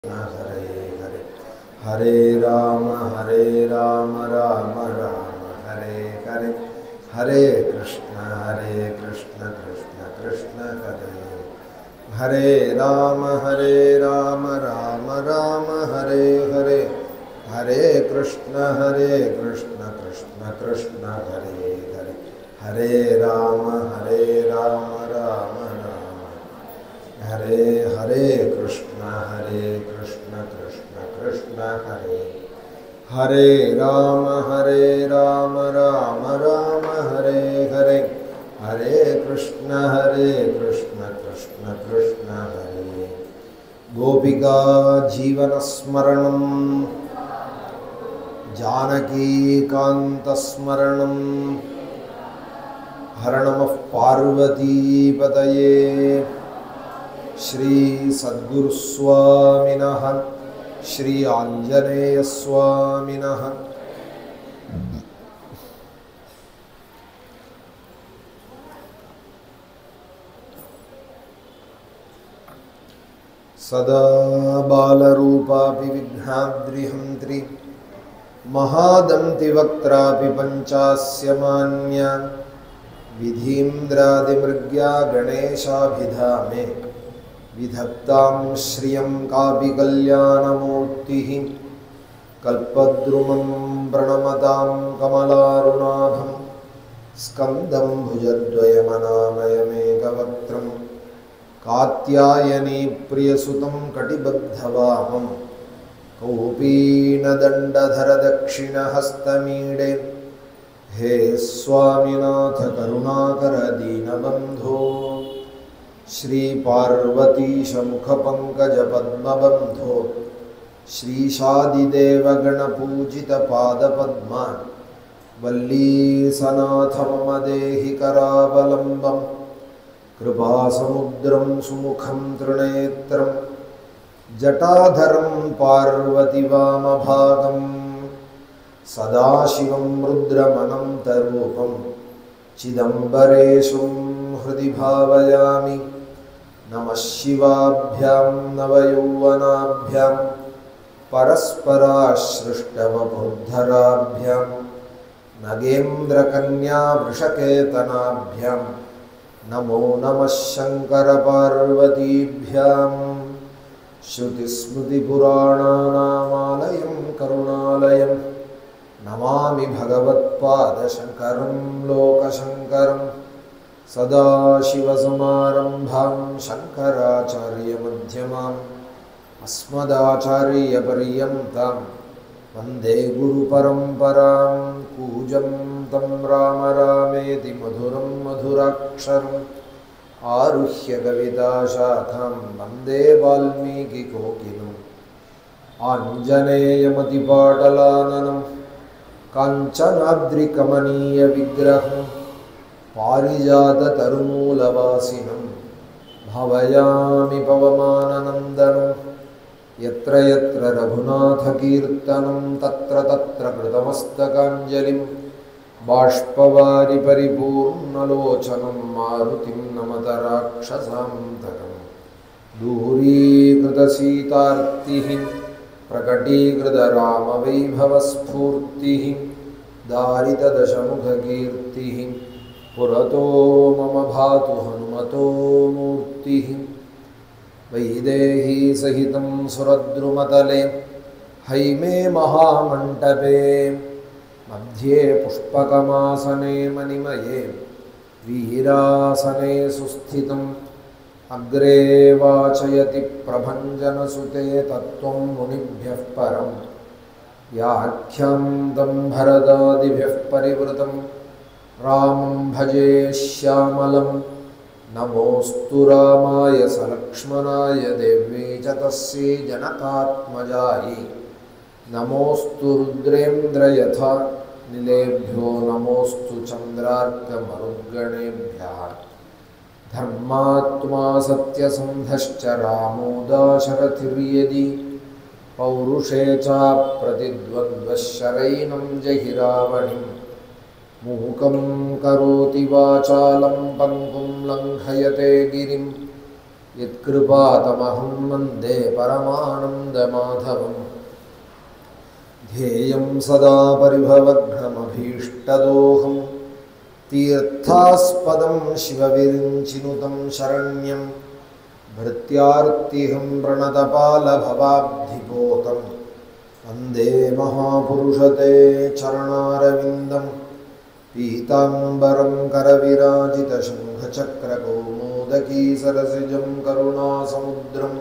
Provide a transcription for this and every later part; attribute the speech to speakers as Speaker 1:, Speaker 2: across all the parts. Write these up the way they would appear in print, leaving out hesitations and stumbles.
Speaker 1: हरे हरे हरे राम राम राम हरे हरे हरे कृष्ण कृष्ण कृष्ण हरे हरे राम राम राम हरे हरे हरे कृष्ण कृष्ण कृष्ण हरे हरे हरे राम राम राम हरे हरे कृष्ण कृष्ण कृष्ण हरे हरे राम राम राम हरे हरे हरे कृष्ण कृष्ण कृष्ण हरे गोपिका जीवन स्मरणं जानकी कांत स्मरणं हर नमः पार्वती पतये श्री सद्गुरु स्वामिनः श्री आंजनेय स्वामिनः सदा बालरूपापि विघ्नाद्रिहन्त्रि महादन्ति वक्त्रापि पञ्चास्य मान्या विधीन्द्रादिमृग्या गणेशाभिधामे विधत्तां श्रियं कापि कल्याणमूर्तिः कल्पद्रुमं प्रणमतां कमलारुणाभं स्कन्दं भुजद्वयमनामयमेकवक्त्रं कात्यायनी प्रियसुतं कटिबद्धवामं कौपीनदण्डधरदक्षिणहस्तमीडे हे स्वामिनाथ करुणाकर दीनबन्धो श्री पार्वतीश मुखपंकज पद्मबंधो श्रीशादिदेव गणपूजित पादपद्मा वल्लीसनाथ मम देहि करावलम्बं कृपासमुद्रं सुमुखं त्रिनेत्रं जटाधरं पार्वतीवामभागं सदाशिवं रुद्रमनन्तरूपं चिदम्बरेशं हृदि भावयामि नमः शिवाभ्यां नवयौवनाभ्यां परस्पराश्लिष्टवपुर्धराभ्यां नगेन्द्रकन्या वृषकेतनाभ्यां नमो नमः शङ्करपार्वतीभ्यां श्रुतिस्मृतिपुराणानामालयं करुणालयं नमामि भगवत्पादशङ्करं लोकशङ्करं सदाशिवसमारम्भां शङ्कराचार्यमध्यमाम् अस्मदाचार्यपर्यन्तां वन्दे गुरुपरम्परां कूजं तं राम रामेति मधुरं मधुराक्षरम् आरुह्य कविताशाखां वन्दे वाल्मीकिकोकिलम् आञ्जनेयमतिपाटलाननं काञ्चनाद्रिकमनीयविग्रहं पारिजाततरुमूलवासिनं भावयामि पवमाननन्दनं यत्र यत्र रघुनाथकीर्तनं तत्र तत्र कृतमस्तकाञ्जलिं बाष्पवारि परिपूर्णलोचनं मारुतिं नमत राक्षसान्तकं दूरीकृतसीतार्तिः प्रकटीकृतरामवैभवस्फूर्तिः दारितदशमुखकीर्तिः पुरतो मम भातु हनुमतो मूर्तिः वैदेही सहितं सुरद्रुमतले हैमे महामण्टपे मध्ये पुष्पकमासने मणिमये वीरासने सुस्थितम् अग्रे वाचयति प्रभञ्जनसुते तत्त्वं मुनिभ्यः परं याख्यान्तं भरदादिभ्यः परिवृतं रामं भजे श्यामलं नमोऽस्तु रामाय सलक्ष्मणाय देव्यै च तस्यै जनकात्मजायै नमोऽस्तु रुद्रेन्द्रयथा निलेभ्यो नमोऽस्तु चन्द्रार्कमरुद्गणेभ्यः धर्मात्मा सत्यसन्धश्च रामो दाशरथिर्यदि पौरुषे चाप्रतिद्वन्द्वः शरैनं जहि रावणिं मूकं करोति वाचालं पङ्गुं लङ्घयते गिरिं यत्कृपातमहं वन्दे परमानन्दमाधवम् ध्येयं सदा परिभवघ्नमभीष्टदोहं तीर्थास्पदं शिवविरिञ्चिनुतं शरण्यं भृत्यार्तिहं प्रणतपालभवाब्धिपोतं वन्दे महापुरुषते चरणारविन्दं पीताम्बरं करविराजितशङ्खचक्रकौमोदकी सरसिजं करुणासमुद्रं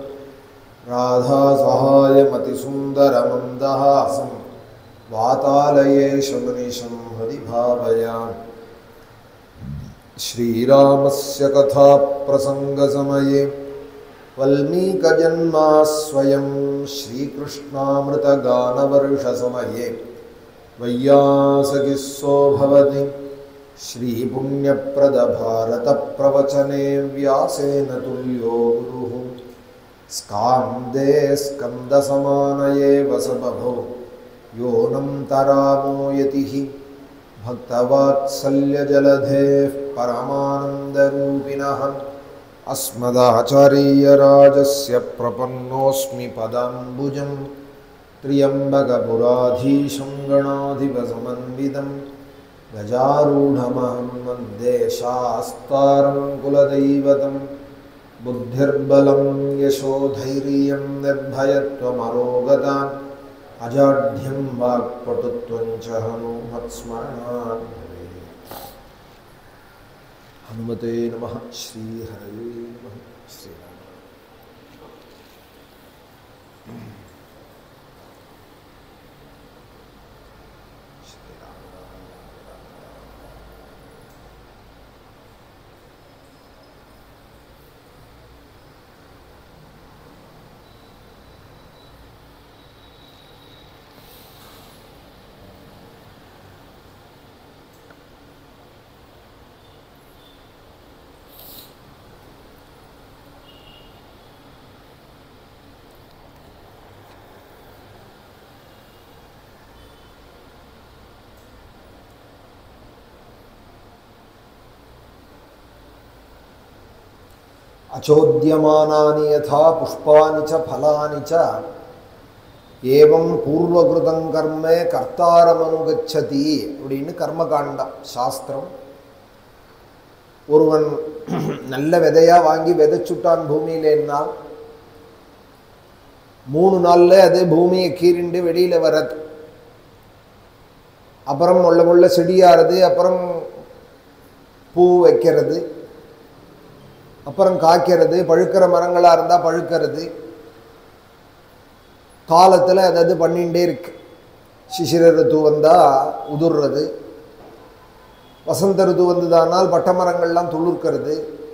Speaker 1: राधासहायमतिसुन्दरमन्दहासं वातालयेशमनिशं हृदि भावयामि। श्रीरामस्य कथाप्रसङ्गसमये वल्मीकजन्मास्वयं श्रीकृष्णामृतगानवर्षसमये वैयासगिस्सो भवति श्रीपुण्यप्रदभारतप्रवचने व्यासेन तुल्यो गुरुः स्कान्दे स्कन्दसमानये वसबभो योऽनं तरामो यतिः भक्तवात्सल्यजलधेः परमानन्दरूपिणः अस्मदाचार्यराजस्य प्रपन्नोऽस्मि पदाम्बुजं त्र्यम्बकपुराधीशं गणाधिपसमन्वितं गजारूढमहं वन्दे शास्तारं कुलदैवतं बुद्धिर्बलं यशोधैर्यं निर्भयत्वमरोगता अजाढ्यं वाक्पटुत्वं च हनुमत्स्मरणात् हनुमते नमः। श्रीहरये नमः। श्रीराम अचोद्यमानानि यथा पुष्पानि च फलानि च एवं पूर्वकृतं कर्म कर्तारमनुगच्छति அப்படினு கர்மகாண்டம் சாஸ்திரம். ஒருவன் நல்ல விதையா வாங்கி விதைச்சுட்டான் பூமியிலன்னா 3 நாள்ல அது பூமியை கீறிண்டு வெளியில வரது. அப்புறம் முள்ள செடியாறது, அப்புறம் பூ வைக்கிறது, அப்புறம் காய்க்கிறது, பழுக்கிற மரங்களாக இருந்தால் பழுக்கிறது. காலத்தில் அது பண்ணிகிட்டே இருக்கு. சிசிர ருத்து வந்தால் உதிர்றது, வசந்த ருத்து வந்ததானால் பட்ட மரங்கள்லாம் துளிர்க்கிறது,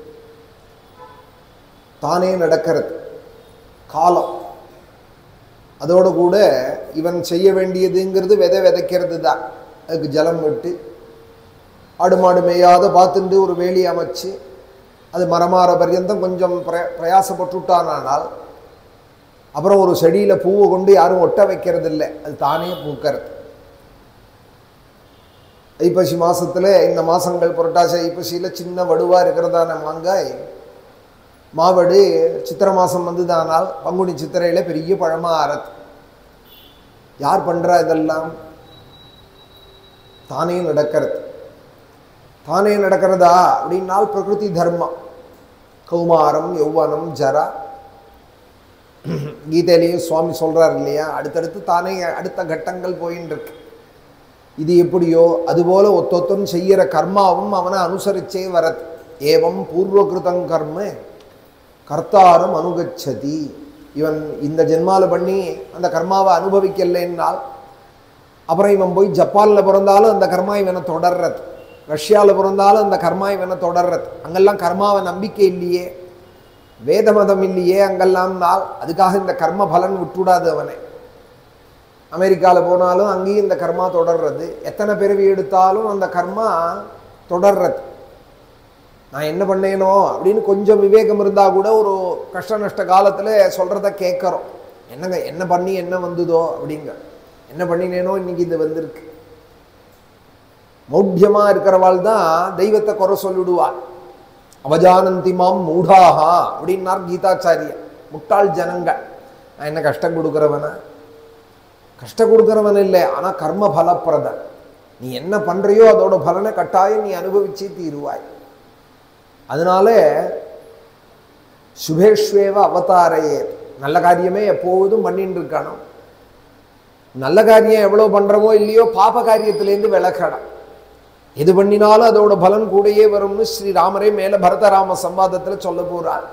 Speaker 1: தானே நடக்கிறது காலம். அதோடு கூட இவன் செய்ய வேண்டியதுங்கிறது விதைக்கிறது தான். அதுக்கு ஜலம் விட்டு ஆடு மாடு மேயாத பார்த்துட்டு ஒரு வேலி அமைச்சு அது மரமாற பர்யந்தம் கொஞ்சம் பிரயாசப்பட்டுட்டானால் அப்புறம் ஒரு செடியில் பூவை கொண்டு யாரும் ஒட்ட வைக்கிறது இல்லை, அது தானே பூக்கிறது. ஐப்பசி மாதத்தில் இந்த மாதங்கள் புரட்டாசி ஐப்பசியில் சின்ன வடுவாக இருக்கிறதான மாங்காய் மாவடு சித்திரை மாதம் வந்துதானால் பங்குனி சித்திரையில் பெரிய பழமாக ஆறது. யார் பண்ணுறா இதெல்லாம்? தானே நடக்கிறது. தானே நடக்கிறதா அப்படின்னால் பிரகிருதி தர்மம். கௌமாரம், யௌவனம், ஜரா. கீதையிலையும் சுவாமி சொல்கிறார் இல்லையா, அடுத்தடுத்து தானே அடுத்த கட்டங்கள் போயின்னு இருக்கு. இது எப்படியோ அதுபோல் ஒத்தொத்தம் செய்கிற கர்மாவும் அவனை அனுசரிச்சே வரது. ஏவம் பூர்வகிருதம் கர்ம கர்த்தாரம் அனுகச்சதி. இவன் இந்த ஜென்மால பண்ணி அந்த கர்மாவை அனுபவிக்கலைன்னால் அப்புறம் இவன் போய் ஜப்பானில் பிறந்தாலும் அந்த கர்மா இவனை தொடர்றது, ரஷ்யாவில் பிறந்தாலும் அந்த கர்மா இவனை தொடர்றது. அங்கெல்லாம் கர்மாவை நம்பிக்கை இல்லையே, வேத மதம் இல்லையே அங்கெல்லாம் நாள். அதுக்காக இந்த கர்ம பலன் விட்டுவிடாது அவனை. அமெரிக்காவில் போனாலும் அங்கேயும் இந்த கர்மா தொடர்றது. எத்தனை பிறவி எடுத்தாலும் அந்த கர்மா தொடர்றது. நான் என்ன பண்ணேனோ அப்படின்னு கொஞ்சம் விவேகம் இருந்தால் கூட ஒரு கஷ்ட நஷ்ட காலத்தில் சொல்கிறத கேட்குறோம். என்னங்க என்ன பண்ணி என்ன வந்ததோ அப்படிங்க, என்ன பண்ணினேனோ இன்னைக்கு இது வந்திருக்கு. மௌಢ்யமாக இருக்கிறவாள் தான் தெய்வத்தை குறை சொல்லிடுவாள். அவஜானந்தி மாம் மூடாகா அப்படின்னார் கீதாச்சாரியர். முட்டாள் ஜனங்கள். நான் என்ன கஷ்டம் கொடுக்குறவனா? கஷ்டம் கொடுக்குறவன் இல்லை, ஆனால் கர்ம பலப்பிரதன். நீ என்ன பண்றியோ அதோட பலனை கட்டாயம் நீ அனுபவிச்சே தீருவாய். அதனால சுபேஷ்வேவ அவதாரையே, நல்ல காரியமே எப்போதும் பண்ணிட்டு இருக்கணும். நல்ல காரியம் எவ்வளோ பண்றமோ இல்லையோ பாப காரியத்திலேருந்து விலகணும். எது பண்ணினாலும் அதோட பலன் கூடயே வரும்னு ஸ்ரீராமரே மேல பரதராம சம்வாதத்தில் சொல்ல போறார்.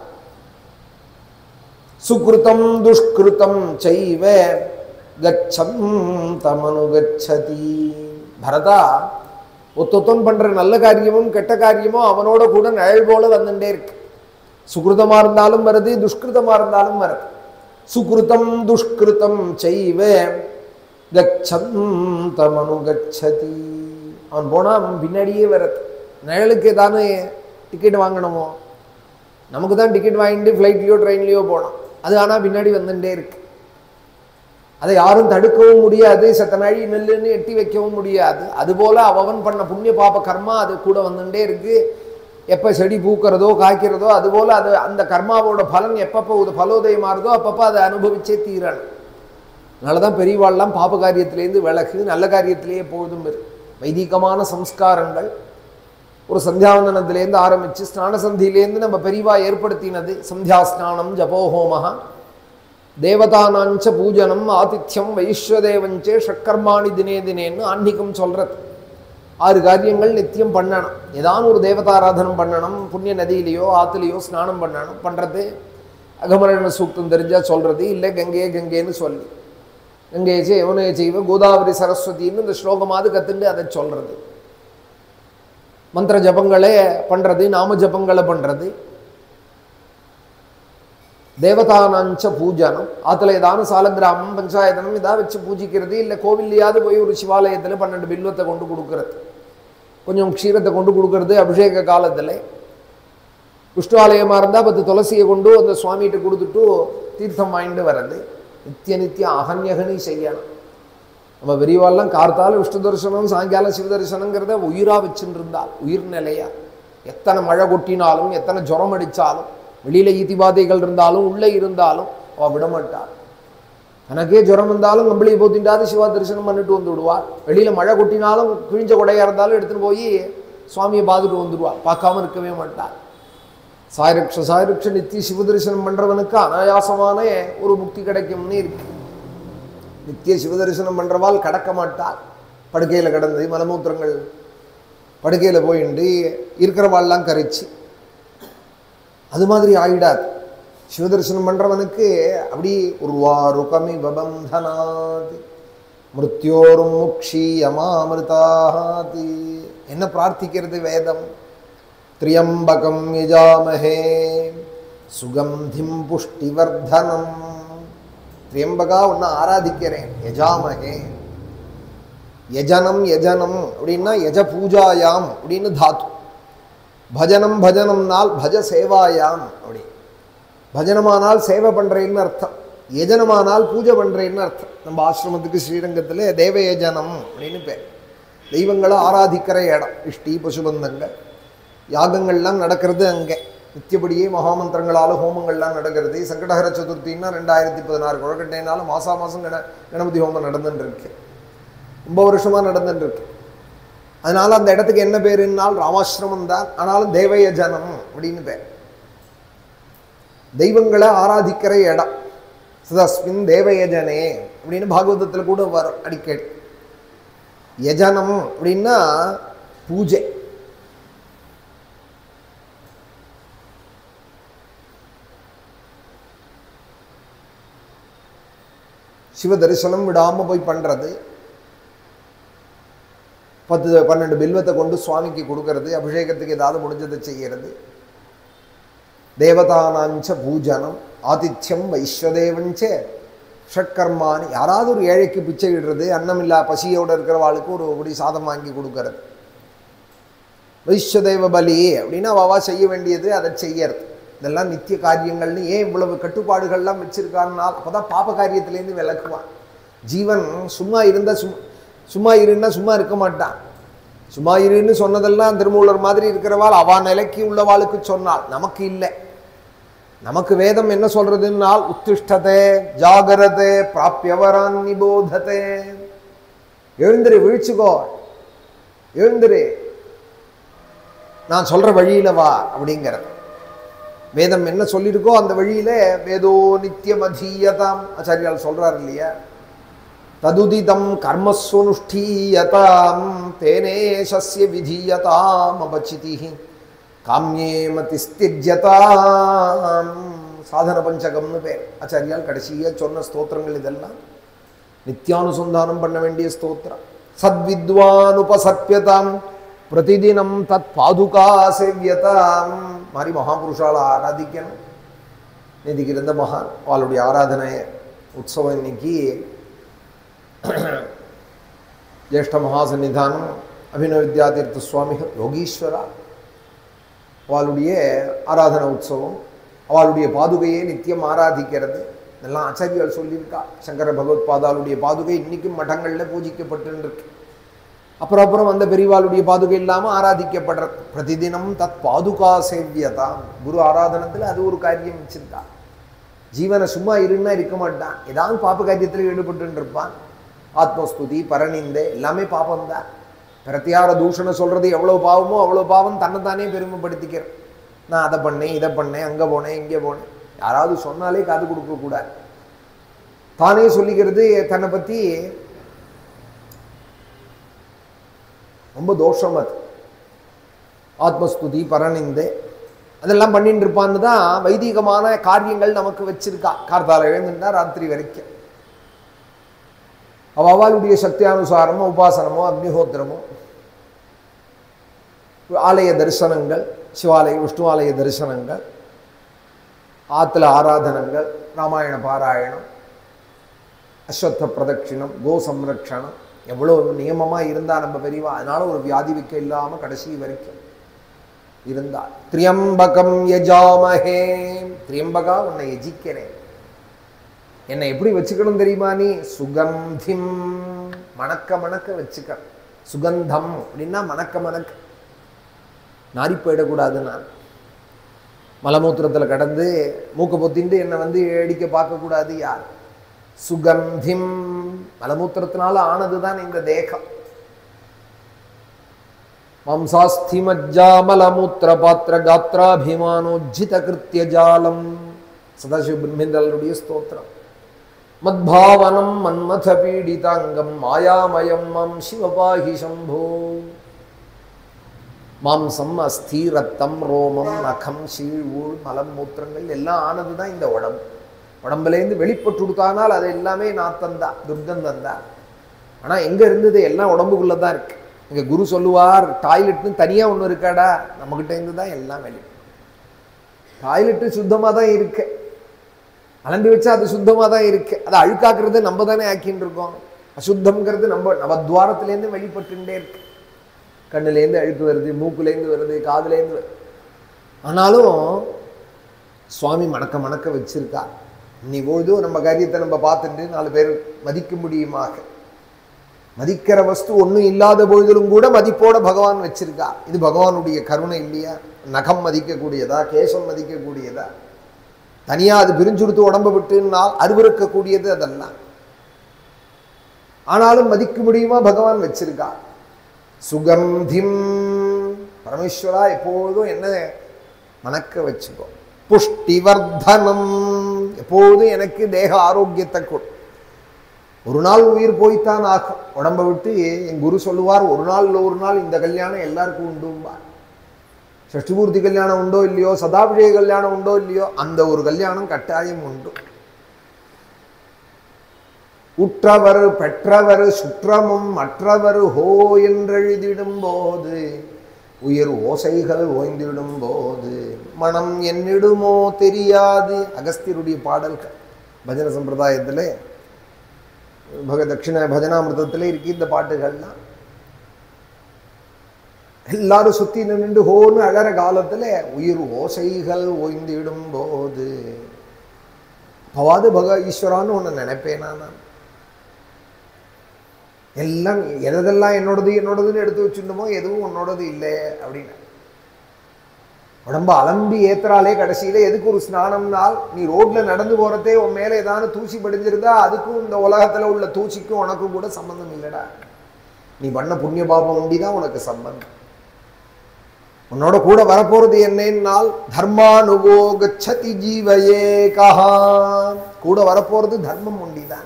Speaker 1: சுக்ருதம் துஷ்கிருதம் செய்வ கச்சம் தமனுகச்சதி. பரதா, ஒத்தொத்தன் பண்ற நல்ல காரியமும் கெட்ட காரியமும் அவனோட கூட நிழல் போல வந்துட்டே இருக்கு. சுக்ருதமா இருந்தாலும் வருது, துஷ்கிருதமா இருந்தாலும் வருது. சுக்ருதம் துஷ்கிருதம் செய்வ கச்சம் தமனுகச்சதி. அவன் போனா அவன் பின்னாடியே வருது. நிழலுக்கு ஏதாவது டிக்கெட் வாங்கணுமோ, நமக்கு தான் டிக்கெட் வாங்கிட்டு ஃப்ளைட்லையோ ட்ரெயின்லையோ போனோம். அது ஆனால் பின்னாடி வந்துட்டே இருக்கு. அதை யாரும் தடுக்கவும் முடியாது, செத்த நாழி நெல்லுன்னு எட்டி வைக்கவும் முடியாது. அதுபோல அவன் பண்ண புண்ணிய பாப கர்மா அது கூட வந்துட்டே இருக்கு. எப்போ செடி பூக்கிறதோ காய்க்கிறதோ அதுபோல அது அந்த கர்மாவோட பலன் எப்பப்போ பலோதயம் ஆறுதோ அப்பப்போ அதை அனுபவிச்சே தீரணும். அதனால தான் பெரியவாள்லாம் பாப காரியத்திலேருந்து விலகு, நல்ல காரியத்திலேயே எப்பொழுதும் இருக்கு. வைதிகமான சம்ஸ்காரங்கள் ஒரு சந்தியாவந்தனத்திலேருந்து ஆரம்பித்து ஸ்நான சந்தியிலேருந்து நம்ம பெரியவா ஏற்படுத்தினது. சந்தியா ஸ்நானம், ஜபோஹோமஹா, தேவதானாஞ்ச பூஜனம், ஆதித்யம், வைஸ்வதேவஞ்சே, ஷட்கர்மாணி தினே தினேன்னு ஆன்மீகம் சொல்கிறது. 6 காரியங்கள் நித்தியம் பண்ணணும். ஏதாவது ஒரு தேவதாராதனம் பண்ணணும். புண்ணிய நதியிலையோ ஆற்றுலையோ ஸ்நானம் பண்ணணும். பண்ணுறது அகமரண சூக்தம் தெரிஞ்சால் சொல்கிறது, இல்லை கங்கே கங்கேன்னு சொல்லி கங்கேச்சே யமுனே செய்வ கோதாவரி சரஸ்வதின்னு இந்த ஸ்லோகமாவது கற்றுண்டு அதை சொல்கிறது. மந்திர ஜபங்களே பண்ணுறது, நாம ஜபங்களை பண்ணுறது, தேவதானாஞ்ச பூஜனம், ஆற்றுல ஏதானும் சாலக்கிராமம் பஞ்சாயத்தனம் இதாக வச்சு பூஜிக்கிறது, இல்லை கோவில்லையாவது போய் ஒரு சிவாலயத்தில் 12 பில்வத்தை கொண்டு கொடுக்கறது, கொஞ்சம் க்ஷீரத்தை கொண்டு கொடுக்கறது. அபிஷேக காலத்தில் விஷ்ணுவாலயமாக இருந்தால் 10 துளசியை கொண்டு அந்த சுவாமிகிட்ட கொடுத்துட்டு தீர்த்தம் வாங்கிட்டு வர்றது. நித்திய அகன்யகனி செய்யணும். நம்ம பெரியவாள்லாம் கார்த்தால விஷ்ணு தரிசனம், சாயங்காலம் சிவ தரிசனங்கிறத உயிராக வச்சுட்டு இருந்தால், உயிர் நிலையா. எத்தனை மழை கொட்டினாலும், எத்தனை ஜுரம் அடித்தாலும், வெளியில் ஈத்திபாதைகள் இருந்தாலும், உள்ளே இருந்தாலும் அவள் விடமாட்டாள். தனக்கே ஜுரம் இருந்தாலும் கம்பளியை போத்திண்டாது சிவா தரிசனம் பண்ணிட்டு வந்து விடுவாள். வெளியில் மழை கொட்டினாலும் கிழிஞ்ச கொடையாக இருந்தாலும் எடுத்துகிட்டு போய் சுவாமியை பார்த்துட்டு வந்துடுவாள். பார்க்காம இருக்கவே மாட்டாள். சாயரக்ஷ நித்திய சிவ தரிசனம் பண்ணுறவனுக்கு அனாயாசமான ஒரு முக்தி கிடைக்கும்னு இருக்கு. நித்திய சிவ தரிசனம் பண்ணுறவாள் கடக்க மாட்டாள். படுக்கையில் கிடந்து மலமூத்திரங்கள் படுக்கையில் போயிட்டு இருக்கிறவாள்லாம் கரைச்சி அது மாதிரி ஆயிடாது. சிவதரிசனம் பண்ணுறவனுக்கு அப்படி உருவாருகமி பபந்தனாதி மிருத்யோரும் முக்ஷீயமாமிருதாதி. என்ன பிரார்த்திக்கிறது வேதம்? திரியம்பகம் யஜாமஹே சுகந்திம் புஷ்டிவர்தனம். திரியம்பகா உன்னை ஆராதிக்கிறேன். யஜாமஹே, யஜனம் யஜனம் அப்படின்னா யஜ பூஜாயாம் அப்படின்னு தாத்து. பஜனம் பஜனம்னால் பஜ சேவாயாம் அப்படி. பஜனமானால் சேவை பண்ணுறேன்னு அர்த்தம், யஜனமானால் பூஜை பண்ணுறேன்னு அர்த்தம். நம்ம ஆசிரமத்துக்கு ஸ்ரீரங்கத்தில் தேவ யஜனம் அப்படின்னு பேர். தெய்வங்களை ஆராதிக்கிற இடம். இஷ்டி பசுபந்தங்கள் யாகங்கள்லாம் நடக்கிறது அங்கே. நித்தியபடியே மகாமந்திரங்களால் ஹோமங்கள்லாம் நடக்கிறது. சங்கடஹர சதுர்த்தின்னா 2016 குழக்கட்டைனாலும் மாதம் கணபதி ஹோமம் நடந்துட்டுருக்கு. ரொம்ப வருஷமாக நடந்துட்டுருக்கு. அதனால் அந்த இடத்துக்கு என்ன பேருன்னால் ராமாசிரமம் தான். ஆனாலும் தேவயஜனம் அப்படின்னு பேர். தெய்வங்களை ஆராதிக்கிற இடம். சதஸ்மின் தேவயஜனே அப்படின்னு பாகவதத்தில் கூட வரும் அடிக்கடி. யஜனம் அப்படின்னா பூஜை. சிவ தரிசனம் விடாமல் போய் பண்ணுறது. 10-12 பில்வத்தை கொண்டு சுவாமிக்கு கொடுக்கறது. அபிஷேகத்துக்கு ஏதாவது முடிஞ்சதை செய்கிறது. தேவதானாஞ்ச பூஜனம், ஆதித்யம் வைஸ்வதேவஞ்ச ஷட்கர்மானி. யாராவது ஒரு ஏழைக்கு பிச்சை இடுறது, அன்னமில்லா பசியோடு இருக்கிறவாளுக்கு ஒரு ஒடி சாதம் வாங்கி கொடுக்கறது. வைஸ்வதேவ பலி அப்படின்னா அவா செய்ய வேண்டியது அதை செய்யறது. இதெல்லாம் நித்திய காரியங்கள்னு ஏன் இவ்வளவு கட்டுப்பாடுகள்லாம் வச்சிருக்கான்னா அப்போதான் பாப காரியத்திலேருந்து விளக்குவான். ஜீவன் சும்மா இருந்தால் சும்மா இருந்தால் சும்மா இருக்க மாட்டான். சும்மா இருன்னு சொன்னதெல்லாம் திருமூலர் மாதிரி இருக்கிறவாள் அவா நிலைக்கு உள்ளவாளுக்கு சொன்னாள். நமக்கு இல்லை. நமக்கு வேதம் என்ன சொல்றதுன்னால் உத்திஷ்டதே ஜாகரதே பிராப்யவரான் நிபோததே. எழுந்திரு, விழிச்சுக்கோ, எழுந்திரு, நான் சொல்ற வழியில வா அப்படிங்கிறது. வேதம் என்ன சொல்லியிருக்கோ அந்த வழியில வேதோ நித்தியம் அதீயதாம் ஆச்சாரியால் சொல்றாரு இல்லையா. ததுதிதம் கர்மஸ்வனுஷ்டீயதாம் தேனேஷஸ்ய விதீயதாம் அபச்சிதி காமியே மதிஸ்திர்ஜதாம். சாதன பஞ்சகம்னு பேர். ஆச்சாரியால் கடைசியா சொன்ன ஸ்தோத்திரங்கள் இதெல்லாம் நித்தியானுசந்தானம் பண்ண வேண்டிய ஸ்தோத்திரம். சத்வித்வான் உபசத்யதாம் பிரதிதினம் தத் பாதுகா சேவியதாம். மாதிரி மகாபுருஷால ஆராதிக்கணும். இன்னைக்கு இருந்த மகான் அவளுடைய ஆராதனை உற்சவம் இன்னைக்கு ஜேஷ்ட மகாசன்னிதானம் அபிநவ வித்யாதீர்த்த சுவாமிகள் யோகீஸ்வரா அவளுடைய ஆராதனை உற்சவம். அவளுடைய பாதுகையை நித்தியம் ஆராதிக்கிறது இதெல்லாம் ஆச்சாரியால் சொல்லியிருக்கா. சங்கர பகவத் பாதாளுடைய பாதுகை இன்னைக்கும் மடங்களில் பூஜிக்கப்பட்டு இருக்கு. அப்புறம் அந்த பெரியவாளுடைய பாதுகை இல்லாமல் ஆராதிக்கப்படுறது. பிரதிதினம் தத் பாதுகா சேவியதாம். குரு ஆராதனத்தில் அது ஒரு காரியம் வச்சிருக்கா. ஜீவனை சும்மா இருன்னா இருக்க மாட்டான், ஏதாவது பாப்ப காரியத்தில் ஈடுபட்டு இருப்பான். ஆத்மஸ்துதி பரநிந்தே எல்லாமே பாபம்தான். பிரத்தியார தூஷணை சொல்றது எவ்வளோ பாவமோ அவ்வளோ பாவம் தன்னைத்தானே பெருமைப்படுத்திக்கிறேன். நான் அதை பண்ணேன் இதை பண்ணேன் அங்கே போனேன் இங்கே போனேன். யாராவது சொன்னாலே காது கொடுக்கக்கூடாது. தானே சொல்லிக்கிறது தன்னை பற்றி ரொம்ப தோஷம். அது ஆத்மஸ்துதி பரநிந்தே அதெல்லாம் பண்ணிட்டு இருப்பான்னு தான் வைதிகமான காரியங்கள் நமக்கு வச்சிருக்கா. கார்த்தால எழுந்துட்டா ராத்திரி வரைக்கும் அவளுடைய சக்தியானுசாரமோ உபாசனமோ அக்னிஹோத்திரமோ ஆலய தரிசனங்கள், சிவாலய விஷ்ணு ஆலய தரிசனங்கள், ஆத்துல ஆராதனங்கள், ராமாயண பாராயணம், அஸ்வத்த பிரதட்சிணம், கோ சம்ரக்ஷணம் எவ்வளோ நியமமாக இருந்தால் நம்ம பெரியவா. அதனால ஒரு வியாதி விக்க இல்லாமல் கடைசி வரைக்கும் இருந்தால். திரியம்பகம் யஜாமஹே. திரியம்பகா உன்னை யஜிக்கிறேன். என்னை எப்படி வச்சுக்கணும் தெரியுமா நீ? சுகந்திம் மணக்க மணக்க வச்சுக்க. சுகந்தம் அப்படின்னா மணக்க மணக்க. நாரி போயிடக்கூடாது. நான் மலமூத்திரத்தில் கடந்து மூக்க பொத்தின்ட்டு என்னை அடிக்க பார்க்கக்கூடாது யார். சுகந்திம் மலமூத்திரத்தினால ஆனதுதான் இந்த தேகம். மாம்சாஸ்தி மஜ்ஜா மலமூத்திர பாத்திர காத்ராபிமானோஜித கிருத்திய ஜாலம். சதாசிவ பிரம்மேந்திரனுடைய ஸ்தோத்திரம். மத்பாவனம் மன்மத பீடிதாங்கம் மாயாமயம் மாம் சிவபாஹி சம்போ. மாம்சம் அஸ்தி ரத்தம் ரோமம் நகம் சீழ் ஊழ் மலம் மூத்திரங்கள் எல்லாம் ஆனதுதான் இந்த உடம்பு. உடம்புலேருந்து வெளிப்பட்டு கொடுத்தானால் அது எல்லாமே நாத்தந்தான் துர்கந்தந்தான். ஆனால் எங்கே இருந்தது எல்லாம் உடம்புக்குள்ளே தான் இருக்கு. எங்கள் குரு சொல்லுவார் டாய்லெட்னு தனியாக ஒன்று இருக்காடா, நம்மக்கிட்ட இருந்து தான் எல்லாம் வெளி. டாய்லெட்டு சுத்தமாக தான் இருக்கு, அலம்பி வச்சா அது சுத்தமாக தான் இருக்கு. அதை அழுக்காக்குறது நம்ம தானே ஆக்கின்னு இருக்கோம். அசுத்தம்ங்கிறது நம்ம நவத்வாரத்துலேருந்து வெளிப்பட்டுட்டே இருக்கு. கண்ணுலேருந்து அழுக்கு வருது, மூக்குலேருந்து வருது, காதுலேருந்து வருது. ஆனாலும் சுவாமி மணக்க மணக்க வச்சிருக்கா. இன்னைப்பொழுதும் நம்ம காரியத்தை நம்ம பார்த்துட்டு 4 பேர் மதிக்க முடியுமாக. மதிக்கிற வஸ்து ஒன்றும் இல்லாத பொழுதிலும் கூட மதிப்போட பகவான் வச்சிருக்கா. இது பகவானுடைய கருணை இல்லையா? நகம் மதிக்கக்கூடியதா, கேசம் மதிக்கக்கூடியதா, தனியாக அது பிரிஞ்சுடுத்து உடம்பு விட்டுனால் அருவருக்கக்கூடியது அதெல்லாம். ஆனாலும் மதிக்க முடியுமா? பகவான் வச்சிருக்கா. சுகந்திம் பரமேஸ்வரா எப்பொழுதும் என்ன மணக்க வச்சுக்கோ. புஷ்டிவர்தனம் எப்போதும் எனக்கு தேக ஆரோக்கியத்தை கொடு. ஒரு நாள் உயிர் போய்த்தான் ஆகும் உடம்பை விட்டு. என் குரு சொல்லுவார் ஒரு நாள் இல்லை ஒரு நாள் இந்த கல்யாணம் எல்லாருக்கும் உண்டும்பார். ஷஷ்டிபூர்த்தி கல்யாணம் உண்டோ இல்லையோ, சதாபிஷேக கல்யாணம் உண்டோ இல்லையோ, அந்த ஒரு கல்யாணம் கட்டாயம் உண்டு. உற்றவர் பெற்றவர் சுற்றமும் மற்றவர் ஹோ என்றெழுதிடும் போது உயிர் ஓசைகள் ஓய்ந்திடும் போது மனம் என்னிடுமோ தெரியாது. அகஸ்தியருடைய பாடல்கள் பஜன சம்பிரதாயத்தில் தட்சிண பஜனாமிரதத்தில் இருக்கு இந்த பாட்டுகள்லாம். எல்லாரும் சுத்தி நின்று ஹோன்னு அழற காலத்துல உயிர் ஓசைகள் ஓய்ந்திடும் போது அவாது ஈஸ்வரான்னு ஒன்று நினைப்பேனா நான். எல்லாம் எதெல்லாம் என்னோடதுன்னு எடுத்து வச்சுட்டோமோ எதுவும் உன்னோடது இல்லை அப்படின்னு உடம்ப அலம்பி ஏத்துறாலே கடைசியில எதுக்கு ஒரு ஸ்நானம்னால் நீ ரோட்ல நடந்து போறதே உன் மேல ஏதாவது தூசி படிஞ்சிருந்தா அதுக்கும் இந்த உலகத்துல உள்ள தூசிக்கும் உனக்கும் கூட சம்பந்தம் இல்லைடா. நீ பண்ண புண்ணிய பாபம் ஒண்டிதான் உனக்கு சம்பந்தம். உன்னோட கூட வரப்போறது என்னன்னால் தர்மானுவோ கச்சதி ஜீவயே கஹா, கூட வரப்போறது தர்மம் ஒண்டிதான்.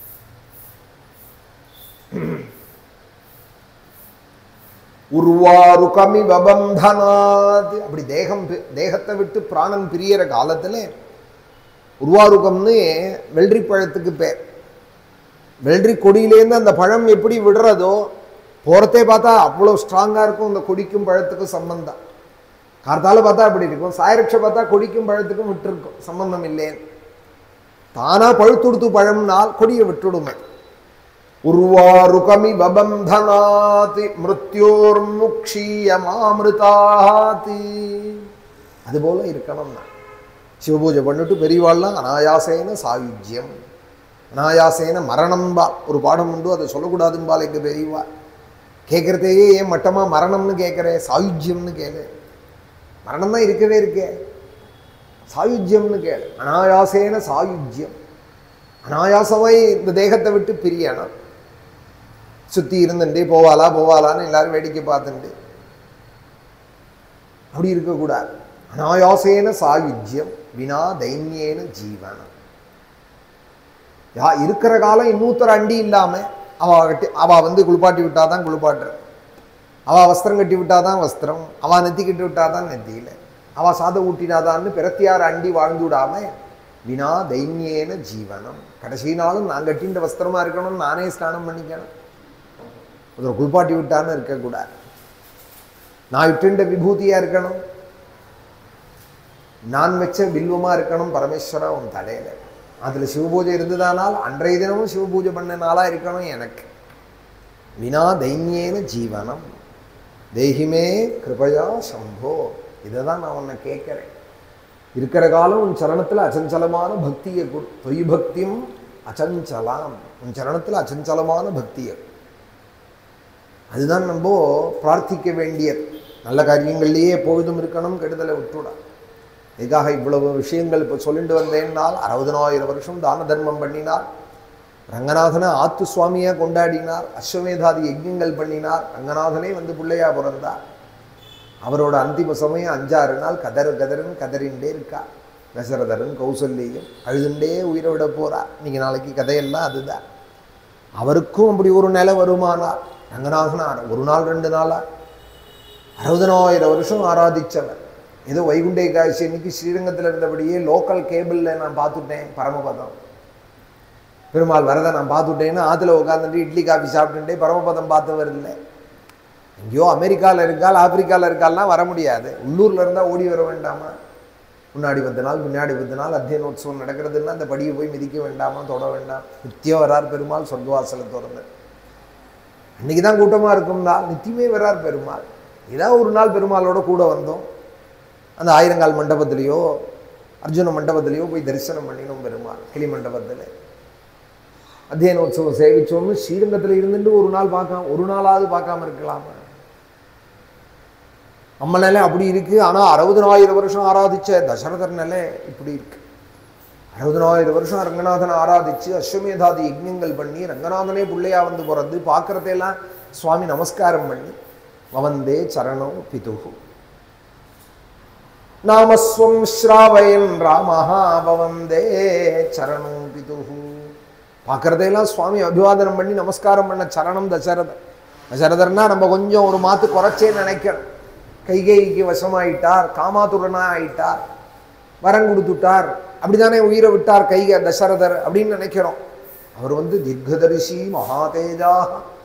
Speaker 1: உருவாருகமி வபந்தனாத், அப்படி தேகத்தை விட்டு பிராணன் பிரியற காலத்துல உருவாருகம்னு வெள்ளரி பழத்துக்கு பேர். வெள்ளரி கொடியிலேருந்து அந்த பழம் எப்படி விடுறதோ போறதே பார்த்தா அவ்வளோ ஸ்ட்ராங்கா இருக்கும். இந்த கொடிக்கும் பழத்துக்கும் சம்பந்தம். கார்த்தால பார்த்தா அப்படி இருக்கும், சாயரட்ச பார்த்தா கொடிக்கும் பழத்துக்கும் விட்டுருக்கும், சம்பந்தம் இல்லைன்னு. தானா பழுத்துடுத்து பழம்னால் கொடியை விட்டுடுமே. உருவாருகமி வபந்தனாதி மிருத்யோர்முக்ஷீயமாமிருதாதி, அதுபோல இருக்கணும்னா சிவபூஜை பண்ணிட்டு பெரியவாள்லாம் அனாயாசேன சாயுஜ்யம், அனாயாசேன மரணம்பா ஒரு பாடம் உண்டு, அதை சொல்லக்கூடாதும்பால் எங்க பெரியவா. கேட்கறதையே ஏன் மட்டமா மரணம்னு கேட்குறேன், சாயுஜ்யம்னு கேளு. மரணம் தான் இருக்கவே இருக்கே, சாயுஜ்யம்னு கேளு. அனாயாசேன சாயுஜ்யம், அனாயாசமாய் இந்த தேகத்தை விட்டு பிரியணும். சுற்றி இருந்துட்டு போவாலான்னு எல்லாரும் வேடிக்கை பார்த்துட்டு அப்படி இருக்கக்கூடாது. அனாயாசேன சாயுஜ்யம் வினா தைன்யேன ஜீவனம். இருக்கிற காலம் இன்னொருத்தர் அண்டி இல்லாம அவ வந்து குளிப்பாட்டி விட்டாதான் குளிப்பாட்டுற, அவ வஸ்திரம் கட்டி விட்டாதான் வஸ்திரம், அவ நெத்தி கட்டி விட்டாதான் நெத்தியில, அவ சாதம் ஊட்டினாதான்னு பிறத்தியார் அண்டி வாழ்ந்து விடாம வினா தைன்யேன ஜீவனம். கடைசி நாளும் நான் கட்டின்ற வஸ்திரமா இருக்கணும், நானே ஸ்நானம் பண்ணிக்கணும். ஒருத்தர் குளிப்பாட்டி விட்டான்னு இருக்கக்கூடாது. நான் இட்டுண்ட விபூதியா இருக்கணும், நான் வச்ச பில்வமா இருக்கணும் பரமேஸ்வரா உன் தலையில. அதுல சிவபூஜை இருந்ததானால் அன்றைய தினமும் சிவபூஜை பண்ண நாளா இருக்கணும் எனக்கு. வினா தைன்யேன ஜீவனம் தேகிமே கிருபயா சம்போ. இதை தான் நான் உன்னை கேட்கிறேன். இருக்கிற காலம் உன் சரணத்துல அச்சஞ்சலமான பக்தியை கொடு. தொய் பக்தியும் அச்சஞ்சலாம், உன் சரணத்துல அச்சஞ்சலமான பக்தியை. அதுதான் நம்ம பிரார்த்திக்க வேண்டியது. நல்ல காரியங்கள்லேயே எப்பொழுதும் இருக்கணும், கெடுதலை விட்டுடா. இதுக்காக இவ்வளவு விஷயங்கள் இப்போ சொல்லிட்டு வந்தேன்னால் 60,000 வருஷம் தான தர்மம் பண்ணினார், ரங்கநாதனை ஆத்து சுவாமியாக கொண்டாடினார், அஸ்வமேதாதி யஜ்யங்கள் பண்ணினார், ரங்கநாதனே வந்து பிள்ளையா பிறந்தார். அவரோட அந்திம சமயம் 5-6 நாள் கதறுன்னு கதறிண்டே இருக்கா. தசரதரன் கௌசல்யம் அழுதுண்டே உயிரை விட போறார். இன்னைக்கு நாளைக்கு கதையெல்லாம் அதுதான். அவருக்கும் அப்படி ஒரு நிலை வருமானார். ரங்கநாதனார் 1 நாள் 2 நாளா 60,000 வருஷம் ஆராதிச்சவர். ஏதோ வைகுண்ட ஏகாதசி இன்னைக்கு ஸ்ரீரங்கத்தில் இருந்தபடியே லோக்கல் கேபிளில் நான் பார்த்துட்டேன் பரமபதம். பெருமாள் வரதை நான் பார்த்துட்டேன்னு ஆற்றுல உட்காந்துட்டு இட்லி காஃபி சாப்பிட்டுட்டே பரமபதம் பார்த்தவர் இல்லை. எங்கேயோ அமெரிக்காவில் இருக்கால் ஆப்பிரிக்காவில் இருக்கால்னா வர முடியாது. உள்ளூரில் இருந்தால் ஓடி வர வேண்டாமா? முன்னாடி 10 நாள் முன்னாடி 10 நாள் அத்தியனோத்சவம் நடக்கிறதுன்னா அந்த படியை போய் மிதிக்க வேண்டாமா, தொட வேண்டாம். நித்தியம் வரார் பெருமாள் சொர்க்கவாசலை திறந்து. அன்றைக்கி தான் கூட்டமாக இருக்கும்னா நித்தியமே வரார் பெருமாள். ஏதாவது ஒரு நாள் பெருமாளோட கூட வந்தோம், அந்த ஆயிரங்கால் மண்டபத்திலேயோ அர்ஜுன மண்டபத்திலேயோ போய் தரிசனம் பண்ணினோம் பெருமாள். கிளி மண்டபத்தில் அத்தியனோத்சவம் சேவிச்சோம்னு ஸ்ரீரங்கத்தில் இருந்துட்டு ஒரு நாள் பார்க்காம, ஒரு நாளாவது பார்க்காம இருக்கலாமா? நம்ம நிலை அப்படி இருக்கு. ஆனால் 60,000 வருஷம் ஆராதிச்ச தசரதர் நிலை இப்படி இருக்கு. 60,000 வருஷம் ரங்கநாதனை ஆராதிச்சு அஸ்வமேதாதி யஜ்யங்கள் பண்ணி ரங்கநாதனே பிள்ளையா வந்து பிறந்து பார்க்கறதையெல்லாம் சுவாமி நமஸ்காரம் பண்ணி வவந்தே சரணம் பிதுகு நாமஸ்வம் ஸ்ராவயன் ராமஹா பவந்தே சரணம் பிதுகு. பார்க்கறதையெல்லாம் சுவாமி அபிவாதனம் பண்ணி நமஸ்காரம் பண்ண சரணம் தசரதர். தசரதர்னா நம்ம கொஞ்சம் ஒரு மாத்து குறைச்சே நினைக்கிறோம். கைகைக்கு வசமாயிட்டார், காமாதுரனா ஆயிட்டார், வரம் கொடுத்துட்டார், அப்படித்தானே உயிரை விட்டார் கைகை தசரதர் அப்படின்னு நினைக்கிறோம். அவர் வந்து தீர்க்கதரிசி மகாதேஜா,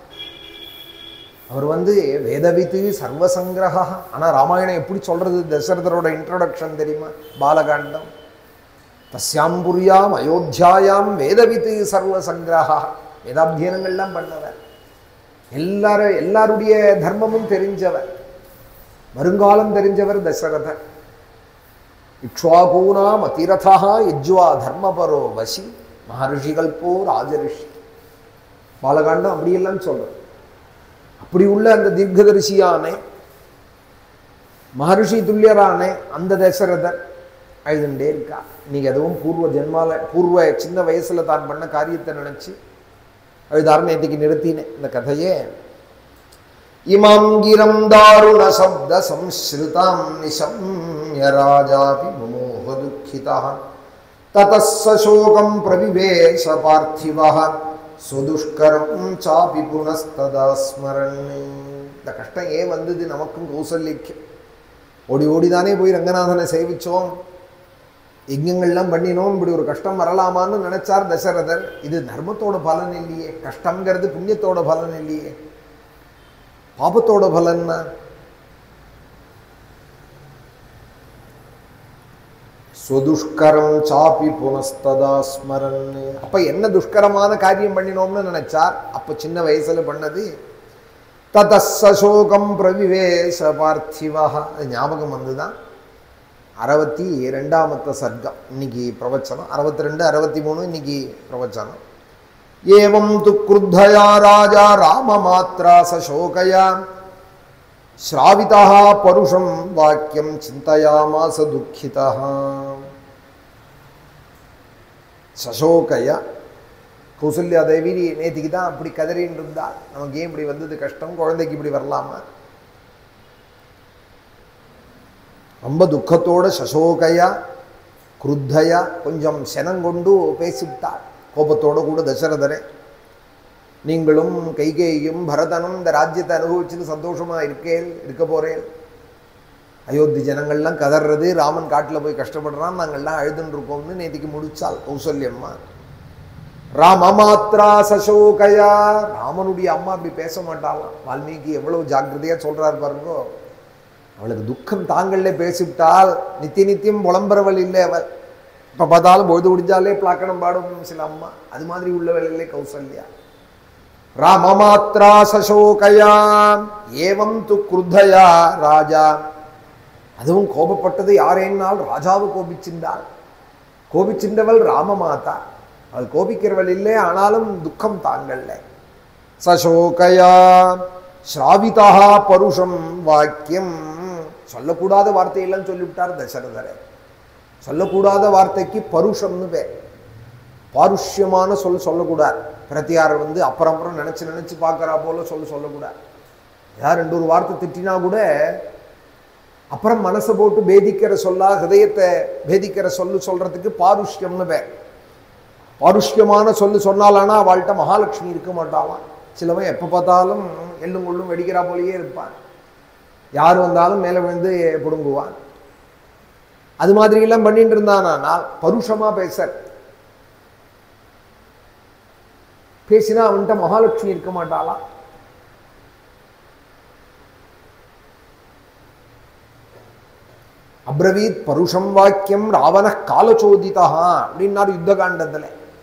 Speaker 1: அவர் வந்து வேதவித்து சர்வசங்கிரகா. ஆனால் ராமாயணம் எப்படி சொல்றது? தசரதரோட இன்ட்ரோடக்ஷன் தெரியுமா? பாலகாண்டம். தஸ்யாம்புரியாம் அயோத்தியாயாம் வேதவித்து சர்வசங்கிரகா. வேதாத்தியனங்கள்லாம் பண்ணவர், எல்லாருடைய தர்மமும் தெரிஞ்சவர், வருங்காலம் தெரிஞ்சவர் தசரதர். இக்ஷ்வாகூனாம் அதிரதா யஜ்வா தர்மபரோ வசி மகர்ஷிகள் போ ராஜரிஷி. பாலகாண்டம் அப்படியெல்லாம் சொல்கிறேன். அப்படி உள்ள அந்த தீர்க்கதரிசியான மகர்ஷி துல்லியரான அந்த தசரதர் அழுதுண்டே இருக்கா. இன்னைக்கு அதுவும் பூர்வ சின்ன வயசுல தான் பண்ண காரியத்தை நினைச்சு அழுதார். நேற்றுக்கு நிறுத்தினேன் இந்த கதையே. இமாங்கிரம் தாருண சப்த சம்ஸ்ருதாம் நிசம்ய ராஜாபி முமோக துக்கிதா ததஸ்ஸசோகம் பிரவிவேஷ பார்த்திவஹ சுதுஷ்கரம் சாபி புனஸ்ததா ஸ்மரன். இந்த கஷ்டம் ஏன் வந்தது நமக்கும் கௌசல்யக்கு? ஓடி ஓடிதானே போய் ரங்கநாதனை சேவிச்சோம், யஜ்ஞங்கள்லாம் பண்ணினோம், இப்படி ஒரு கஷ்டம் வரலாமான்னு நினைச்சார் தசரதர். இது தர்மத்தோட பலன் இல்லையே, கஷ்டங்கிறது புண்ணியத்தோட பலன் இல்லையே, பாபத்தோட பலன்னா. சுதுஷ்கரம் சாபி புனஸ்ததா ஸ்மரன். அப்ப என்ன துஷ்கரமான காரியம் பண்ணினோம்னு நினைச்சார். அப்ப சின்ன வயசுல பண்ணது. ததஸ்ஸசோகம் பிரவிவேஷ பார்த்திவஹ. அது ஞாபகம் வந்துதான். 62வது சர்க்கம் இன்னைக்கு பிரவச்சனம். 62, 63 இன்னைக்கு பிரவச்சனம். ஏவம் து க்ருத்தயா ராஜா ராம மாத்ரா சசோகயா ஸ்ராவிதா பருஷம் வாக்கியம் சிந்தயாமாச துக்கிதா. சசோகயா கௌசல்யா தேவி நேற்றுக்கு தான் அப்படி கதறின்னு இருந்தா, நமக்கு ஏன் இப்படி வந்தது கஷ்டம், குழந்தைக்கு இப்படி வரலாமா, ரொம்ப துக்கத்தோட சசோகையா குருத்தையா கொஞ்சம் செனங்கொண்டு பேசிவிட்டார். கோபத்தோட கூட தசரதரே, நீங்களும் கைகேயும் பரதனும் இந்த ராஜ்யத்தை அனுபவிச்சுன்னு சந்தோஷமா இருக்க போறேன். அயோத்தி ஜனங்கள்லாம் கதறது, ராமன் காட்டில் போய் கஷ்டப்படுறான், நாங்கள்லாம் அழுதுன்னு இருக்கோம்னு நேற்றுக்கு முடிச்சாள் கௌசல்யம்மா. ராம மாத்ரா சசோகயா. ராமனுடைய அம்மா அப்படி பேச மாட்டாளாம். வால்மீகி எவ்வளவு ஜாக்கிரதையா சொல்றாரு பாருங்கோ. அவளுக்கு துக்கம் தாங்கள்ல பேசிவிட்டால் நித்தியம் புலம்புறவள் இல்லை அவள். இப்ப பார்த்தாலும் பொழுது முடிஞ்சாலே பிளாக்கணம் பாடும் சில அம்மா. அது மாதிரி உள்ளவள் இல்லை கௌசல்யா. ராம மாத்ரா சசோகயா ஏவம் து க்ருத்தயா ராஜா. அதுவும் கோபப்பட்டது யாரேனால் ராஜாவு கோபிச்சிருந்தாள். கோபிச்சின்றவள் ராமமாதா. அவள் கோபிக்கிறவள் இல்லை, ஆனாலும் துக்கம் தாங்கள்ல. சசோகயா ஸ்ராவிதா பருஷம் வாக்கியம். சொல்லக்கூடாத வார்த்தையெல்லாம் சொல்லிவிட்டார் தசரதரை. சொல்லக்கூடாத வார்த்தைக்கு பருஷம்னு பேர். பாருஷ்யமான சொல்லக்கூடாது. பிரத்தியாரர் அப்புறம் நினைச்சு பார்க்கறா போல சொல்லக்கூடாது. யார் 2 வார்த்தை திட்டினா கூட அப்புறம் மனசை போட்டு பேதிக்கிற சொல்லா, ஹிருதயத்தை பேதிக்கிற சொல்றதுக்கு பாருஷ்யம்னு பேர். பாருஷ்யமான சொன்னாலானா அவள்கிட்ட மகாலட்சுமி இருக்க மாட்டாளாம். சிலவன் எப்போ பார்த்தாலும் எள்ளும் கொள்ளும் வெடிக்கிறா போலேயே இருப்பான். யார் வந்தாலும் மேலே விழுந்து பிடுங்குவான். அது மாதிரி எல்லாம் பண்ணிட்டு இருந்தானால் பருஷமா பேசினா அவன்கிட்ட மகாலட்சுமி இருக்க மாட்டாளா. அப்ரவீத் பருஷம் வாக்கியம் ராவண காலச்சோதிதா அப்படின்னாரு யுத்த காண்டத்துல.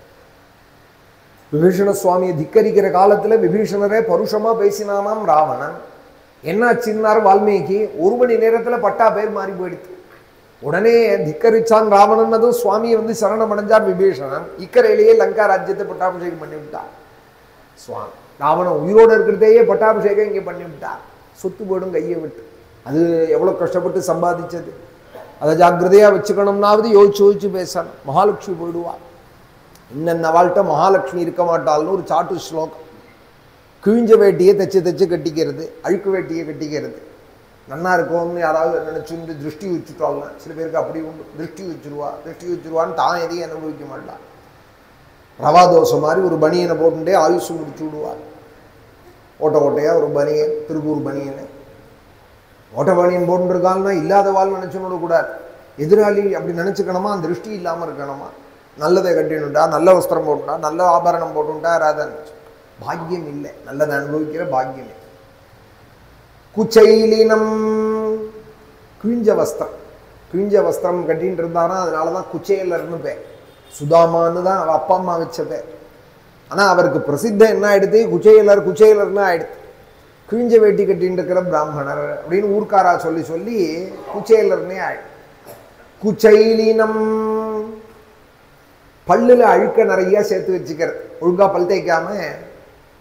Speaker 1: விபீஷண சுவாமியை திக்கரிக்கிற காலத்துல விபீஷணரே பருஷமா பேசினானாம் ராவணன். என்னாச்சுன்னார் வால்மீகி. 1 மணி நேரத்துல பட்டா பேர் மாறி போயிடுச்சு. உடனே திக்கரிச்சான் ராவணன். அதுவும் சுவாமியை சரணம் அடைஞ்சார் விபீஷணன். இக்கரையிலேயே லங்கா ராஜ்யத்தை பட்டாபிஷேகம் பண்ணி விட்டார் சுவாமி. ராவணன் உயிரோடு இருக்கிறதையே பட்டாபிஷேகம் இங்கே பண்ணி விட்டார். சொத்து போயிடும் கையை விட்டு. அது எவ்வளவு கஷ்டப்பட்டு சம்பாதிச்சது. அதை ஜாக்கிரதையா வச்சுக்கணும்னாவது யோசிச்சு பேசணும். மகாலட்சுமி போயிடுவா. இன்னென்ன வாழ்க்கை மகாலட்சுமி இருக்க மாட்டாள்னு ஒரு சாட்டு ஸ்லோகம். கிழிஞ்ச வேட்டியை தைச்சு கட்டிக்கிறது, அழுக்கு வேட்டியை கட்டிக்கிறது. நன்னா இருக்கும்னு யாராவது நினைச்சு திருஷ்டி வச்சுட்டோம்னா சில பேருக்கு அப்படி உண்டு. திருஷ்டி வச்சிருவான்னு தான் எதையும் அனுபவிக்க மாட்டான். ரவா தோசை மாதிரி ஒரு பனியனை போட்டுட்டே ஆயுசு முடிச்சு விடுவார். ஓட்டையா ஒரு பனியன், திருப்பூர் பனியனை ஓட்ட பனியன் போட்டுருக்காங்கன்னா இல்லாத வாழ் நினைச்சுன்னு கூடாது. எதிராளி அப்படி நினைச்சுக்கணுமா, அந்த திருஷ்டி இல்லாமல் இருக்கணுமா. நல்லதை கட்டினுட்டா, நல்ல வஸ்திரம் போட்டுட்டா, நல்ல ஆபரணம் போட்டுட்டா ராதா பாக்கியம் இல்லை. நல்லதை அனுபவிக்கிற பாக்கியம் இல்லை. குச்சைலினம் கிழிஞ்ச வஸ்திரம் கட்டின்னு இருந்தானா அதனாலதான் குச்சைலர்னு பேர். சுதாமான்னு தான் அவ அப்பா அம்மா வச்ச பேர். ஆனா அவருக்கு பிரசித்தம் என்ன ஆயிடுது, குச்சைலர்னு ஆயிடுது. கிழிஞ்ச வேட்டி கட்டின்னு இருக்கிற பிராமணர் அப்படின்னு ஊர்க்காரா சொல்லி குச்சைலர்னே ஆயிடுது. குச்சைலினம் பல்லுல அழுக்க நிறைய சேர்த்து வச்சுக்கிறது. ஒழுங்கா பல் தேய்க்காம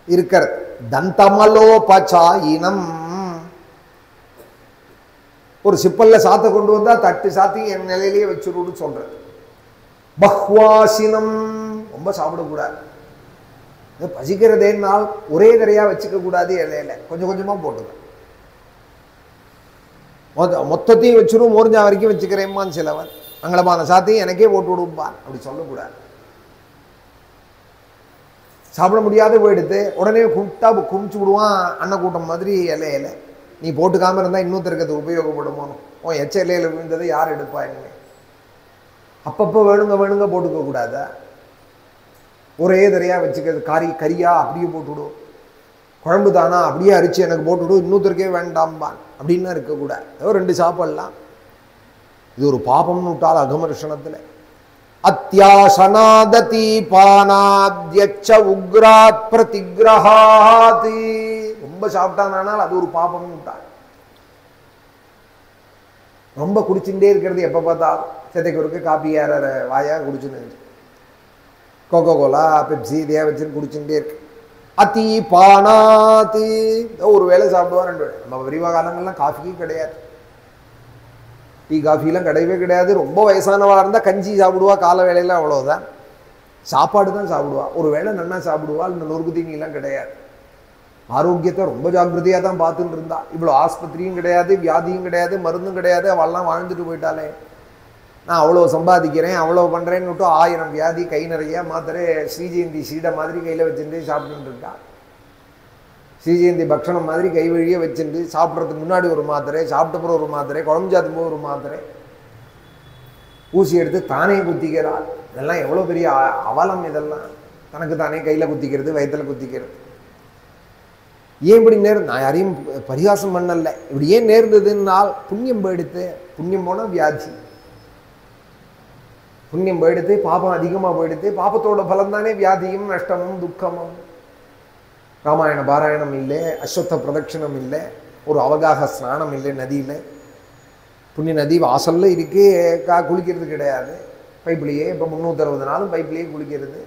Speaker 1: இருக்கிறது. தந்தமலோபசாயினம். ஒரு சிப்பல்ல சாத்த கொண்டு வந்தா தட்டு சாத்தி என் நிலையிலேயே வச்சுருன்னு சொல்றது. பஹ்வாசினம், ரொம்ப சாப்பிடக்கூடாது. பசிக்கிறதேனால் ஒரே தரையா வச்சுக்க கூடாது, இலையில கொஞ்சம் கொஞ்சமா போட்டுக்க. மொத்தத்தையும் வச்சிரும், மோர்ஞ்சா வரைக்கும் வச்சுக்கிறேம்மான்னு சிலவன். மங்களமான சாத்தையும் எனக்கே போட்டு விடுப்பான், அப்படி சொல்லக்கூடாது. சாப்பிட முடியாத போயிடுத்து உடனே கும்பிட்டா குமிச்சு விடுவான், அன்னக்கூட்டம் மாதிரி இலையில. நீ போட்டுக்காம இருந்தா இன்னொருத்தருக்கு அது உபயோகப்படுமோ? உன் எச்ச இலையில விழுந்ததை யார் எடுப்பா? என்ன அப்பப்போ வேணுங்க வேணுங்க போட்டுக்க கூடாதா? ஒரே தரையா வச்சுக்கிறது. கறியா அப்படியே போட்டுவிடும், குழம்பு தானா அப்படியே அரிச்சு எனக்கு போட்டுவிடும், இன்னொருத்தருக்கே வேண்டாம்பான், அப்படின்னா இருக்கக்கூடாது. ஏதோ 2 சாப்பிடலாம். இது ஒரு பாபம்னு விட்டால் அகமர்ஷணத்துல. அத்தியாசனாததி பானாத்யச்ச உக்ராத் பிரதிக்ரஹாதி. ரொம்ப சாப்பிட்டானால் அது ஒரு பாபம்னு விட்டாள். ரொம்ப குடிச்சுட்டே இருக்கிறது, எப்போ பார்த்தாலும் சேத்தைக்கு ஒருக்கு காப்பி யார வாயா குடிச்சுன்னு, கோகோ கோலா பெப்சி இதையா வச்சுன்னு குடிச்சுட்டே இருக்கு. அதி பானாதி. ஒரு வேளை சாப்பிடுவா, 2 வேளை. நம்ம விரிவாக காலங்கள்லாம் காஃபிக்கு கிடையாது, டீ காஃபிலாம் கிடையவே கிடையாது. ரொம்ப வயசானவா இருந்தால் கஞ்சி சாப்பிடுவா, கால வேலையில் அவ்வளோதான். சாப்பாடு தான் சாப்பிடுவா, ஒரு வேளை நன்னா சாப்பிடுவா. இந்த நொறுக்கு தீனிலாம் கிடையாது. ஆரோக்கியத்தை ரொம்ப ஜாக்கிரதையாக தான் பார்த்துட்டு இருந்தா. இவ்வளோ ஆஸ்பத்திரியும் கிடையாது, வியாதியும் கிடையாது, மருந்தும் கிடையாது. அவள்லாம் வாழ்ந்துட்டு போயிட்டாலே. நான் அவ்வளோ சம்பாதிக்கிறேன், அவ்வளோ பண்ணுறேன்னு விட்டு 1000 வியாதி, கை நிறைய மாத்திரை, ஸ்ரீஜெயந்தி சீடை மாதிரி கையில் வச்சுட்டு சாப்பிட்டுட்டு இருக்கா. ஸ்ரீஜெயந்தி பக்ஷணம் மாதிரி கை வழியே வச்சுட்டு, சாப்பிட்றதுக்கு முன்னாடி ஒரு மாத்திரை, சாப்பிட்டப்புறம் ஒரு மாத்திரை, குழம்பு சாத்தும்போது ஒரு மாத்திரை, ஊசி எடுத்து தானே குத்திக்கிறாள். இதெல்லாம் எவ்வளோ பெரிய அவலம்! இதெல்லாம் தனக்கு தானே கையில் குத்திக்கிறது, வயிற்றில் குத்திக்கிறது. ஏன் இப்படி நான் யாரையும் பரிகாசம் பண்ணல. இப்படி ஏன் நேர்ந்ததுன்னால் புண்ணியம் போயிடுத்து. புண்ணியம் போனால் வியாதி, புண்ணியம் போயிடுத்து, பாபம் அதிகமாக போயிடுத்து. பாபத்தோட பலம் தானே வியாதியும் நஷ்டமும் துக்கமும். ராமாயண பாராயணம் இல்லை, அஸ்வத்த பிரதட்சணம் இல்லை, ஒரு அவகாக ஸ்நானம் இல்லை நதியில். புண்ணிய நதி வாசல்ல இருக்கு, குளிக்கிறது கிடையாது. பைப்லேயே இப்போ 360 நாளும் பைப்லேயே குளிக்கிறது.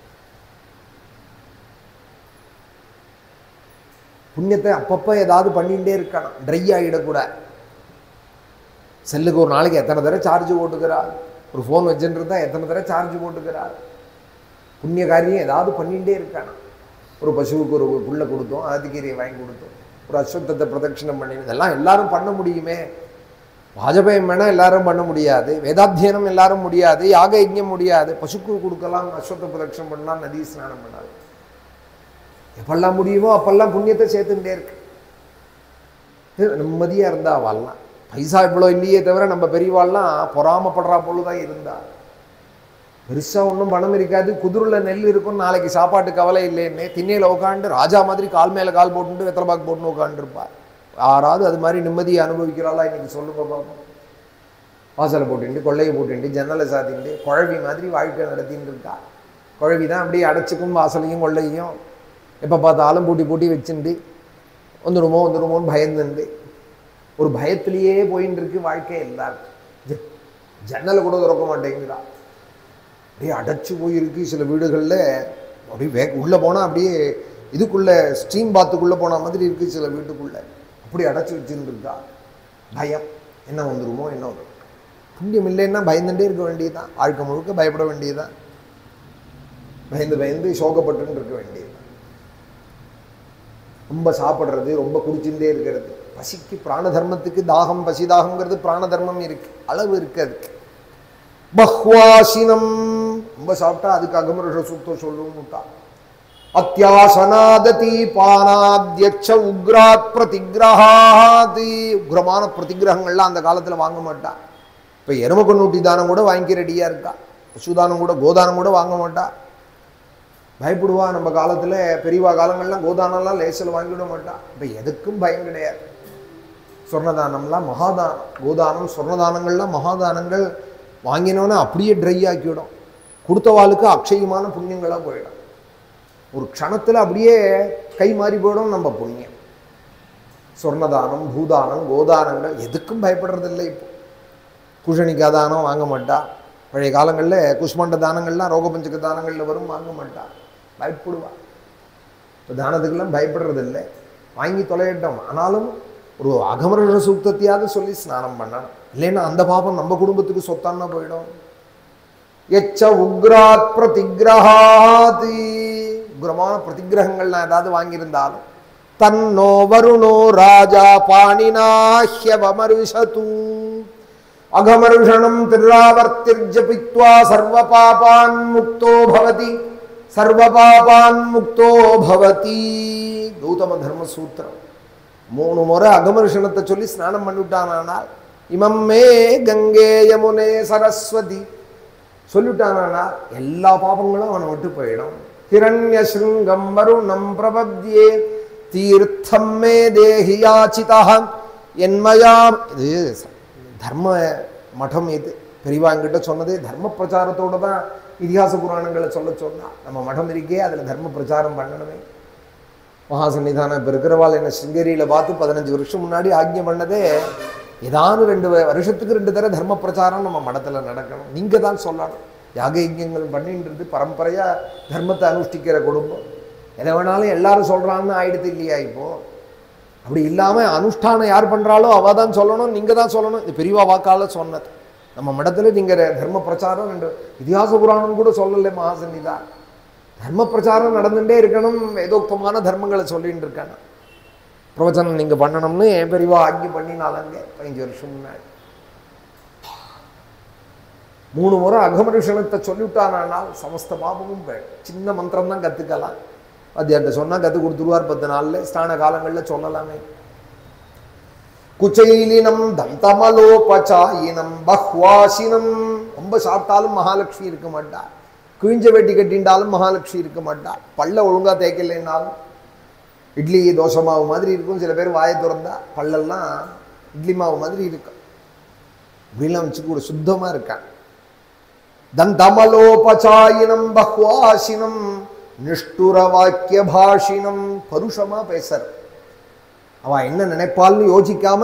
Speaker 1: புண்ணியத்தை அப்பப்போ ஏதாவது பண்ணிகிட்டே இருக்கணும், ட்ரை ஆகிடக்கூடாது. செல்லுக்கு ஒரு நாளைக்கு எத்தனை தடவை சார்ஜ் போட்டுக்கிறாள், ஒரு ஃபோன் வச்சுட்டு இருந்தால் எத்தனை தடவை சார்ஜ் போட்டுக்கிறாள். புண்ணிய காரியம் ஏதாவது பண்ணிகிட்டே இருக்கணும். ஒரு பசுவுக்கு ஒரு புல்லை கொடுத்தோம், ஆதிக்கீரையை வாங்கி கொடுத்தோம், ஒரு அஸ்வத்தத்தை பிரதட்சிணம் பண்ணி, இதெல்லாம் எல்லாரும் பண்ண முடியுமே. வாஜபேயம் வேணால் எல்லாரும் பண்ண முடியாது, வேதாத்தியனம் எல்லாரும் முடியாது, யாக யஜ்ஞம் முடியாது. பசுக்கு கொடுக்கலாம், அஸ்வத்த பிரதட்சிணம் பண்ணலாம், நதி ஸ்நானம் பண்ணாது. எப்பெல்லாம் முடியுமோ அப்பெல்லாம் புண்ணியத்தை சேர்த்துட்டே இருக்கு. நிம்மதியாக இருந்தா வாழலாம். பைசா இவ்வளோ இல்லையே தவிர நம்ம பெரியவாள்லாம் பொறாமப்படுறா போலதான் இருந்தா. பெருசா ஒன்றும் பணம் இருக்காது, குதிரில் நெல் இருக்கும், நாளைக்கு சாப்பாட்டு கவலை இல்லைன்னே திண்ணையில் உட்காந்து ராஜா மாதிரி கால் மேலே கால் போட்டுட்டு வெத்தலை பாக்கு போட்டுன்னு உட்காந்துருப்பார். யாராவது அது மாதிரி நிம்மதியை அனுபவிக்கிறாளா இன்னைக்கு சொல்லுங்க பாப்போம். வாசலை போட்டுட்டு, கொள்ளையை போட்டுட்டு, ஜன்னலை சாத்திட்டு, குழவி மாதிரி வாழ்க்கை நடத்தின்னு இருக்கா. குழவி தான் அப்படியே அடைச்சிக்கும் வாசலையும் கொள்ளையும். எப்போ பார்த்தாலும் பூட்டி பூட்டி வச்சுட்டு வந்துடுமோன்னு பயந்துண்டு ஒரு பயத்திலேயே போயின்னு இருக்கு வாழ்க்கை எல்லாருக்கும். ஜன்னலை கூட திறக்க மாட்டேங்கிறா, அப்படியே அடைச்சி போயிருக்கு. சில வீடுகளில் அப்படியே உள்ளே போனால் அப்படியே இதுக்குள்ளே ஸ்ட்ரீம் பாத்துக்குள்ளே போன மாதிரி இருக்குது. சில வீட்டுக்குள்ளே அப்படி அடைச்சி வச்சுன்னு இருக்கா. பயம், என்ன வந்துடுமோ என்ன வந்துடும். புண்ணியம் இல்லைன்னா பயந்துட்டே இருக்க வேண்டியதுதான், வாழ்க்கை முழுக்க பயப்பட வேண்டியதுதான், பயந்து சோகப்பட்டுன்னு இருக்க வேண்டியது. ரொம்ப சாப்பிட்றது, ரொம்ப குடிச்சுட்டே இருக்கிறது. பசிக்கு பிராண தர்மத்துக்கு தாகம், பசி தாகம்ங்கிறது பிராண தர்மம் இருக்கு, அளவு இருக்கு அதுக்கு. பஹ்வாசினம், ரொம்ப சாப்பிட்டா அதுக்கு அகமருஷ சூக்தம் சொல்லுவோம்னுட்டா. அத்தியாசனாததி பானாத்யச்ச உக்ராத் பிரதிக்ரஹாதி. உக்ரமான பிரதிகிரகங்கள்லாம் அந்த காலத்தில் வாங்க மாட்டா. இப்போ எரும கண்ணூட்டி தானம் கூட வாங்கி ரெடியாக இருக்கா. பசுதானம் கூட, கோதானம் கூட வாங்க மாட்டா. பயப்படுவா. நம்ம காலத்தில் பெரியவா காலங்கள்லாம் கோதானம்லாம் லேசில் வாங்கிவிட மாட்டா. இப்போ எதுக்கும் பயம் கிடையாது. சொர்ணதானம்லாம் மகாதானம், கோதானம் சொர்ணதானங்கள்லாம் மகாதானங்கள். வாங்கினோன்னே அப்படியே ட்ரை ஆக்கிவிடும். கொடுத்தவாளுக்கு அக்ஷயமான புண்ணியங்களாக போயிடும். ஒரு க்ஷணத்தில் அப்படியே கை மாறி போயிடும் நம்ம புண்ணியம். சொர்ணதானம், பூதானம், கோதானங்கள் எதுக்கும் பயப்படுறதில்லை. இப்போ குஷணிக்கா தானம் வாங்க மாட்டா. பழைய காலங்களில் குஷ்மண்ட தானங்கள்லாம் ரோகபஞ்சக தானங்களில் வரும், வாங்க மாட்டா, பயப்படுவா. இப்போ தானத்துக்கெல்லாம் பயப்படுறது இல்லை, வாங்கி தொலையிட்டோம். ஆனாலும் ஒரு அகமருஷ சூக்தத்தையாவது சொல்லி ஸ்நானம் பண்ணணும். இல்லைன்னா அந்த பாபம் நம்ம குடும்பத்துக்கு சொத்தான்னா போயிடும். எச்ச உக்ராத் பிரதிகிரஹாதி, உக்ரமான பிரதிகிரகங்கள்லாம் ஏதாவது வாங்கியிருந்தாலும் தன்னோ வருணோ ராஜா பாணினாஹ்யவமருஷது அகமருஷணம் திருராவர்த்திர்ஜபித்வா சர்வபாபான் முக்தோ பவதி சர்வபாபான் முக்தோ பவதி. கௌதம தர்ம சூத்திரம். 3 முறை அகமருஷணத்தை சொல்லி ஸ்நானம் பண்ணிவிட்டானால் இமம் மே கங்கே யமுனே சரஸ்வதி சொல்லிவிட்டானா எல்லா பாபங்களும் அவனை விட்டு போயிடும். ஹிரண்ய ஸ்ருங்கம் வருணம் பிரபத்யே தீர்த்தம் மே தேஹி யாசிதா என்மயாம். இது தர்ம மடம். இது பெரியவா என்கிட்ட சொன்னதே தர்ம பிரச்சாரத்தோட தான் இதிகாச புராணங்களை சொன்னா. நம்ம மடம் இருக்கே, அதில் தர்ம பிரச்சாரம் பண்ணணுமே. மகாசன்னிதானம் இப்போ இருக்கிறவாள் என்ன சிங்கேரியில் பார்த்து 15 வருஷம் முன்னாடி ஆக்ஞை பண்ணதே, ஏதாவது 2 வருஷத்துக்கு 2 தடவை தர்ம பிரச்சாரம் நம்ம மடத்தில் நடக்கணும். நீங்கள் தான் சொல்லணும். யாக யஜ்யங்கள் பண்ணின்றது பரம்பரையாக தர்மத்தை அனுஷ்டிக்கிற குடும்பம். எதை வேணாலும் எல்லாரும் சொல்கிறான்னு ஆயிடுது இல்லையா? இப்போது அப்படி இல்லாமல் அனுஷ்டானம் யார் பண்ணுறாலோ அவள் தான் சொல்லணும், நீங்கள் தான் சொல்லணும். இது பெரியவா வாக்கால் சொன்னது. நம்ம மடத்தில் நீங்கள் தர்ம பிரச்சாரம் 2 இதிகாச புராணம் கூட சொல்லலை மகாசன்னிதான். தர்ம பிரச்சாரம் நடந்துகிட்டே இருக்கணும். ஏதோக்தமான தர்மங்களை சொல்லிகிட்டு இருக்காங்க. பிரவச்சனம் நீங்கள் பண்ணணும்னு பெரியவா ஆக்ஞை பண்ணினாலங்க 15 வருஷம் முன்னாடி. 3 முறை அகமருஷணத்தை சொல்லிவிட்டானால் சமஸ்த பாபமும் போயிடும். சின்ன மந்திரம் தான் கற்றுக்கலாம். அது சொன்னால் கற்றுக் கொடுத்துருவார் 10 நாளில். ஸ்நான காலங்களில் சொல்லலாமே. குச்சைலினம் தந்தமலோபச்சாயினம் பஹ்வாசினம். ரொம்ப சாப்பிட்டாலும் மகாலட்சுமி இருக்க மாட்டாள். கிழிஞ்ச வெட்டி கட்டின்றாலும் மகாலட்சுமி இருக்க மாட்டாள். பல்ல ஒழுங்காக தேய்க்கலைன்னாலும் இட்லி தோசை மாவு மாதிரி இருக்கும். சில பேர் வாயை திறந்தா பல்லெல்லாம் இட்லி மாவு மாதிரி இருக்கும். இப்படிலாம் வச்சு கூட சுத்தமாக இருக்கான். தந்தமலோபச்சாயினம் பஹ்வாசினம் நிஷ்டுர வாக்கிய பாஷினம். பருஷமாக பேசுற. அவன் என்ன நினைப்பால்னு யோசிக்காம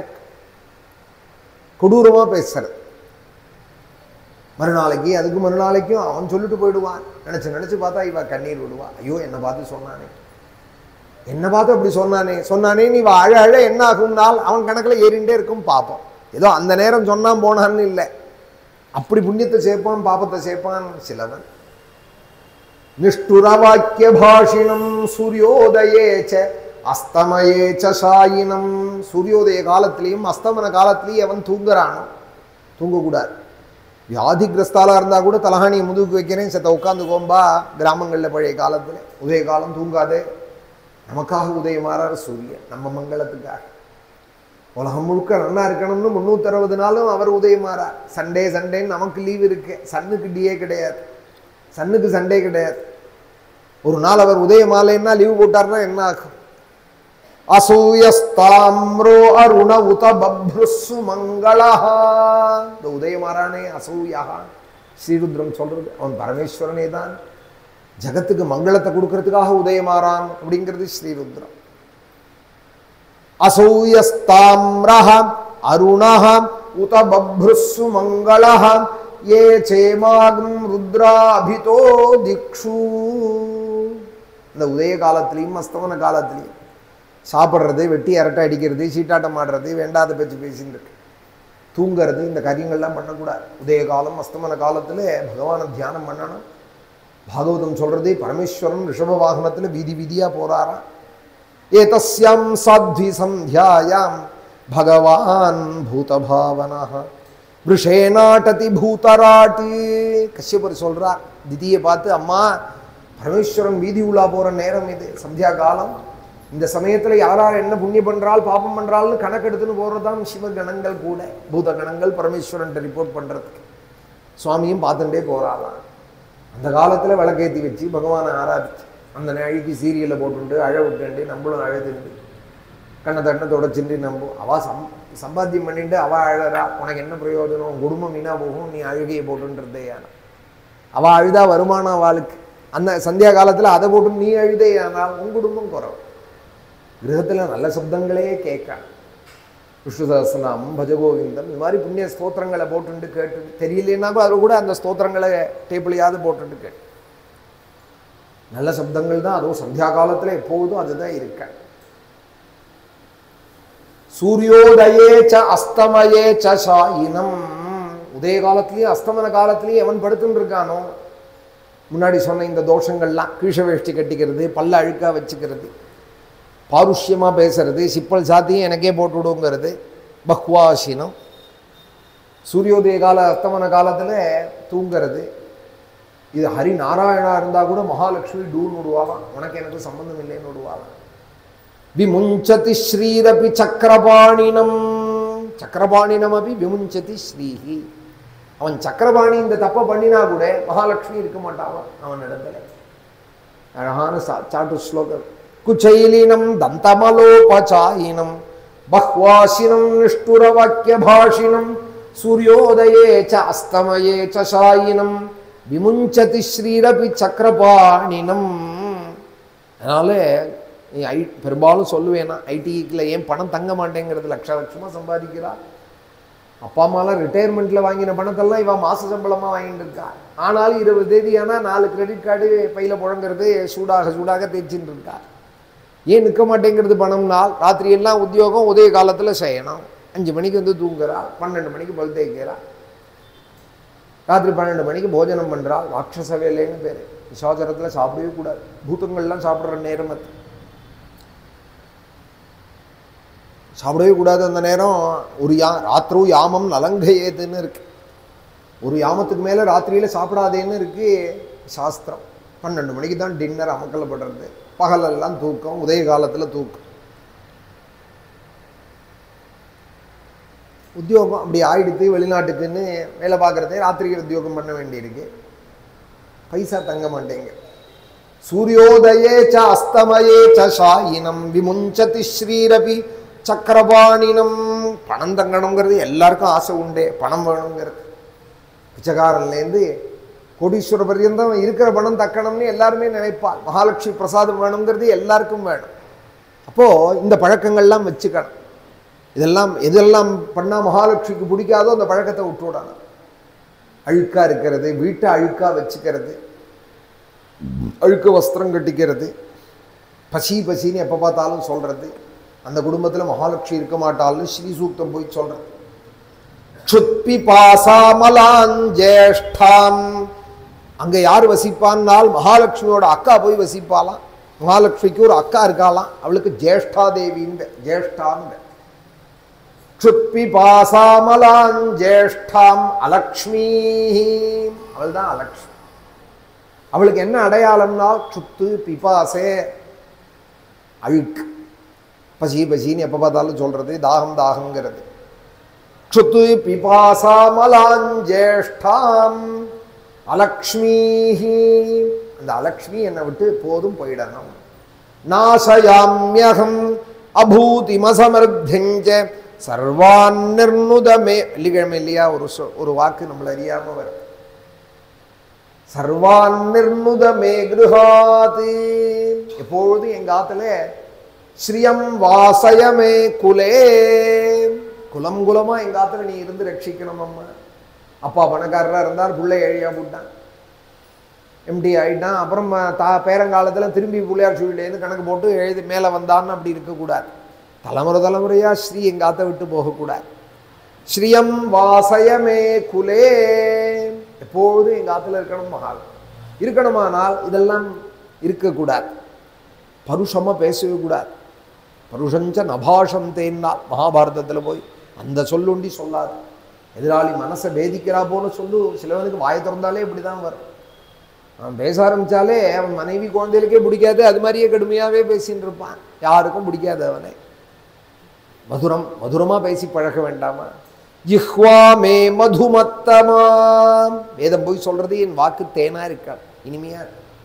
Speaker 1: கொடூரமாக பேசுற. மறுநாளைக்கு அதுக்கு மறுநாளைக்கும் அவன் சொல்லிட்டு போயிடுவான். நினச்சி பார்த்தா இவ கண்ணீர் விடுவான். ஐயோ என்னை பார்த்து சொன்னானே, என்னை பார்த்து அப்படி சொன்னானே நீ அழ அழ என்ன ஆகும்னால் அவன் கணக்கில் ஏறிண்டே இருக்கும் பாப்போம். ஏதோ அந்த நேரம் சொன்னான் போனான்னு இல்லை, அப்படி புண்ணியத்தை சேர்ப்பான் பாபத்தை சேர்ப்பான் சிலவன். நிஷ்டுர வாக்கிய பாஷினம் சூரியோதயேச்ச அஸ்தமயேச்ச சாயினம். சூரியோதய காலத்திலையும் அஸ்தமன காலத்திலையும் அவன் தூங்குறானோ, தூங்கக்கூடாது. வியாதிகிரஸ்தாலாக இருந்தால் கூட தலகாணியை முதுகுக்கு வைக்கிறேன், செத்த உட்காந்து கோம்பா. கிராமங்களில் பழைய காலத்தில் உதய காலம் தூங்காதே. நமக்காக உதயமாறார் சூரியன், நம்ம மங்களத்துக்காக. உலகம் முழுக்க நல்லா இருக்கணும்னு 360 நாளும் அவர் உதயமாறார். சண்டேன்னு நமக்கு லீவ் இருக்கு. சன்னுக்கு டிஏ கிடையாது, சன்னுக்கு சண்டே கிடையாது. ஒரு நாள் அவர் உதயமாலைன்னா லீவு போட்டார்னா என்ன ஆகும்? அசூயஸ்தாம்ரோ அருண உத பப்ருசு மங்களஹா. இந்த உதயமாறானே அசூயா, ஸ்ரீருத்ரம் சொல்றது அவன் பரமேஸ்வரனே தான். ஜகத்துக்கு மங்களத்தை கொடுக்கறதுக்காக உதயமாறான் அப்படிங்கிறது ஸ்ரீருத்ரம். அசூயஸ்தாம்ரஹ அருணஹ உத பப்ருசு மங்களஹ ஏ சேமாகும் ருத்ராபிதோ திக்ஷு. இந்த உதய காலத்திலையும் அஸ்தமன காலத்திலையும் சாப்பிட்றது, வெட்டி அரட்டை அடிக்கிறது, சீட்டாட்டம் ஆடுறது, வேண்டாத பேச்சு பேசின்னு இருக்கு, தூங்கிறது, இந்த காரியங்கள்லாம் பண்ணக்கூடாது. உதய காலம் அஸ்தமன காலத்தில் பகவானை தியானம் பண்ணணும். பாகவதம் சொல்றது பரமேஸ்வரன் ரிஷப வாகனத்தில் வீதி வீதியாக போறாராம். ஏதஸ்யாம் சாத்வி சந்தியாயாம் பகவான் பூதபாவனா விஷேநாட்டதி பூதராட்டி. கஷ்யபர் சொல்றார் திதியை பார்த்து, அம்மா பரமேஸ்வரன் வீதி உலா போகிற நேரம் இது, சந்தியா காலம். இந்த சமயத்தில் யாரார் என்ன புண்ணியம் பண்ணுறாள் பாபம் பண்ணுறாள்னு கணக்கெடுத்துன்னு போகிறது தான் சிவகணங்கள் கூட, பூத கணங்கள் பரமேஸ்வரன் ரிப்போர்ட் பண்ணுறதுக்கு. சுவாமியும் பார்த்துட்டே போகிறாளாம். அந்த காலத்தில் விளக்கேற்றி வச்சு பகவானை ஆராதிச்சு அந்த அழுக்கி சீரியலில் போட்டுண்டு அழ விட்டுண்டு நம்மளும் அழுதுண்டு கண்ணை தண்ணை தொடச்சிண்டு நம்ம அவள் சம்பாத்தியம் பண்ணிட்டு அவள் அழறா. உனக்கு என்ன பிரயோஜனம்? குடும்பம் மீனா போகும், நீ அழுகையை போட்டுன்றதே. ஆனால் அவள் அழுதா வருமானம் அவளுக்கு. அந்த சந்தியா காலத்தில் அதை போட்டு நீ அழுதே ஆனால் உன் குடும்பம் குறவு. கிரகத்தில் நல்ல சப்தங்களே கேட்க விஷ்ணு சஹஸ்ரநாமம் பஜகோவிந்தம் இந்த மாதிரி புண்ணிய ஸ்தோத்திரங்களை போட்டுட்டு கேட்டு தெரியலன்னாக்கும் அதில் கூட அந்த ஸ்தோத்திரங்களை டேபிளையாவது போட்டுட்டு கேட்டு நல்ல சப்தங்கள் தான். அதுவும் சந்தியா காலத்தில் எப்போதும் அதுதான் இருக்க. சூரியோதயே ச அஸ்தமயே ச சாயினம். உதய காலத்திலேயே அஸ்தமன காலத்திலேயே எவன் படுத்துன்னு இருக்கானோ, முன்னாடி சொன்ன இந்த தோஷங்கள்லாம், கீழ வேஷ்டி கட்டிக்கிறது, பல்ல அழுக்கா வச்சுக்கிறது, பாருஷ்யமாக பேசுறது, சிப்பல் சாத்தியும் எனக்கே போட்டு விடுங்கிறது, பக்வாசினம், சூரியோதய கால அஸ்தமன காலத்தில் தூங்கிறது, இது ஹரி நாராயணா இருந்தால் கூட மகாலட்சுமி டூன்னு விடுவாளாம், உனக்கு எனக்கு சம்பந்தம் இல்லைன்னு விடுவாளாம். விமுஞ்சதி ஸ்ரீரபி சக்கரபாணினம். சக்கரபாணினம் அபி விமுஞ்சதி ஸ்ரீஹி. அவன் சக்கரபாணி இந்த தப்பை பண்ணினா கூட மகாலட்சுமி இருக்க மாட்டான் அவன் இடத்துல. அழகான சாட்டு ஸ்லோகம். குச்சைலினம் தந்தமலோபசாயினம் பஹ்வாசினம் நிஷ்டுர வாக்கிய பாஷினம் சூரியோதயே ச அஸ்தமயே ச சாயினம் விமுஞ்சதி ஸ்ரீரபி சக்கரபாணினம். அதனால பெரும்பாலும் சொல்லுவேன்னா, ஐடிக்குள்ள ஏன் பணம் தங்க மாட்டேங்கிறது, லட்ச லட்சமாக சம்பாதிக்கிறா. அப்பா அம்மாலாம் ரிட்டையர்மெண்ட்டில் வாங்கின பணத்தெல்லாம் இவன் மாத சம்பளமாக வாங்கிட்டு இருக்கா. ஆனாலும் 20 தேதி ஆனால் 4 கிரெடிட் கார்டு பையில் புழங்கிறது, சூடாக சூடாக தேய்ச்சின்னு இருக்கா. ஏன் நிற்க மாட்டேங்கிறது பணம்னால், ராத்திரியெல்லாம் உத்தியோகம், உதய காலத்தில் செய்யணும். 5 மணிக்கு வந்து தூங்குறா, 12 மணிக்கு பல் தேய்க்கிறா, ராத்திரி 12 மணிக்கு போஜனம் பண்ணுறா. ராட்சச வேலைன்னு பேர். விசாச்சரத்தில் சாப்பிடவே கூடாது, பூத்தங்கள்லாம் சாப்பிட்ற நேரம் அது, சாப்பிடவே கூடாது அந்த நேரம். ஒரு ராத்திரு யாமம் நலங்கையேதுன்னு இருக்கு. ஒரு யாமத்துக்கு மேலே ராத்திரியில் சாப்பிடாதேன்னு இருக்கு சாஸ்திரம். 12 மணிக்கு தான் டின்னர் அமக்கலப்படுறது, பகலெல்லாம் தூக்கம், உதய காலத்தில் தூக்கம். உத்தியோகம் அப்படி ஆயிடுத்து, வெளிநாட்டுக்குன்னு வேலை பார்க்குறதே ராத்திரிக்கு உத்தியோகம் பண்ண வேண்டியிருக்கு, பைசா தங்க மாட்டேங்க. சூரியோதயே ச அஸ்தமயே ச சாயினம் விமுஞ்சதி ஸ்ரீரபி சக்கரபாணினம். பணம் தங்கணுங்கிறது எல்லாருக்கும் ஆசை உண்டே, பணம் வேணுங்கிறது. பிச்சைக்காரன்லேருந்து கோடீஸ்வர பர்யந்தம் இருக்கிற பணம் தக்கணும்னு எல்லாருமே நினைப்பாள். மகாலட்சுமி பிரசாதம் வேணுங்கிறது எல்லாருக்கும் வேணும். அப்போது இந்த பழக்கங்கள்லாம் வச்சுக்கணும். எதெல்லாம் பண்ணால் மகாலட்சுமிக்கு பிடிக்காதோ அந்த பழக்கத்தை விட்டு விடணும். அழுக்காக இருக்கிறது, வீட்டை அழுக்காக வச்சுக்கிறது, அழுக்க வஸ்திரம் கட்டிக்கிறது, பசின்னு எப்போ பார்த்தாலும் சொல்கிறது, அந்த குடும்பத்தில் மகாலட்சுமி இருக்க மாட்டாள்னு ஸ்ரீ சூக்தம் போய் சொல்கிறது. க்ஷுத்பி பாசாமலாஞ்சேஷ்டாம். அங்கே யார் வசிப்பான்னால் மகாலட்சுமியோட அக்கா போய் வசிப்பாலாம். மகாலட்சுமிக்கு ஒரு அக்கா இருக்காலாம், அவளுக்கு ஜேஷ்டா தேவின்னு, ஜேஷ்டான்னு. க்ஷுத்பி பாசாமலாஞ்சேஷ்டாம் அலக்ஷ்மி, அவள் தான் அலக்ஷ்மி. அவளுக்கு என்ன அடையாளம்னா க்ஷுத்து பிபாசே, அழுக்கு, பசின்னு எப்போ பார்த்தாலும் சொல்கிறது, தாகங்கிறது. க்ஷுத்து பிபாசாமலாஞ்சேஷ்டாம் அலக்ஷ்மி. அந்த அலக்ஷ்மி என்னை விட்டு போதும் போயிடணும். நாசயாம்யகம் அபூதிமசமர்த்திஞ்ச சர்வான் நிர்ணுதமே. வெள்ளிக்கிழமை இல்லையா ஒரு வாக்கு நம்மளை அறியாமல் வரும். சர்வான் நிர்ணுதமே கிருஹாதி. எப்பொழுதும் எங்கள் ஆத்துல ஸ்ரீயம் வாசயமே குலே. குலமா எங்கள் ஆத்துல நீ இருந்து ரட்சிக்கணும் அம்மா. அப்பா பணக்காரராக இருந்தார், பிள்ளை ஏழியாக போட்டான், எம்டி ஆகிட்டான். அப்புறம் பேரங்காலத்தில் திரும்பி பிள்ளையார் சுழிலேருந்து கணக்கு போட்டு எழுதி மேலே வந்தான்னு அப்படி இருக்கக்கூடாது. தலைமுறையாக ஸ்ரீ எங்கள் ஆத்த விட்டு போகக்கூடாது. ஸ்ரீயம் வாசயமே குலே. எப்போதும் எங்கள் ஆத்துல இருக்கணும் மகால். இருக்கணுமானால் இதெல்லாம் இருக்கக்கூடாது. பருஷமாக பேசவே கூடாது. பருஷஞ்ச நபாஷம் தேன்னால் மகாபாரதத்தில் போய் அந்த சொல்லுண்டி சொல்லாது. எதிராளி மனசை வேதிக்கிறா போல சொல்லு. சிலவனுக்கு வாயை திறந்தாலே இப்படி தான் வரும். அவன் பேச ஆரம்பித்தாலே அவன் மனைவி குழந்தைகளுக்கே பிடிக்காது, அது மாதிரியே கடுமையாகவே பேசின்னு இருப்பான். யாருக்கும் பிடிக்காது அவனை. மதுரமாக பேசி பழக வேண்டாமா? ஜிஹ்வா மே மதுமத்தமா. வேதம் போய் சொல்றது என் வாக்கு தேனா இருக்கா, இனிமையா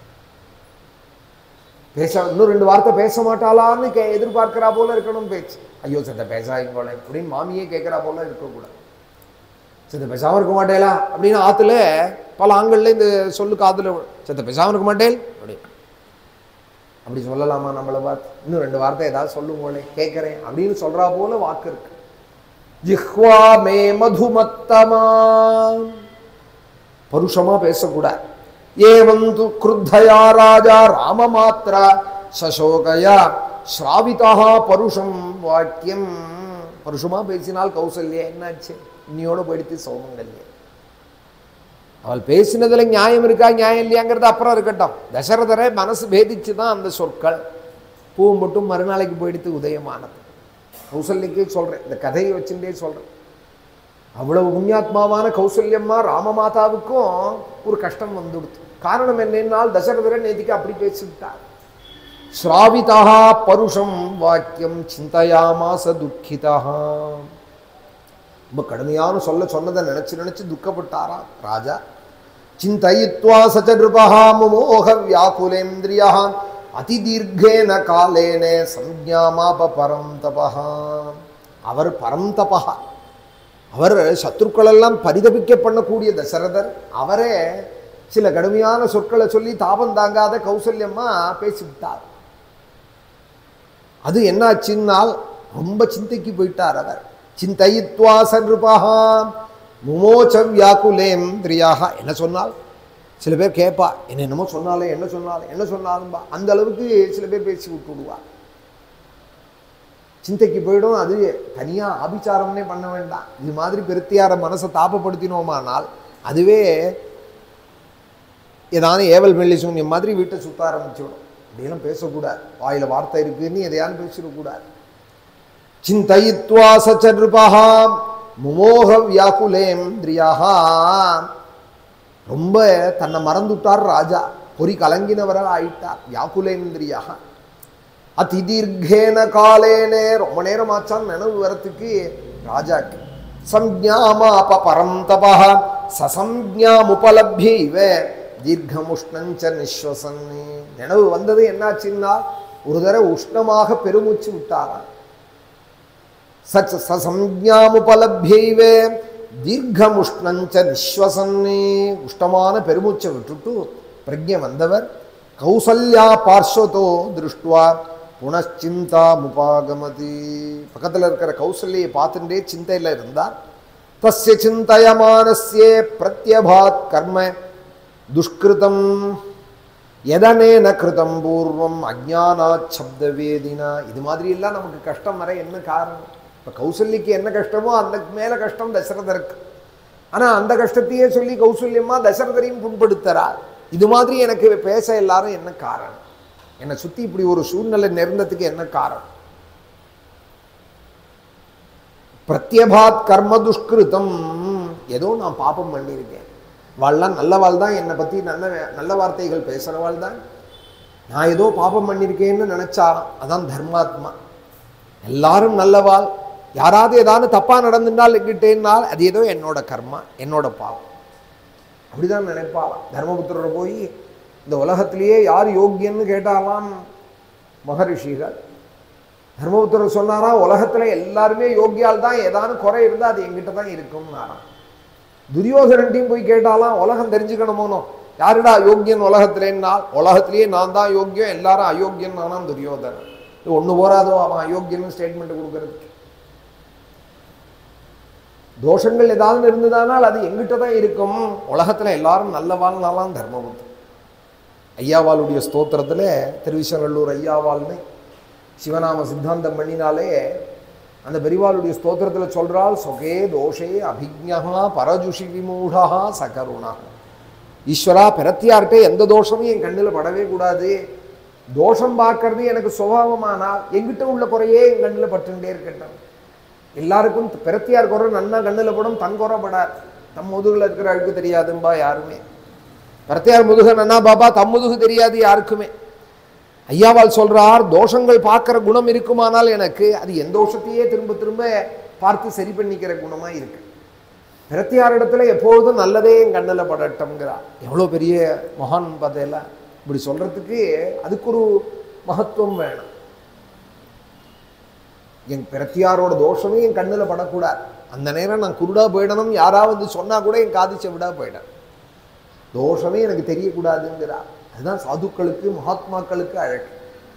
Speaker 1: பேச. இன்னும் 2 வார்த்தை பேச மாட்டாளான்னு எதிர்பார்க்கிறா போல இருக்கணும் பேச்சு. ஐயோ சத்த பேசாதீங்களே அப்படின்னு மாமியே கேட்குறா போல இருக்கக்கூடாது. சத்த பேசாமல் இருக்க மாட்டேலா அப்படின்னு ஆற்றுல பல ஆண்கள்ல இந்த சொல்லு காதுல, சத்த பேசாமல் இருக்க மாட்டேன் அப்படி சொல்லலாமா நம்மளை பார்த்து? இன்னும் 2 வார்த்தை ஏதாவது சொல்லுங்களே கேட்குறேன் அப்படின்னு சொல்றா போல வாக்கு இருக்கு. ஜிஹ்வா மே மதுமத்தமா. பருஷமா பேசக்கூடாது. ஏவம் து க்ருத்தயா ராஜா ராமமாத்ரா சசோகயா ஸ்ராவிதா பருஷம் வாக்கியம். பருஷமா பேசினால் கௌசல்யா என்னாச்சு? இன்னியோட போயிடுத்து சௌமங்கல்யா. அவள் பேசினதுல நியாயம் இருக்கா நியாயம் இல்லையாங்கிறது அப்புறம் இருக்கட்டும். தசரதரை மனசு பேதிச்சு தான் அந்த சொற்கள். பூ மட்டும் மறுநாளைக்கு போயிடுத்து உதயமானது. கௌசல்யக்கே சொல்றேன், இந்த கதையை வச்சுட்டே சொல்றேன். அவ்வளவு புண்ணியாத்மாவான கௌசல்யம்மா ராமமாதாவுக்கும் ஒரு கஷ்டம் வந்துடுது. காரணம் என்னென்னால் தசரதரை நேதிக்கு அப்படி பேசிவிட்டார். ஸ்ராவிதா பருஷம் வாக்கியம் சிந்தையாமாச துக்கிதா. ரொம்ப கடுமையான சொன்னதை நினைச்சு நினைச்சு துக்கப்பட்டாரா ராஜா. சிந்தயித்வா சச்ச நிருபஹ முமோக வியாகுலேந்திரியா அதிதீர்கேன காலேனே சஞ்ஞாமாப பரம் தபஹ. அவர் பரம் தபஹ, அவர் சத்ருக்களெல்லாம் பரிதபிக்க பண்ணக்கூடிய தசரதர் அவரே சில கடுமையான சொற்களை சொல்லி தாபம் தாங்காத கௌசல்யம்மா பேசிவிட்டார். அது என்னாச்சுன்னால் ரொம்ப சிந்தைக்கு போயிட்டார் அவர். சிந்தயித்வா சன்ருபஹ முமோச்ச வியாகுலேந்திரியாக. என்ன சொன்னால் சில பேர் கேட்பா, என்னென்னமோ சொன்னாலே என்ன சொன்னாலும்பா. அந்த அளவுக்கு சில பேர் பேசி விட்டுடுவா. சிந்தைக்கு போயிடும். அது தனியாக ஆபிச்சாரம்னே பண்ண வேண்டாம். இது மாதிரி பெருத்தியார மனசை தாபப்படுத்தினோமானால் அதுவே ஏதான ஏவல் வெள்ளி சூன்யம் மாதிரி வீட்டை சுத்த ஆரம்பிச்சுடும். அப்படியெல்லாம் பேசக்கூடாது. வாயில் வார்த்தை இருக்குன்னு எதையானு பேசிடக்கூடாது. சிந்தயித்வா சச்ச நிருபஹ முமோக வியாகுலேந்திரியாக. ரொம்ப தன்னை மறந்துட்டார் ராஜா. பொறி கலங்கினவராக ஆயிட்டார். வியாகுலேந்திரியாக அதிதீர்கேன காலேனே. ரொம்ப நேரம் ஆச்சான் நினைவு வரத்துக்கு ராஜாக்கு. சஞ்ஞாமாப பரம் தபஹ சசஞ்ஞாமுபலப்யைவ தீர்க்கமுஷ்ணஞ்ச நிஸ்வசன். நினைவு வந்தது என்னாச்சுன்னா ஒரு தடவை உஷ்ணமாக பெருமூச்சு விட்டாரா. சசஞ்ஞாமுபலப்யைவ தீர்க்கமுஷ்ணஞ்ச நிஸ்வசன். உஷ்ணமான பெருமூச்சை விட்டுட்டு பிரஜை வந்தவர் கௌசல்யா பார்ஸ்வதோ திருஷ்டுவா புனச்சிந்தா முபாகமதி. பக்கத்தில் இருக்கிற கௌசல்யை பார்த்துட்டே சிந்தையில் இருந்தார். தஸ்ய சிந்தயமானஸ்யே பிரத்யபாத் கர்ம துஷ்கிருதம் எதனேன கிருதம் பூர்வம் அஜ்ஞானாத் சப்தவேதினா. இது மாதிரி எல்லாம் நமக்கு கஷ்டம் வர என்ன காரணம்? இப்போ கௌசல்யக்கு என்ன கஷ்டமோ அந்த மேலே கஷ்டம் தசரதருக்கு. ஆனால் அந்த கஷ்டத்தையே சொல்லி கௌசல்யம்மா தசரதரையும் புண்படுத்துறார். இது மாதிரி எனக்கு பேச எல்லாரும் என்ன காரணம்? என்னை சுற்றி இப்படி ஒரு சூழ்நிலை நேர்ந்ததுக்கு என்ன காரணம்? பிரத்யபாத் கர்ம துஷ்கிருதம். ஏதோ நான் பாபம் பண்ணியிருக்கேன். வாழ்லாம் நல்லவாள் தான், என்னை பற்றி நல்ல வார்த்தைகள் பேசுகிறவாள் தான். நான் ஏதோ பாபம் பண்ணியிருக்கேன்னு நினச்சாராம். அதான் தர்மாத்மா. எல்லாரும் நல்லவாள். யாராவது ஏதாவது தப்பாக நடந்துட்டால் எங்கிட்டேன்னால் அது ஏதோ என்னோட கர்மா, என்னோட பாவம். அப்படிதான் நினைப்பாளாம். தர்மபுத்திரரை போய் இந்த உலகத்திலேயே யார் யோக்கியன்னு கேட்டாலாம் மகரிஷிகள். தர்மபுத்திரர் சொன்னாரா, உலகத்தில் எல்லாருமே யோக்கியால் தான், ஏதாவது குறை இருந்தால் அது எங்கிட்ட தான் இருக்கும்னாராம். துரியோதனன்ட்டையும் போய் கேட்டாலாம், உலகம் தெரிஞ்சுக்கணுமோனோ யாருடா யோக்கியன் உலகத்திலேன்னால், உலகத்திலேயே நான் தான் யோக்கியம், எல்லாரும் அயோக்கியன் நானாம் துரியோதனன். இது ஒன்று போராதோ அவன் அயோக்கியன்னு ஸ்டேட்மெண்ட் கொடுக்கறதுக்கு? தோஷங்கள் ஏதாவது இருந்ததானால் அது எங்கிட்ட தான் இருக்கும். உலகத்தில் எல்லாரும் நல்லவாள்னாலாம் தர்மபுத்திரன். ஐயாவாளுடைய ஸ்தோத்திரத்தில் திருவிசநல்லூர் ஐயாவாள்னு சிவநாம சித்தாந்தம் பண்ணினாலே அந்த பெரிவாளுடைய ஸ்தோத்திரத்தில் சொல்கிறாள், சொகே தோஷே அபிஜ்ஞா பரஜுஷி விமூடா சகருணா. ஈஸ்வரா, பிரத்தியார்கிட்ட எந்த தோஷமும் என் கண்ணில் படவே கூடாது. தோஷம் பார்க்கறது எனக்கு சுபாவமானால் எங்கிட்ட உள்ள குறையே என் கண்ணில் பட்டுட்டே இருக்கட்டும். எல்லாருக்கும் பிரத்தியார் குறை நன்னா கண்ணில் படும், தன் குறைப்படாது. தம் முதுகில் இருக்கிற அழுக்கு தெரியாதும்பா யாருமே. பிரத்தியார் முதுக நன்னா பாபா, தம் முதுகு தெரியாது யாருக்குமே. ஐயாவால் சொல்றார், தோஷங்கள் பார்க்குற குணம் இருக்குமானால் எனக்கு அது எந்த தோஷத்தையே திரும்ப திரும்ப பார்த்து சரி பண்ணிக்கிற குணமா இருக்கு. பிரத்தியாரிடத்துல எப்பொழுதும் நல்லதே என் கண்ணில் படட்டம்ங்கிறார். எவ்வளோ பெரிய மகான் பார்த்தேல. இப்படி சொல்றதுக்கு அதுக்கு ஒரு மகத்துவம் வேணும். என் பிரத்தியாரோட தோஷமே என் கண்ணில் படக்கூடாது. அந்த நேரம் நான் குருடா போயிடணும். யாராவது சொன்னா கூட என் காது செவிடா போயிடணும். தோஷமே எனக்கு தெரியக்கூடாதுங்கிறார். அதுதான் சாதுக்களுக்கு மகாத்மாக்களுக்கு அழகு.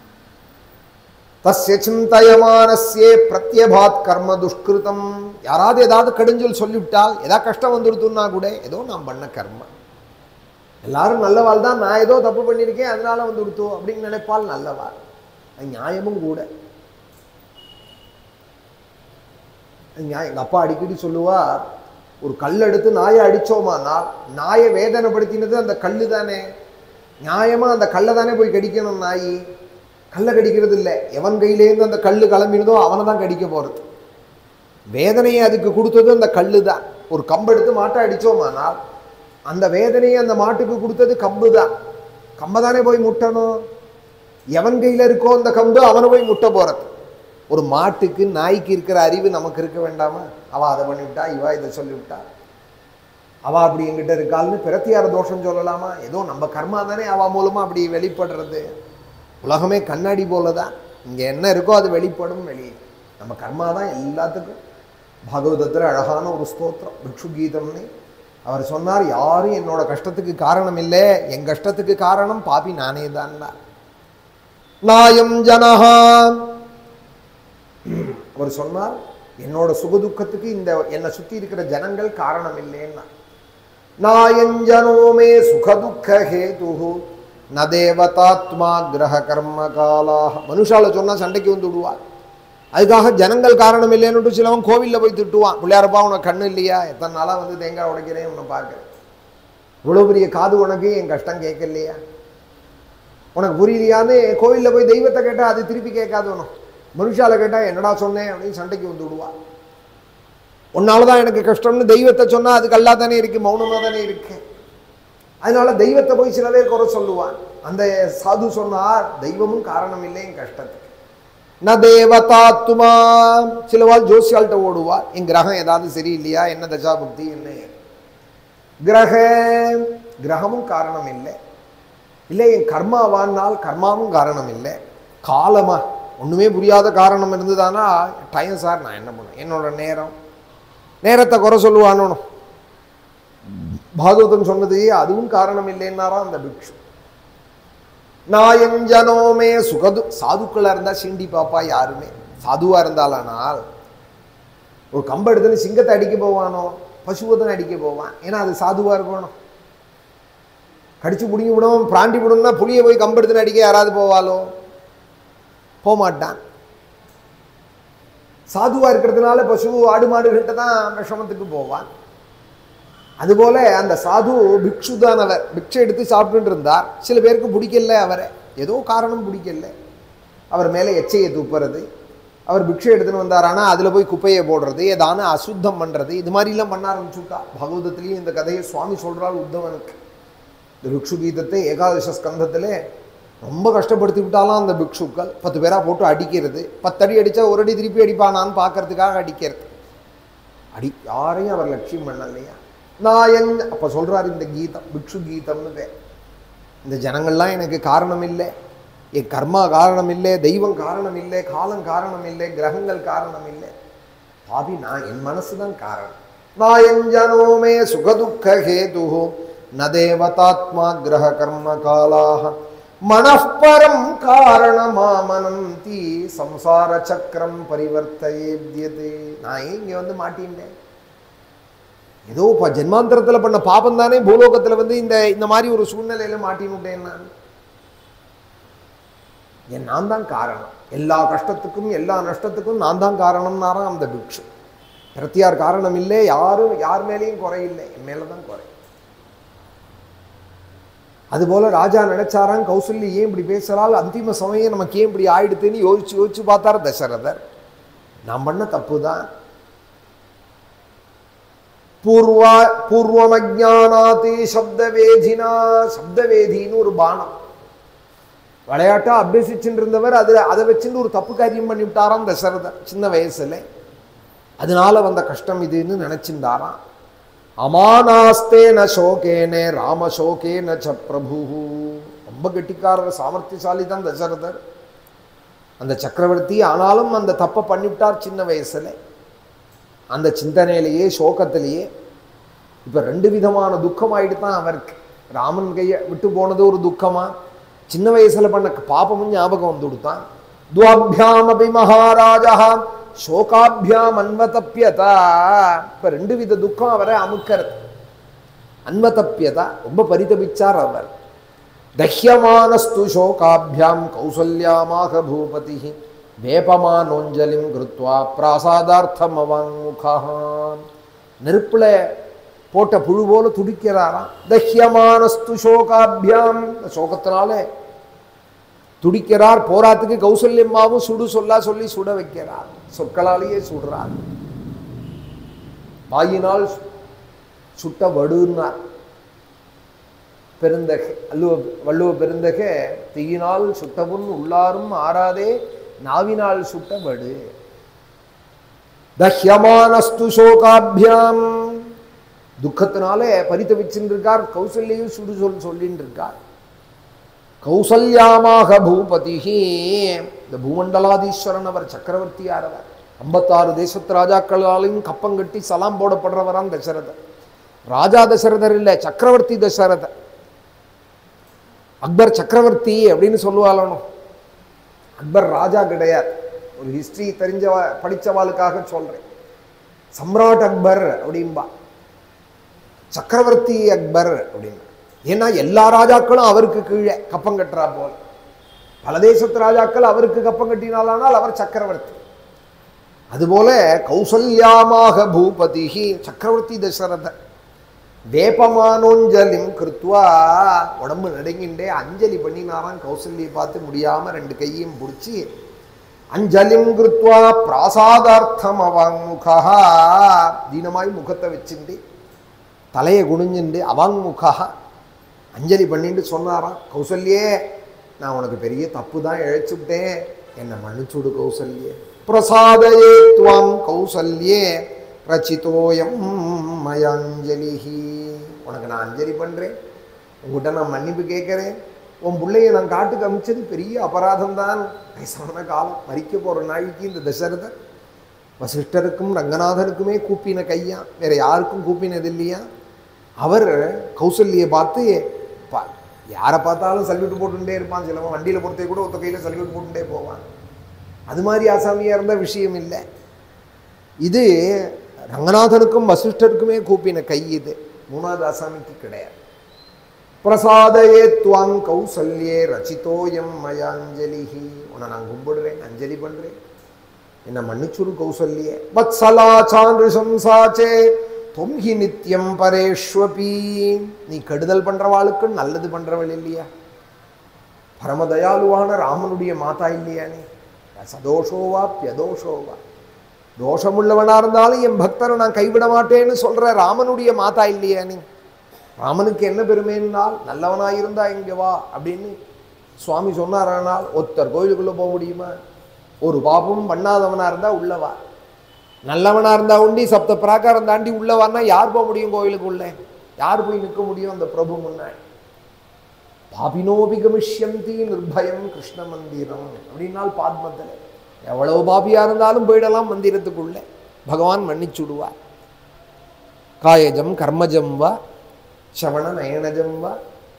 Speaker 1: தஸ்ய சிந்தயமானஸ்யே பிரத்யபாத் கர்ம துஷ்கிருதம். யாராவது ஏதாவது கடுஞ்சொல் சொல்லிவிட்டால், ஏதாவது கஷ்டம் வந்துடுத்துன்னா கூட ஏதோ நான் பண்ண கர்ம. எல்லாரும் நல்லவாள் தான், நான் ஏதோ தப்பு பண்ணியிருக்கேன் அதனால வந்து கொடுத்தோம் அப்படின்னு நினைப்பால் நல்லவாள். அது நியாயமும் கூட. எங்க அப்பா அடிக்கடி சொல்லுவார், ஒரு கல் எடுத்து நாயை அடிச்சோமானால் நாயை வேதனைப்படுத்தினது அந்த கல்லு தானே, நியாயமா அந்த கல்லை தானே போய் கடிக்கணும். நாய் கல்லை கடிக்கிறது இல்லை, எவன் கையிலேருந்து அந்த கல்லு கிளம்பினதோ அவனை தான் கடிக்க போறது. வேதனையை அதுக்கு கொடுத்தது அந்த கல்லு தான். ஒரு கம்பு எடுத்து மாட்டை அடிச்சோமானால் அந்த வேதனையை அந்த மாட்டுக்கு கொடுத்தது கம்பு தான். கம்பை தானே போய் முட்டணும். எவன் கையில் இருக்கோ அந்த கம்பு அவனை போய் முட்ட போறது. ஒரு மாட்டுக்கு நாய்க்கு இருக்கிற அறிவு நமக்கு இருக்க வேண்டாமா? அவள் அதை பண்ணிவிட்டா, இவா இதை சொல்லிவிட்டா, அவள் அப்படி எங்கிட்ட இருக்காள்னு பிரத்தியார தோஷம் சொல்லலாமா? ஏதோ நம்ம கர்மா தானே அவள் மூலமாக அப்படி வெளிப்படுறது. உலகமே கண்ணாடி போல தான், இங்கே என்ன இருக்கோ அது வெளிப்படும் வெளியே. நம்ம கர்மா தான் எல்லாத்துக்கும். பாகவதத்தில் அழகான ஒரு ஸ்தோத்திரம் பிக்ஷு கீதம்னு அவர் சொன்னார், யாரும் என்னோட கஷ்டத்துக்கு காரணம் இல்லை, என் கஷ்டத்துக்கு காரணம் பாபி நானே தான். நாயம் ஜனஹா, அவர் சொன்னார், என்னோட சுகதுக்கத்துக்கு இந்த என்னை சுற்றி இருக்கிற ஜனங்கள் காரணம் இல்லைன்னா. நாயஞ்சனோமே சுகதுக்க ஹேது ந தேவதாத்மா கிரக கர்ம காலாக. மனுஷால சொன்னா சண்டைக்கு வந்து விடுவார். அதுக்காக ஜனங்கள் காரணம் இல்லைன்னு சிலவன் கோவிலில் போய் திட்டுவான், பிள்ளையாரப்பா உனக்கு கண்ணு இல்லையா, எத்தனை நாளாக வந்து தேங்காய் உடைக்கிறேன் உன்னை பார்க்குறேன், இவ்வளோ பெரிய காது உனக்கு என் கஷ்டம் கேட்கலையா, உனக்கு புரியலையான்னு கோவிலில் போய் தெய்வத்தை கேட்டால் அது திருப்பி கேட்காது. உனக்கு மனுஷால கேட்டால் என்னடா சொன்னேன் அப்படின்னு சண்டைக்கு வந்து விடுவா. உன்னாலதான் எனக்கு கஷ்டம்னு தெய்வத்தை சொன்னா அதுக்கு அல்லா தானே இருக்கு, மௌனமா தானே இருக்கு. அதனால தெய்வத்தை போய் சில பேர் குறை சொல்லுவான். அந்த சாது சொன்னார், தெய்வமும் காரணம் இல்லை என் கஷ்டத்துக்கு. ந தேவதாத்துமா, சிலவாள் ஜோசியால்கிட்ட ஓடுவார், என் கிரகம் ஏதாவது சரியில்லையா, என்ன தசா புக்தி என்ன. கிரகமும் காரணம் இல்லை. இல்லை என் கர்மாவானால் கர்மாவும் காரணம் இல்லை. காலமா ஒண்ணுமே புரியாத காரணம் இருந்ததானா, டைம் சார் நான் என்ன பண்ணேன், என்னோட நேரத்தை குறை சொல்லுவானோ. பாகவதன் சொன்னது அதுவும் காரணம் இல்லைன்னாரா அந்த பிக்ஷு. நாயஞ்சனோமே சுகது. சாதுக்களா இருந்தா சீண்டி பாப்பா யாருமே. சாதுவா இருந்தாலானால் ஒரு கம்பை எடுத்துன்னு சிங்கத்தை அடிக்க போவானோ, பசுவதனை அடிக்க போவான். ஏன்னா அது சாதுவா இருக்கணும். கடிச்சு பிடிங்கி விடும், பிராண்டி விடும்னா புளியை போய் கம்பு எடுத்துன்னு அடிக்க யாராவது போவாலோ? போகமாட்டான். சாதுவா இருக்கிறதுனால பசு ஆடு மாடுகிட்ட தான் விஷமத்துக்கு போவான். அதுபோல அந்த சாது பிக்ஷு தான். அவர் பிக்ஷை எடுத்து சாப்பிட்டு இருந்தார். சில பேருக்கு பிடிக்கல, அவரை ஏதோ காரணம் பிடிக்கல. அவர் மேலே எச்சையை துப்புறது, அவர் பிக்ஷை எடுத்துன்னு வந்தார், ஆனால் அதில் போய் குப்பையை போடுறது, ஏதான அசுத்தம் பண்ணுறது, இது மாதிரிலாம் பண்ண ஆரம்பிச்சுட்டா. பாகவதத்திலையும் இந்த கதையை சுவாமி சொல்கிறாள் உத்தவனுக்கு. இந்த பிக்ஷு கீதத்தை ஏகாதச ஸ்கந்தத்தில் ரொம்ப கஷ்டப்படுத்தி விட்டாலாம் அந்த பிக்ஷுக்கள். 10 பேராக போட்டு அடிக்கிறது. 10 அடி அடித்தா ஒரு அடி திருப்பி அடிப்பானான்னு பார்க்கறதுக்காக அடிக்கிறது. யாரையும் அவர் லட்சியம் பண்ணலையா. நாயன் அப்போ சொல்கிறார், இந்த கீதம் பிக்ஷு கீதம்னு பேர். இந்த ஜனங்கள்லாம் எனக்கு காரணம் இல்லை, என் கர்மா காரணம் இல்லை, தெய்வம் காரணம் இல்லை, காலம் காரணம் இல்லை, கிரகங்கள் காரணம் இல்லை, பாபி நான், என் மனசு தான் காரணம். நாயஞ்சனோமே சுகதுக்க ஹேது ந தேவதாத்மா கிரக கர்ம காலாக மனப்பரம் காரணமாமனந்தி சம்சார சக்கரம் பரிவர்த்தயேத்யதே. நான் இங்கே வந்து மாட்டின்றேன், ஏதோ ஜென்மாந்தரத்தில் பண்ண பாபம் தானே பூலோகத்தில் வந்து இந்த மாதிரி ஒரு சூழ்நிலையில மாட்டினுட்டேன். நான் தான் காரணம், எல்லா கஷ்டத்துக்கும் எல்லா நஷ்டத்துக்கும் நான் தான் காரணம்னாராம் அந்த பிக்ஷு. பிரத்தியார் காரணம் இல்லை, யார் மேலேயும் குறையில்லை, என் மேலதான் குறை. அதுபோல ராஜா நினைச்சாராம், கௌசல்யா ஏன் இப்படி பேசுறாள், அந்திம சமயம் நமக்கு ஏன் இப்படி ஆயிடுதுன்னு யோசிச்சு பார்த்தார் தசரதர். நான் பண்ண தப்பு தான். பூர்வமஜானாதி சப்தவேதினா, சப்தவேதின்னு ஒரு பானம் விளையாட்டா அபியசிச்சுட்டு இருந்தவர் அதை வச்சுட்டு ஒரு தப்பு காரியம் பண்ணி விட்டாராம் தசரதர் சின்ன வயசுல. அதனால வந்த கஷ்டம் இதுன்னு நினைச்சிருந்தாராம். அமானாஸ்தே ந சோகேனே ராம சோகேன ச பிரபு. ரொம்ப கெட்டிக்காரர், சாமர்த்தியசாலி தான் தசரதர் அந்த சக்கரவர்த்தி. ஆனாலும் அந்த தப்பை பண்ணிவிட்டார் சின்ன வயசுல. அந்த சிந்தனையிலேயே சோகத்திலேயே இப்போ 2 விதமான துக்கம் ஆயிட்டு தான் அவருக்கு. ராமன் கையை விட்டு போனது ஒரு துக்கமா, சின்ன வயசுல பண்ண பாபமும் ஞாபகம் வந்து கொடுத்தான். துவாபியாம் அபி மகாராஜா சோகாபியாம் அன்வதப்பியதா. இப்போ 2 வித துக்கம் அவரை அமுக்கிறது. அன்வதப்பியதா, ரொம்ப பரிதபிச்சார் அவர். தஹ்யமானஸ்து சோகாபியாம் கௌசல்யாமாக பூபதி வேபமானோஞ்சலிம் கிருத்வா பிராசாதார்த்தம் அவாங்முகான். நெருப்புல போட்ட புழு போல துடிக்கிறாராம். தஹ்யமானஸ்து சோகாபியாம், சோகத்தினால துடிக்கிறார். போராத்துக்கு கௌசல்யம்மாவும் சுடு சொல்லி சுட வைக்கிறார். சொற்களாலேயே சுடுறார். வாயினால் சுட்ட வடுன்னார் பெருந்தகை. வள்ளுவ பெருந்தகை, தீயினால் சுட்டவுன் உள்ளாரும் ஆறாதே நாவினால் சுட்ட வடு. தஹ்யமானஸ்து சோகாபியாம், துக்கத்தினாலே பரிதவிச்சுட்டு இருக்கார். கௌசல்யையும் சுடு சொல்லின்னு இருக்கார். கௌசல்யாமாக பூபதி, இந்த பூமண்டலாதீஸ்வரன் அவர், சக்கரவர்த்தியாரவர். 56 தேசத்து ராஜாக்களாலையும் கப்பம் கட்டி சலாம் போடப்படுறவரான் தசரதர். ராஜா தசரதர் இல்லை, சக்கரவர்த்தி தசரதர். அக்பர் சக்கரவர்த்தி அப்படின்னு சொல்லுவாளோ, அக்பர் ராஜா கிடையாது. ஒரு ஹிஸ்டரி படித்தவாளுக்காக சொல்றேன். சம்ராட் அக்பர் அப்படின்பா, சக்கரவர்த்தி அக்பர் அப்படின்னு. ஏன்னா எல்லா ராஜாக்களும் அவருக்கு கீழே கப்பம் கட்டுறா போல. பல தேசத்து ராஜாக்கள் அவருக்கு கப்பம் கட்டினாலானால் அவர் சக்கரவர்த்தி. அதுபோல கௌசல்யாமாக பூபதி, சக்கரவர்த்தி தசரதர். வேபமானோஞ்சலிம் கிருத்வா, உடம்பு நடுங்கின்றே அஞ்சலி பண்ணினாராம். கௌசல்யை பார்த்து முடியாம 2 கையையும் பிடிச்சி அஞ்சலிம் கிருத்வா பிராசாதார்த்தம் அவாங்முகா, தீனமாய் முகத்தை வச்சுண்டு தலையை குனிஞ்சுண்டு அவாங்முகா அஞ்சலி பண்ணிட்டு சொன்னாராம். கௌசல்யே, நான் உனக்கு பெரிய தப்பு தான் இழைச்சுட்டேன், என்னை மன்னிச்சுடு கௌசல்யே. பிரசாதயே துவாம் கௌசல்யே ரச்சிதோயம் மயாஞ்சலிஹி, உனக்கு நான் அஞ்சலி பண்ணுறேன், உங்ககிட்ட நான் மன்னிப்பு கேட்குறேன். உன் பிள்ளையை நான் காட்டுக்கு அமைச்சது பெரிய அபராதம் தான். வயசான காலம், மறிக்க போகிற நாளைக்கு இந்த தசரதர் வசிஷ்டருக்கும் ரங்கநாதருக்குமே கூப்பின கையா, வேற யாருக்கும் கூப்பினது இல்லையா. அவர் கௌசல்யை பார்த்து யாரை பார்த்தாலும் சல்யூட் போட்டுட்டே இருப்பான். சிலவன் வண்டியில் பொறுத்தே கூட ஒத்த கையில் சல்யூட் போட்டுட்டே போவான். அது மாதிரி ஆசாமியாக இருந்த விஷயம் இல்லை இது. ரங்கநாதனுக்கும் வசிஷ்டருக்குமே கூப்பின கை இது, 3வது ஆசாமிக்கு கிடையாது. பிரசாதயே துவாங் கௌசல்யே ரச்சிதோயம் மயாஞ்சலிஹி, உன்னை நான் கும்பிடுறேன், அஞ்சலி பண்றேன், என்ன மன்னிச்சுரு கௌசல்யே. வத்சலா சான்றுசம்சாச்சே தொம்ஹி நித்யம் பரேஷ்வபி, நீ கெடுதல் பண்றவாளுக்கு நல்லது பண்றவள் இல்லையா? பரமதயாலுவான ராமனுடைய மாதா இல்லையா நீ? சதோஷோவா பியதோஷோவா, தோஷமுள்ளவனா இருந்தாலும் என் பக்தரை நான் கைவிட மாட்டேன்னு சொல்ற ராமனுடைய மாதா இல்லையா நீ? ராமனுக்கு என்ன பெருமைன்னால், நல்லவனாயிருந்தா இங்கே வா அப்படின்னு சுவாமி சொன்னாரானால் ஒருத்தர் கோயிலுக்குள்ளே போக முடியுமா? ஒரு பாபமும் பண்ணாதவனா இருந்தா உள்ளவா, நல்லவனா இருந்தா உண்டி சப்த பிராகாரம் தாண்டி உள்ளவான்னா யார் போக முடியும் கோயிலுக்கு உள்ளே? யார் போய் நிற்க முடியும் அந்த பிரபு முன்னாடி? பாபினோபி கமிஷ்யந்தி நிர்பயம் கிருஷ்ண மந்திரம் அப்படின்னால் பாத்மத்தில் எவ்வளவு பாபியா இருந்தாலும் போயிடலாம் மந்திரத்துக்குள்ள, பகவான் மன்னிச்சுடுவார். காயஜம் கர்மஜம் வா சவண நயனஜம் வா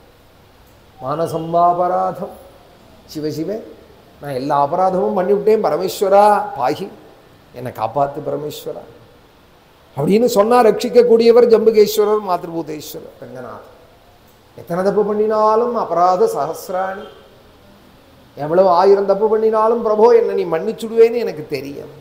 Speaker 1: மானசம் வா அபராதம், சிவசிவ நான் எல்லா அபராதமும் பண்ணிவிட்டேன், பரமேஸ்வரா பாகி, என்னை காப்பாத்து பரமேஸ்வரா அப்படின்னு சொன்னா ரட்சிக்கக்கூடியவர் ஜம்புகேஸ்வரர் மாத்ருபூதேஸ்வரர் ரங்கநாதர். எத்தனை தப்பு பண்ணினாலும் அபராத சஹசிராணி, எவ்வளவு 1000 தப்பு பண்ணினாலும் பிரபோ என்ன நீ மன்னிச்சுடுவேன்னு எனக்கு தெரியும்.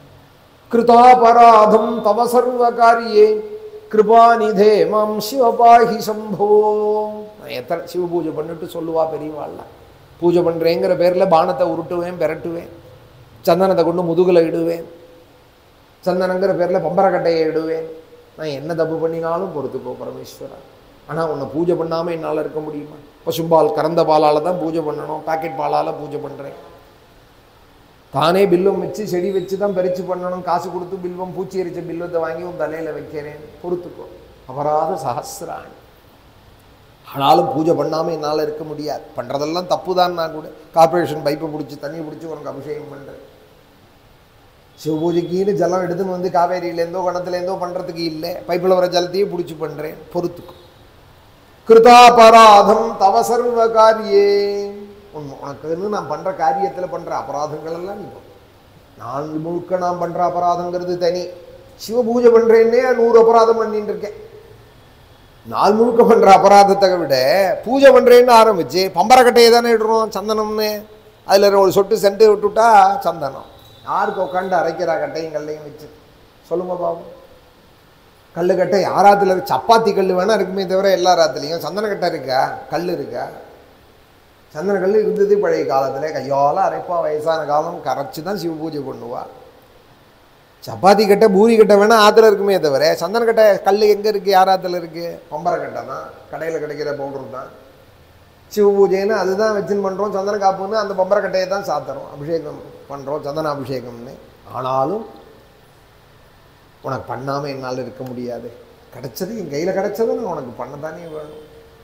Speaker 1: கிருதாபராதம் தவ சர்வ காரியே கிருபாநிதே மாம் சிவபாகி சம்போ. நான் எத்தனை சிவ பூஜை பண்ணிட்டு சொல்லுவா பெரியவாள்லாம். பூஜை பண்ணுறேங்கிற பேரில் பானத்தை உருட்டுவேன், பெரட்டுவேன், சந்தனத்தை கொண்டு முதுகில் இடுவேன், சந்தனங்கிற பேரில் பம்பரக்கட்டையை இடுவேன். நான் என்ன தப்பு பண்ணினாலும் பொறுத்துக்கோ பரமேஸ்வரா. ஆனால் உன்னை பூஜை பண்ணாமல் என்னால் இருக்க முடியுமா? பசும்பால் கறந்த பாலால் தான் பூஜை பண்ணணும், பாக்கெட் பாலால் பூஜை பண்ணுறேன். தானே பில்வம் வச்சு செடி வச்சு தான் பறித்து பண்ணணும், காசு கொடுத்து பில்வம் பூச்சி எரிச்ச பில்வத்தை வாங்கி உன் தலையில் வைக்கிறேன், பொறுத்துக்கோ. அபராத சஹசிராணி. ஆனாலும் பூஜை பண்ணாமல் என்னால் இருக்க முடியாது. பண்ணுறதெல்லாம் தப்பு தான். நான் கூட கார்பரேஷன் பைப்பை பிடிச்சி தண்ணி பிடிச்சி உனக்கு அபிஷேகம் பண்ணுறேன். சிவ பூஜைக்குன்னு ஜலம் எடுத்துன்னு வந்து காவேரியிலேருந்தோ கிணத்துலேருந்தோ பண்ணுறதுக்கு இல்லை, பைப்பில் வர ஜலத்தையே பிடிச்சி பண்ணுறேன், பொறுத்துக்கும். கிருதாபராதம் தவ சர்வ காரியே, உனக்குன்னு நான் பண்ணுற காரியத்தில் பண்ணுற அபராதங்கள் எல்லாம் நீ நான் முழுக்க நான் பண்ணுற அபராதங்கிறது தனி. சிவ பூஜை பண்ணுறேன்னே 100 அபராதம் பண்ணிட்டு இருக்கேன். நாள் முழுக்க பண்ணுற அபராதத்தை விட பூஜை பண்ணுறேன்னு ஆரம்பிச்சு பம்பரக்கட்டையை தானே இடுறோம் சந்தனம்னு. அதில் ஒரு சொட்டு சென்ட்டு விட்டுவிட்டா சந்தனம். யாருக்கு உட்காந்து அரைக்கிறா கட்டையும் கல்லையும் வச்சு சொல்லுங்க பாபு? கல்லுக்கட்டை யாராத்துல இருக்கு? சப்பாத்தி கல் வேணா இருக்குமே தவிர எல்லா ராத்துலேயும் சந்தனக்கட்டை இருக்கா? கல் இருக்கா? சந்தன கல் இருந்தது பழைய காலத்தில். கையால் அரைப்பா, வயசான காலம் கரைச்சி தான் சிவ பூஜை பண்ணுவா. சப்பாத்தி கட்டை பூரி கட்டை வேணால் ஆற்றுல இருக்குமே தவிர சந்தனக்கட்டை கல் எங்கே இருக்குது? யார் ஆற்றுல இருக்குது? பம்பரக்கட்டை தான், கடையில் கிடைக்கிற பவுடர் தான். சிவ பூஜைன்னு அதுதான் வச்சுன்னு பண்ணுறோம். சந்தன காப்புன்னு அந்த பம்பரக்கட்டையை தான் சாத்துறோம், அபிஷேகம் பண்ணுறோம், சந்தன அபிஷேகம்னு. ஆனாலும் உனக்கு பண்ணாமல் என்னால் இருக்க முடியாது. கிடைச்சது என் கையில் கிடைச்சது நான் உனக்கு பண்ண தானே வேணும்.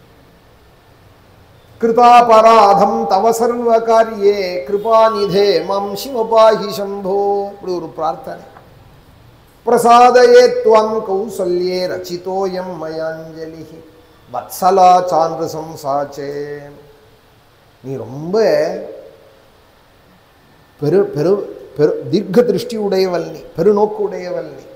Speaker 1: கிருதாபராதம் தவ சர்வ காரியே கிருபாநிதே மம் சிவபாஹி சம்போ. இப்படி ஒரு பிரார்த்தனை. பிரசாதயே துவம் கௌசல்யே ரச்சிதோயம் மயாஞ்சலி வத்சலா சான்று சம்சாச்சே. நீ ரொம்ப பெரு பெரு பெரு தீர்க்க திருஷ்டி உடையவள், நீ பெருநோக்கு உடையவள், நீ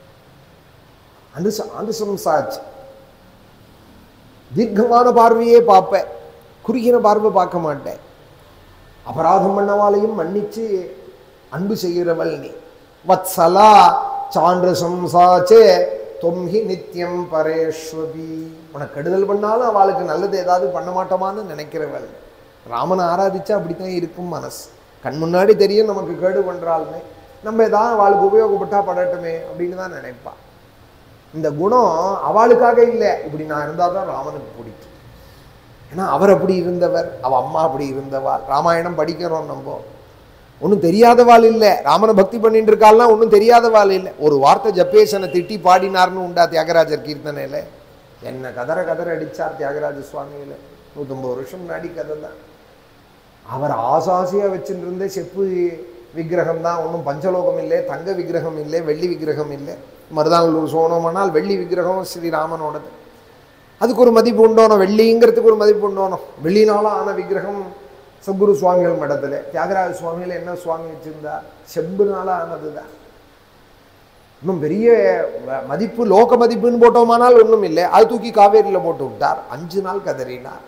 Speaker 1: அனுசம்சாச்சு. தீர்க்கமான பார்வையே பார்ப்பேன், குறுகின பார்வை பார்க்க மாட்டேன். அபராதம் பண்ணவாலையும் மன்னிச்சு அன்பு செய்கிறவள் நீ. வத்சலா சான்று சம்சாச்சே தொம்ஹி நித்தியம் பரேஸ்வபி. உனக்கு கெடுதல் பண்ணாலும் அவளுக்கு நல்லது ஏதாவது பண்ண மாட்டோமான்னு நினைக்கிறவள். ராமனை ஆராதிச்சா அப்படித்தான் இருக்கும் மனசு. கண் முன்னாடி தெரியும் நமக்கு கேடு பண்ணுறாள்னு, நம்ம ஏதாவது அவளுக்கு உபயோகப்பட்டா படட்டுமே அப்படின்னு தான் நினைப்பாள். இந்த குணம் அவளுக்காக இல்லை, இப்படி நான் இருந்தால் தான் ராமனுக்கு பிடிக்கும். ஏன்னா அவர் அப்படி இருந்தவர், அவள் அம்மா அப்படி இருந்தவாள். ராமாயணம் படிக்கிறோம் நம்ம, ஒன்றும் தெரியாதவாள் இல்லை. ராமனை பக்தி பண்ணிட்டு இருக்காள்னா ஒன்றும் தெரியாதவாள் இல்லை. ஒரு வார்த்தை ஜப்பேசனை திட்டி பாடினார்னு உண்டா தியாகராஜர் கீர்த்தனையில்? என்ன கதற கதற அடித்தார் தியாகராஜ சுவாமியில். 150 வருஷம் முன்னாடி கதை தான். அவர் ஆசாசியாக வச்சுட்டு இருந்த செப்பு விக்கிரகம் தான், ஒன்றும் பஞ்சலோகம் இல்லை, தங்க விக்கிரகம் இல்லை, வெள்ளி விக்கிரகம் இல்லை. மருதாங்கலூர் சோனோம்னால் வெள்ளி விக்கிரகம் ஸ்ரீராமனோடது. அதுக்கு ஒரு மதிப்பு உண்டோனோ, வெள்ளிங்கிறதுக்கு ஒரு மதிப்பு உண்டோனோ. வெள்ளினாலும் ஆன விக்கிரகம் சத்குரு சுவாமிகள் மடத்தில். தியாகராஜ சுவாமிகள் என்ன சுவாமி வச்சுருந்தா? செம்புனால ஆனது தான். இன்னும் பெரிய மதிப்பு லோக மதிப்புன்னு போட்டோமானால் ஒன்றும் இல்லை. அது தூக்கி காவேரியில் போட்டு விட்டார். 5 நாள் கதறினார்.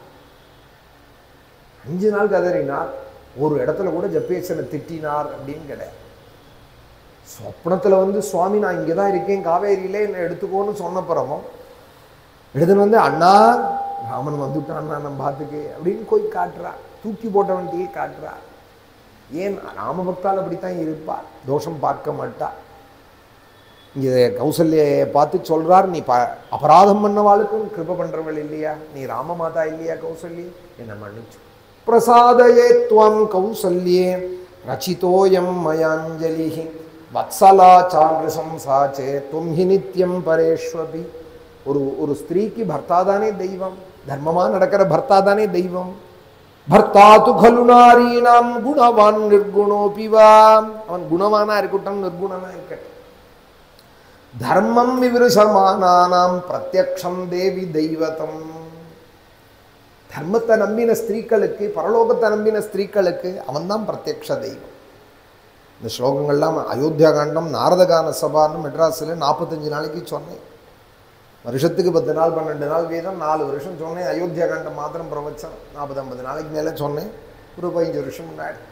Speaker 1: 5 நாள் கதறினார். ஒரு இடத்துல கூட ஜப்பேசனை திட்டினார் அப்படின்னு கிடையாது. சொப்னத்தில் வந்து சுவாமி நான் இங்கே தான் இருக்கேன் காவேரியிலே என்னை எடுத்துக்கோன்னு சொன்னப்புறமும் எடுத்துன்னு வந்து அண்ணா ராமன் வந்துட்டான்னா நம்ம பார்த்துக்கு அப்படின்னு போய் காட்டுறா. தூக்கி போட்ட வண்டியே காட்டுறா. ஏன் ராமபக்தால் அப்படித்தான் இருப்பார், தோஷம் பார்க்க மாட்டா. இங்கே கௌசல்யை பார்த்து சொல்கிறார், நீ அபராதம் பண்ணவாளுக்கும் கிருப பண்ணுறவள் இல்லையா? நீ ராம மாதா இல்லையா கௌசல்யே? என்னை மன்னிச்சு. பிரசாதயே துவம் கௌசல்யே ரச்சிதோயம் மயாஞ்சலி வத்சலா சான்று சம்சாச்சே தும்ஹி நித்தியம் பரேஸ்வபி. ஒரு ஸ்திரீக்கு பர்த்தா தானே தெய்வம், தர்மமாக நடக்கிற பர்த்தா தானே தெய்வம். பர்த்தா து கலு நாரீனாம் குணவான் நிர்குணோபிவா. அவன் குணவானா இருக்கட்டும், நிர்குணனா இருக்கட்டும். தர்மம் விவருஷமானானாம் பிரத்யக்ஷம் தேவி தெய்வதம். தர்மத்தை நம்பின ஸ்திரீக்களுக்கு, பரலோகத்தை நம்பின ஸ்திரீக்களுக்கு அவன்தான் பிரத்யக்ஷ தெய்வம். இந்த ஸ்லோகங்கள்லாம் அயோத்தியா காண்டம் நாரதகான சபான்னு மெட்ராஸில் 45 நாளைக்கு சொன்னேன். வருஷத்துக்கு 10 நாள் 12 நாள் வீதம் 4 வருஷம் சொன்னேன். அயோத்தியா காண்டம் மாத்திரம் பிரவச்சனம் 40-50 நாளைக்கு மேலே சொன்னேன். ஒரு 15 வருஷம் முன்னாடி,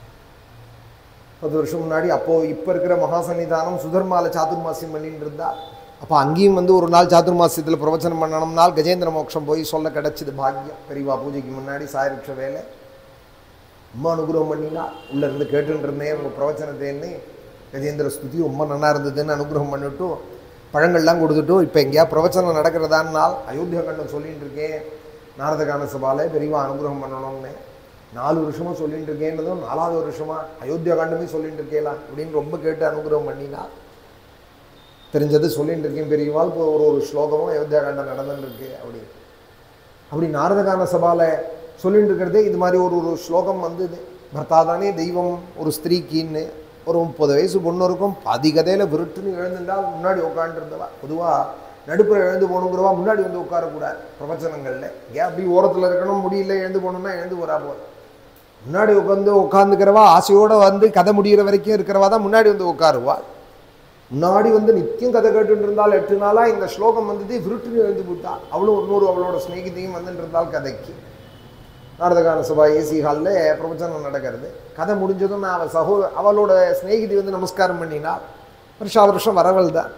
Speaker 1: 10 வருஷம் முன்னாடி. அப்போது இப்போ இருக்கிற மகாசன்னிதானம் சுதர்மால சாதுர்மாசியம் பண்ணிட்டு இருந்தா. அப்போ அங்கேயும் வந்து ஒரு நாள் சாதுர்மாசியத்தில் பிரவச்சனம் பண்ணணும்னால் கஜேந்திர மோட்சம் போய் சொல்ல கிடச்சிது பாக்கியம். பெரியவா பூஜைக்கு முன்னாடி சாயரிக்ஷ வேலை ரொம்ப அனுகிரகம் பண்ணினா. உள்ளேருந்து கேட்டுன்னு இருந்தேன் உங்கள் பிரவச்சனத்தேன்னு. கஜேந்திர ஸ்துதி ரொம்ப நல்லா இருந்ததுன்னு அனுகிரகம் பண்ணிவிட்டு பழங்கள்லாம் கொடுத்துட்டு இப்போ எங்கேயா பிரவச்சனம் நடக்கிறதான்னால் அயோத்தியா கண்டம் சொல்லிகிட்டு இருக்கேன். நாரதகான சபாலே பெரியவா அனுகிரகம் பண்ணணும்னு 4 வருஷமாக சொல்லிகிட்டு இருக்கேன்றதும் 4வது வருஷமாக அயோத்தியா காண்டமே சொல்லிகிட்டு இருக்கேலாம் அப்படின்னு ரொம்ப கேட்டு அனுகிரகம் பண்ணினா. தெரிஞ்சது சொல்லிகிட்டு இருக்கேன் பெரியவாள். இப்போ ஒரு ஸ்லோகமும் அயோத்தியா காண்டம் நடந்துருக்கு. அப்படி நாரதகான சபாவில் சொல்லிட்டு இருக்கிறதே இது மாதிரி ஒரு ஸ்லோகம் வந்தது. பர்த்தா தானே தெய்வம் ஒரு ஸ்திரீக்கின்னு. ஒரு 30 வயசு பொண்ணு இருக்கும், பாதி கதையில் விருட்டுன்னு எழுந்துட்டால் முன்னாடி உட்காந்துருந்தவா. பொதுவாக நடுப்புற எழுந்து போகணுங்கிறவா முன்னாடி வந்து உட்காரக்கூடாது பிரவச்சனங்களில். ஏன் அப்படி ஓரத்தில் இருக்கணும், முடியல எழுந்து போகணுன்னா எழுந்து வரா போது. முன்னாடி உட்காந்துக்கிறவா ஆசையோடு வந்து கதை முடிகிற வரைக்கும் இருக்கிறவா தான் முன்னாடி வந்து உட்காருவா. முன்னாடி வந்து நித்தியம் கதை கேட்டுட்டு இருந்தால் 8 நாளாக இந்த ஸ்லோகம் வந்தது விருட்டுன்னு எழுந்து விட்டா. அவளும் இன்னொரு அவளோட ஸ்நேகிதியும் வந்துட்டு இருந்தால் கதைக்கு. நாரதகான சபா ஏசி ஹாலில் பிரவச்சனம் நடக்கிறது. கதை முடிஞ்சதும் நான் அவளோட ஸ்நேகிதி வந்து நமஸ்காரம் பண்ணினா. வருஷம் வரவள் தான்.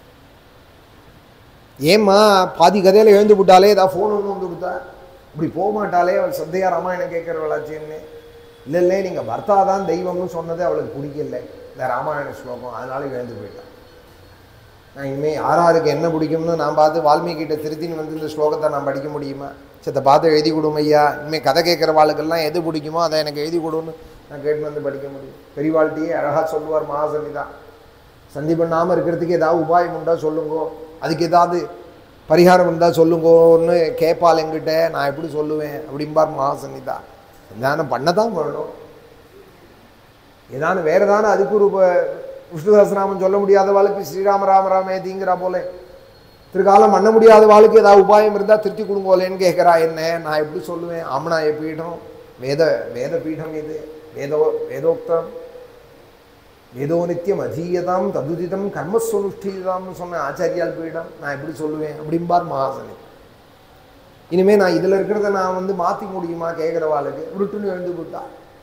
Speaker 1: ஏம்மா பாதி கதையில் எழுந்து விட்டாலே ஏதாவது ஃபோன் ஒன்று வந்து கொடுத்தா இப்படி போக மாட்டாலே, அவள் சந்தையா ராமாயணம் கேட்குறவளாச்சின்னு. இல்லை நீங்கள் பர்த்தா தான் தெய்வம்னு சொன்னது அவளுக்கு பிடிக்கல இந்த ராமாயண ஸ்லோகம், அதனால எழுந்து போயிட்டான். நான் இனிமேல் யாராருக்கு என்ன பிடிக்கும்னு நான் பார்த்து வால்மீகிட்ட திருத்தின்னு வந்து இந்த ஸ்லோகத்தை நான் படிக்க முடியுமா? சத்தை பார்த்து எழுதி கொடுமையா. இனிமேல் கதை கேட்குற வாழ்க்கெல்லாம் எது பிடிக்குமோ அதை எனக்கு எழுதி கொடுன்னு நான் கேட்டு வந்து படிக்க முடியும். பெரியவாழ்த்தையே அழகாக சொல்லுவார் மகாசன்னிதான். சந்தி பண்ணாமல் இருக்கிறதுக்கு ஏதாவது உபாயம் உண்டா சொல்லுங்கோ, அதுக்கு ஏதாவது பரிகாரம் இருந்தால் சொல்லுங்கோன்னு கேட்பால் என்கிட்ட. நான் எப்படி சொல்லுவேன் அப்படிம்பார் மகாசன்னிதா. எதான பண்ண தான் வேணும். ஏதானு வேறு தானே அதுக்கு ஒரு விஷ்ணு சஹஸ்ரநாமம் சொல்ல முடியாத வாழ்க்கை ஸ்ரீராம ராம ராமேதிங்கிற போல திருக்காலம் பண்ண முடியாத வாழ்க்கை ஏதாவது உபாயம் இருந்தால் திருத்தி கொடுங்கோலேன்னு கேட்குறா. என்ன நான் எப்படி சொல்லுவேன்? ஆமனாய பீடம், வேத பீடம் இது, வேதோக்தம், வேதோ நித்தியம் அதீயதாம் ததுதிதம் கர்மஸ்வனுஷ்டிதாம்னு சொன்ன ஆச்சாரியால் பீடம். நான் எப்படி சொல்லுவேன் அப்படிம்பார் மகாசனி. இனிமேல் நான் இதில் இருக்கிறத நான் வந்து மாற்றி முடியுமா கேட்குற வாழ்க்கை? விருட்டுன்னு எழுந்து விட்டா.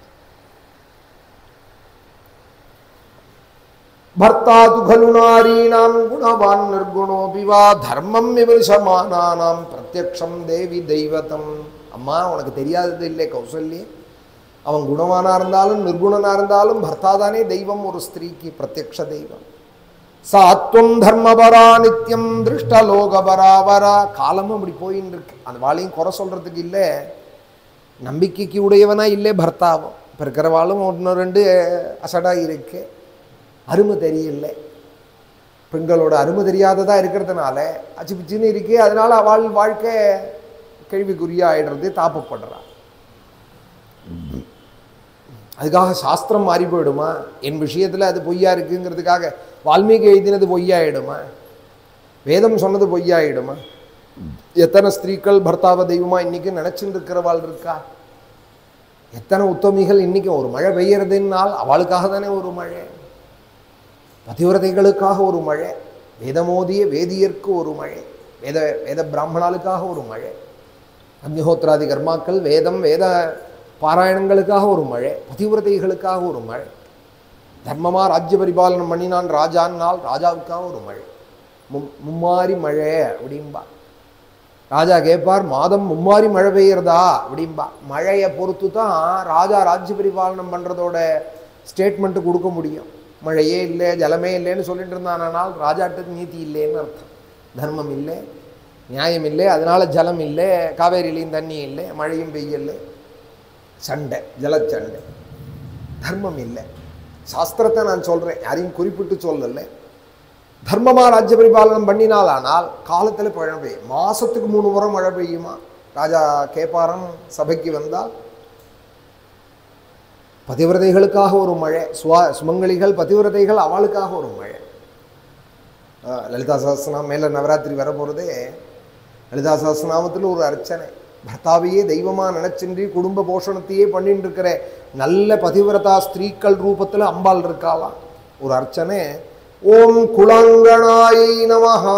Speaker 1: பர்த்தாது கலு நாரீணாம் குணவான் நிர்குணோபி வா தர்மம் விமர்சமானானாம் பிரத்யக்ஷம் தேவி தெய்வதம். அம்மா உனக்கு தெரியாதது இல்லை கௌசல்யே, அவன் குணவானா இருந்தாலும் நிர்குணனா இருந்தாலும் பர்த்தா தானே தெய்வம் ஒரு ஸ்திரீக்கு, பிரத்யக்ஷ தெய்வம். சாத்வம் தர்மபரா நித்தியம் திருஷ்டலோகபராவரா. காலமும் அப்படி போயின்னு இருக்கு. அந்த வாழையும் குறை சொல்றதுக்கு இல்லை, நம்பிக்கைக்கு உடையவனா இல்லை பர்த்தாவும். இப்போ இருக்கிற வாழும் 1-2 அசடா இருக்கு, அருமை தெரியல. பெண்களோட அருமை தெரியாததா இருக்கிறதுனால அச்சு பிச்சுன்னு இருக்கு. அதனால அவள் வாழ்க்கை கேள்விக்குறியா ஆயிடுறது, தாப்பப்படுறா. அதுக்காக சாஸ்திரம் மாறி போயிடுமா? என் விஷயத்தில் அது பொய்யா இருக்குங்கிறதுக்காக வால்மீகி எழுதினது பொய்யாயிடுமா? வேதம் சொன்னது பொய்யாயிடுமா? எத்தனை ஸ்திரீகள் பர்த்தாவ தெய்வமா இன்னைக்கு நினைச்சுட்டு இருக்கிறவாள் இருக்கா? எத்தனை உத்தமிகள் இன்னைக்கு ஒரு மழை பெய்யறதுனால் அவளுக்காக தானே ஒரு மழை, பதிவிரதைகளுக்காக ஒரு மழை, வேதமோதிய வேதியர்க்கு ஒரு மழை, வேத பிராமணாளுக்காக ஒரு மழை, அக்னிஹோத்ராதி கர்மாக்கள் வேதம் வேத பாராயணங்களுக்காக ஒரு மழை, பதிவிரதைகளுக்காக ஒரு மழை, தர்மமாக ராஜ்ய பரிபாலனம் பண்ணினான் ராஜான்னால் ராஜாவுக்காக ஒரு மழை, மும்மாரி மழை அப்படின்பா. ராஜா கேட்பார், மாதம் மும்மாரி மழை பெய்யறதா அப்படின்பா. மழையை பொறுத்து தான் ராஜா ராஜ்ய பரிபாலனம் பண்ணுறதோட ஸ்டேட்மெண்ட்டு கொடுக்க முடியும். மழையே இல்லை ஜலமே இல்லைன்னு சொல்லிட்டு இருந்தானால் ராஜாட்டுக்கு நீதி இல்லைன்னு அர்த்தம். தர்மம் இல்லை, நியாயம் இல்லை, அதனால ஜலம் இல்லை, காவேரியிலையும் தண்ணி இல்லை, மழையும் பெய்யலை, சண்டை, ஜலச்சண்டை. தர்மம் இல்லை. சாஸ்திரத்தை நான் சொல்கிறேன், யாரையும் குறிப்பிட்டு சொல்லலை. தர்மமாக ராஜ்ய பரிபாலனம் பண்ணினாலானால் காலத்தில் மழை பெய்யும். மாதத்துக்கு 3 முறை மழை பெய்யுமா? ராஜா கேப்பாரம் சபைக்கு வந்தால் பதிவிரதைகளுக்காக ஒரு மழை, சுமங்கலிகள் பதிவிரதைகள் அவளுக்காக ஒரு மழை. லலிதா சஹஸ்ரநாமம் மேலே நவராத்திரி வரப்போகிறதே லலிதா சஹஸ்ரநாமத்தில் ஒரு அர்ச்சனை. பர்த்தாவையே தெய்வமாக நினைச்சின்றி குடும்ப போஷணத்தையே பண்ணிட்டு இருக்கிற நல்ல பதிவிரதா ஸ்திரீக்கள் ரூபத்தில் அம்பாள் இருக்காளாம். ஒரு அர்ச்சனை, ஓம் குலாங்கணாயை நமஹா,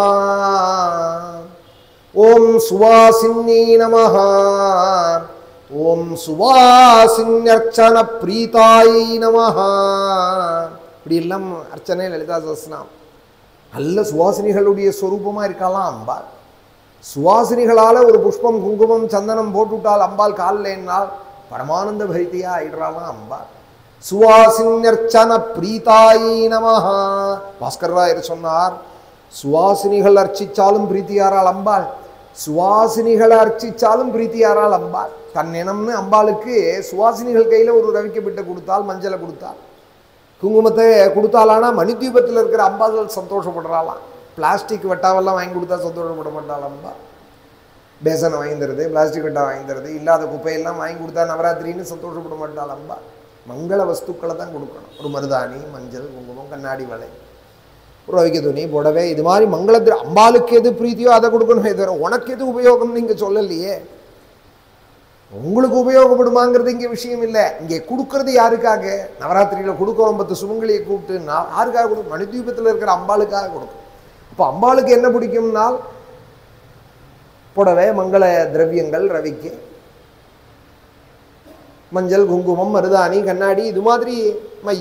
Speaker 1: ஓம் சுவாசின்யை நமஹா, ஓம் சுவாசின்யர்ச்சன பிரீதாயை நமஹா. இப்படி எல்லாம் அர்ச்சனை லலிதா சஹஸ்ரநாமம். நல்ல சுவாசினிகளுடைய ஸ்வரூபமாக இருக்கலாம் அம்பாள். சுவாசினிகளால் ஒரு புஷ்பம் குங்குமம் சந்தனம் போட்டுவிட்டால் அம்பாள் காலில் என்னால் பரமானந்த பரிதியா ஆயிடுறாளாம் அம்பாள். சுவாசின்யர்ச்சன பிரீதாயை நமஹா. பாஸ்கர்ராயர் சொன்னார், சுவாசினிகள் அர்ச்சிச்சாலும் பிரீத்தியாரால் அம்பாள், சுவாசினிகளை அர்ச்சிச்சாலும் பிரீத்தியாரால் அம்பாள். தன் இனம்னு அம்பாளுக்கு சுவாசினிகள் கையில் ஒரு ரவிக்கப்பட்ட கொடுத்தால், மஞ்சளை கொடுத்தால், குங்குமத்தை கொடுத்தாலானா மணித்வீபத்தில் இருக்கிற அம்பாள் சந்தோஷப்படுறாளாம். பிளாஸ்டிக் வெட்டாவெல்லாம் வாங்கி கொடுத்தா சந்தோஷப்பட மாட்டாள் அம்பா. பேசனை வாங்கி தருது, பிளாஸ்டிக் வெட்டா வாங்கி தருது, இல்லாத குப்பையெல்லாம் வாங்கி கொடுத்தா நவராத்திரின்னு சந்தோஷப்பட மாட்டாள் அம்பா. மங்கள வஸ்துக்களை தான் கொடுக்கணும். ஒரு மருதாணி, மஞ்சள், குங்குமம், கண்ணாடி வலை, ஒரு ரவிக்க துணி, புடவை, இது மாதிரி மங்களத்தில் அம்பாளுக்கு எது பிரீத்தியோ அதை கொடுக்கணுமே தவிர உனக்கு எது உபயோகம் நீங்கள் சொல்லலையே. உங்களுக்கு உபயோகப்படுமாங்கிறது இங்கே விஷயம் இல்லை. இங்கே கொடுக்கறது யாருக்காக? நவராத்திரியில் கொடுக்குறோம் 10 சுமங்கலியை கூப்பிட்டு யாருக்காக கொடுக்கும்? மணித்வீபத்தில் இருக்கிற அம்பாளுக்காக கொடுக்கும். அப்போ அம்பாளுக்கு என்ன பிடிக்கும்னால் புடவை, மங்கள திரவியங்கள், ரவிக்கு மஞ்சள், குங்குமம், மருதாணி, கண்ணாடி, இது மாதிரி மை,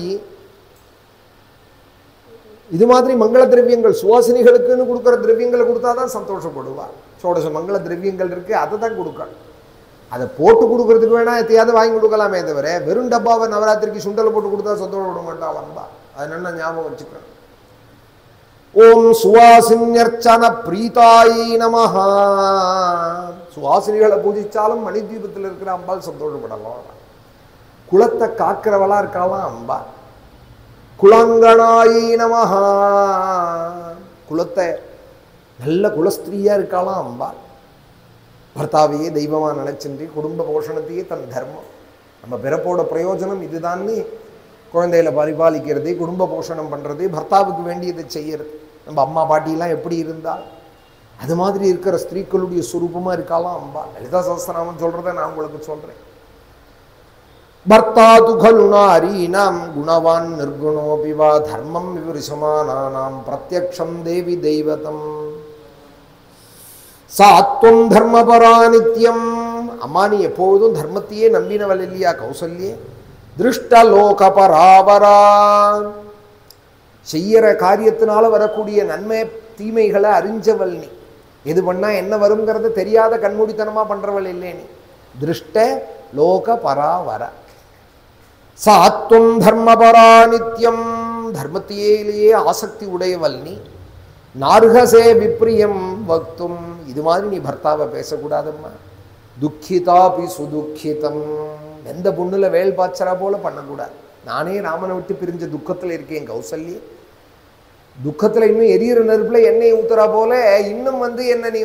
Speaker 1: இது மாதிரி மங்கள திரவியங்கள், சுவாசினிகளுக்குன்னு கொடுக்குற திரவியங்களை கொடுத்தா தான் சந்தோஷப்படுவார். சோடச மங்கள திரவியங்கள் இருக்குது, அதை தான் கொடுக்கணும். அதை போட்டு கொடுக்கறதுக்கு வேணா எத்தையாவது வாங்கி கொடுக்கலாமே தவிர வெறும் டப்பாவை நவராத்திரிக்கு சுண்டலை போட்டு கொடுத்தா சந்தோஷப்பட மாட்டாள் அம்பா. அது என்ன ஞாபகம் வச்சுக்கிறேன். ஓம் சுவாசின்யர்ச்சன பிரீதாயை நமஹா. சுவாசினிகளை பூஜிச்சாலும் மணித்வீபத்தில் இருக்கிற அம்பாள் சந்தோஷப்படலாம். குலத்தை காக்கிறவளா இருக்கலாம் அம்பா. குலங்கணாயை நமஹா. குலத்தை நல்ல குலஸ்திரீயா இருக்கலாம் அம்பாள். பர்த்தாவையே தெய்வமாக நினைச்சின்றி குடும்ப போஷணத்தையே தன் தர்மம். நம்ம பிறப்போட பிரயோஜனம் இதுதான்னு குழந்தைகளை பரிபாலிக்கிறது, குடும்ப போஷணம் பண்ணுறது, பர்த்தாவுக்கு வேண்டியதை செய்யறது. நம்ம அம்மா பாட்டிலாம் எப்படி இருந்தால் அது மாதிரி இருக்கிற ஸ்திரீக்களுடைய சுரூபமாக இருக்கலாம் அம்பா. லலிதா சஹஸ்ரநாமம் சொல்கிறத நான் உங்களுக்கு சொல்கிறேன். பர்த்தா துகலு நாரீணாம் குணவான் நிர்குணோபிவா தர்மம் விவரிசமானானாம் பிரத்யக்ஷம் தேவி தெய்வதம் சாத்வம் தர்மபரா நித்யம். அம்மா நீ எப்போதும் தர்மத்தையே நம்பினவள் இல்லையா கௌசல்யே? திருஷ்டலோக பராபரா. செய்யற காரியத்தினால வரக்கூடிய நன்மை தீமைகளை அறிஞ்சவள் நீ. எது பண்ணா என்ன வருங்கிறத தெரியாத கண்மூடித்தனமா பண்றவள் இல்லை நீ. திருஷ்ட லோக பராவர. சாத்வம் தர்மபரா நித்யம். தர்மத்திலேயே ஆசக்தி உடையவள் நீ. நார்ஹசே விப்ரியம் வக்தும். இது மாதிரி நீ பர்த்தாவை பேசக்கூடாதம்மா. துக்கிதாபி சுதுக்கிதம். எந்த பொண்ணுல வேல் பாய்ச்சரா போல பண்ணக்கூடாது. நானே ராமனை விட்டு பிரிஞ்ச துக்கத்தில் இருக்கேன் கௌசல்யே. துக்கத்தில் இன்னும் எரியிற நெருப்புல எண்ணெய் ஊத்துறா போல இன்னும் என்ன நீ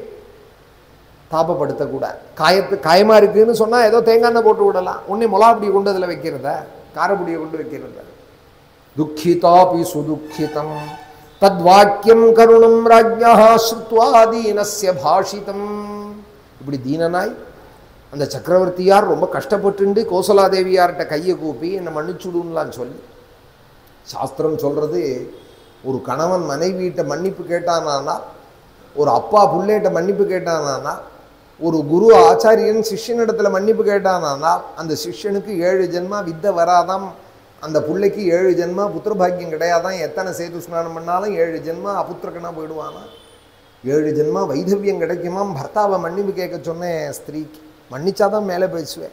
Speaker 1: தாபப்படுத்தக்கூடாது. காயமா இருக்குன்னு சொன்னா ஏதோ தேங்காய் எண்ணெய் போட்டு விடலாம். உன்னை மொளாப்படி கொண்டு அதில் வைக்கிறத, காரப்பொடியை கொண்டு வைக்கிறத. துக்கிதாபி சுதுக்கிதம் தத்வாக்கியம் கருணம் ராஜ்யா ஸ்ருத்வா தீனஸ்ய பாஷிதம். இப்படி தீனனாய் அந்த சக்கரவர்த்தியார் ரொம்ப கஷ்டப்பட்டு கோசலாதேவியார்கிட்ட கையை கூப்பி என்னை மன்னிச்சுடுன்னுலாம் சொல்லி சாஸ்திரம் சொல்றது, ஒரு கணவன் மனைவியிட்ட மன்னிப்பு கேட்டானா, ஒரு அப்பா பிள்ளைகிட்ட மன்னிப்பு கேட்டானா, ஒரு குரு ஆச்சாரியன் சிஷ்யனிடத்துல மன்னிப்பு கேட்டானா அந்த சிஷ்யனுக்கு 7 ஜென்மா வித்தை வராதாம். அந்த பிள்ளைக்கு 7 ஜென்மா புத்திர பாக்கியம் கிடையாதான். எத்தனை சேது ஸ்நானம் பண்ணாலும் 7 ஜென்மா அபுத்திரக்கனா போயிடுவானா. 7 ஜென்மா வைதவியம் கிடைக்குமாம். பர்த்தாவை மன்னிப்பு கேட்க சொன்னேன் ஸ்திரீக்கு. மன்னிச்சாதான் மேலே பேசுவேன்,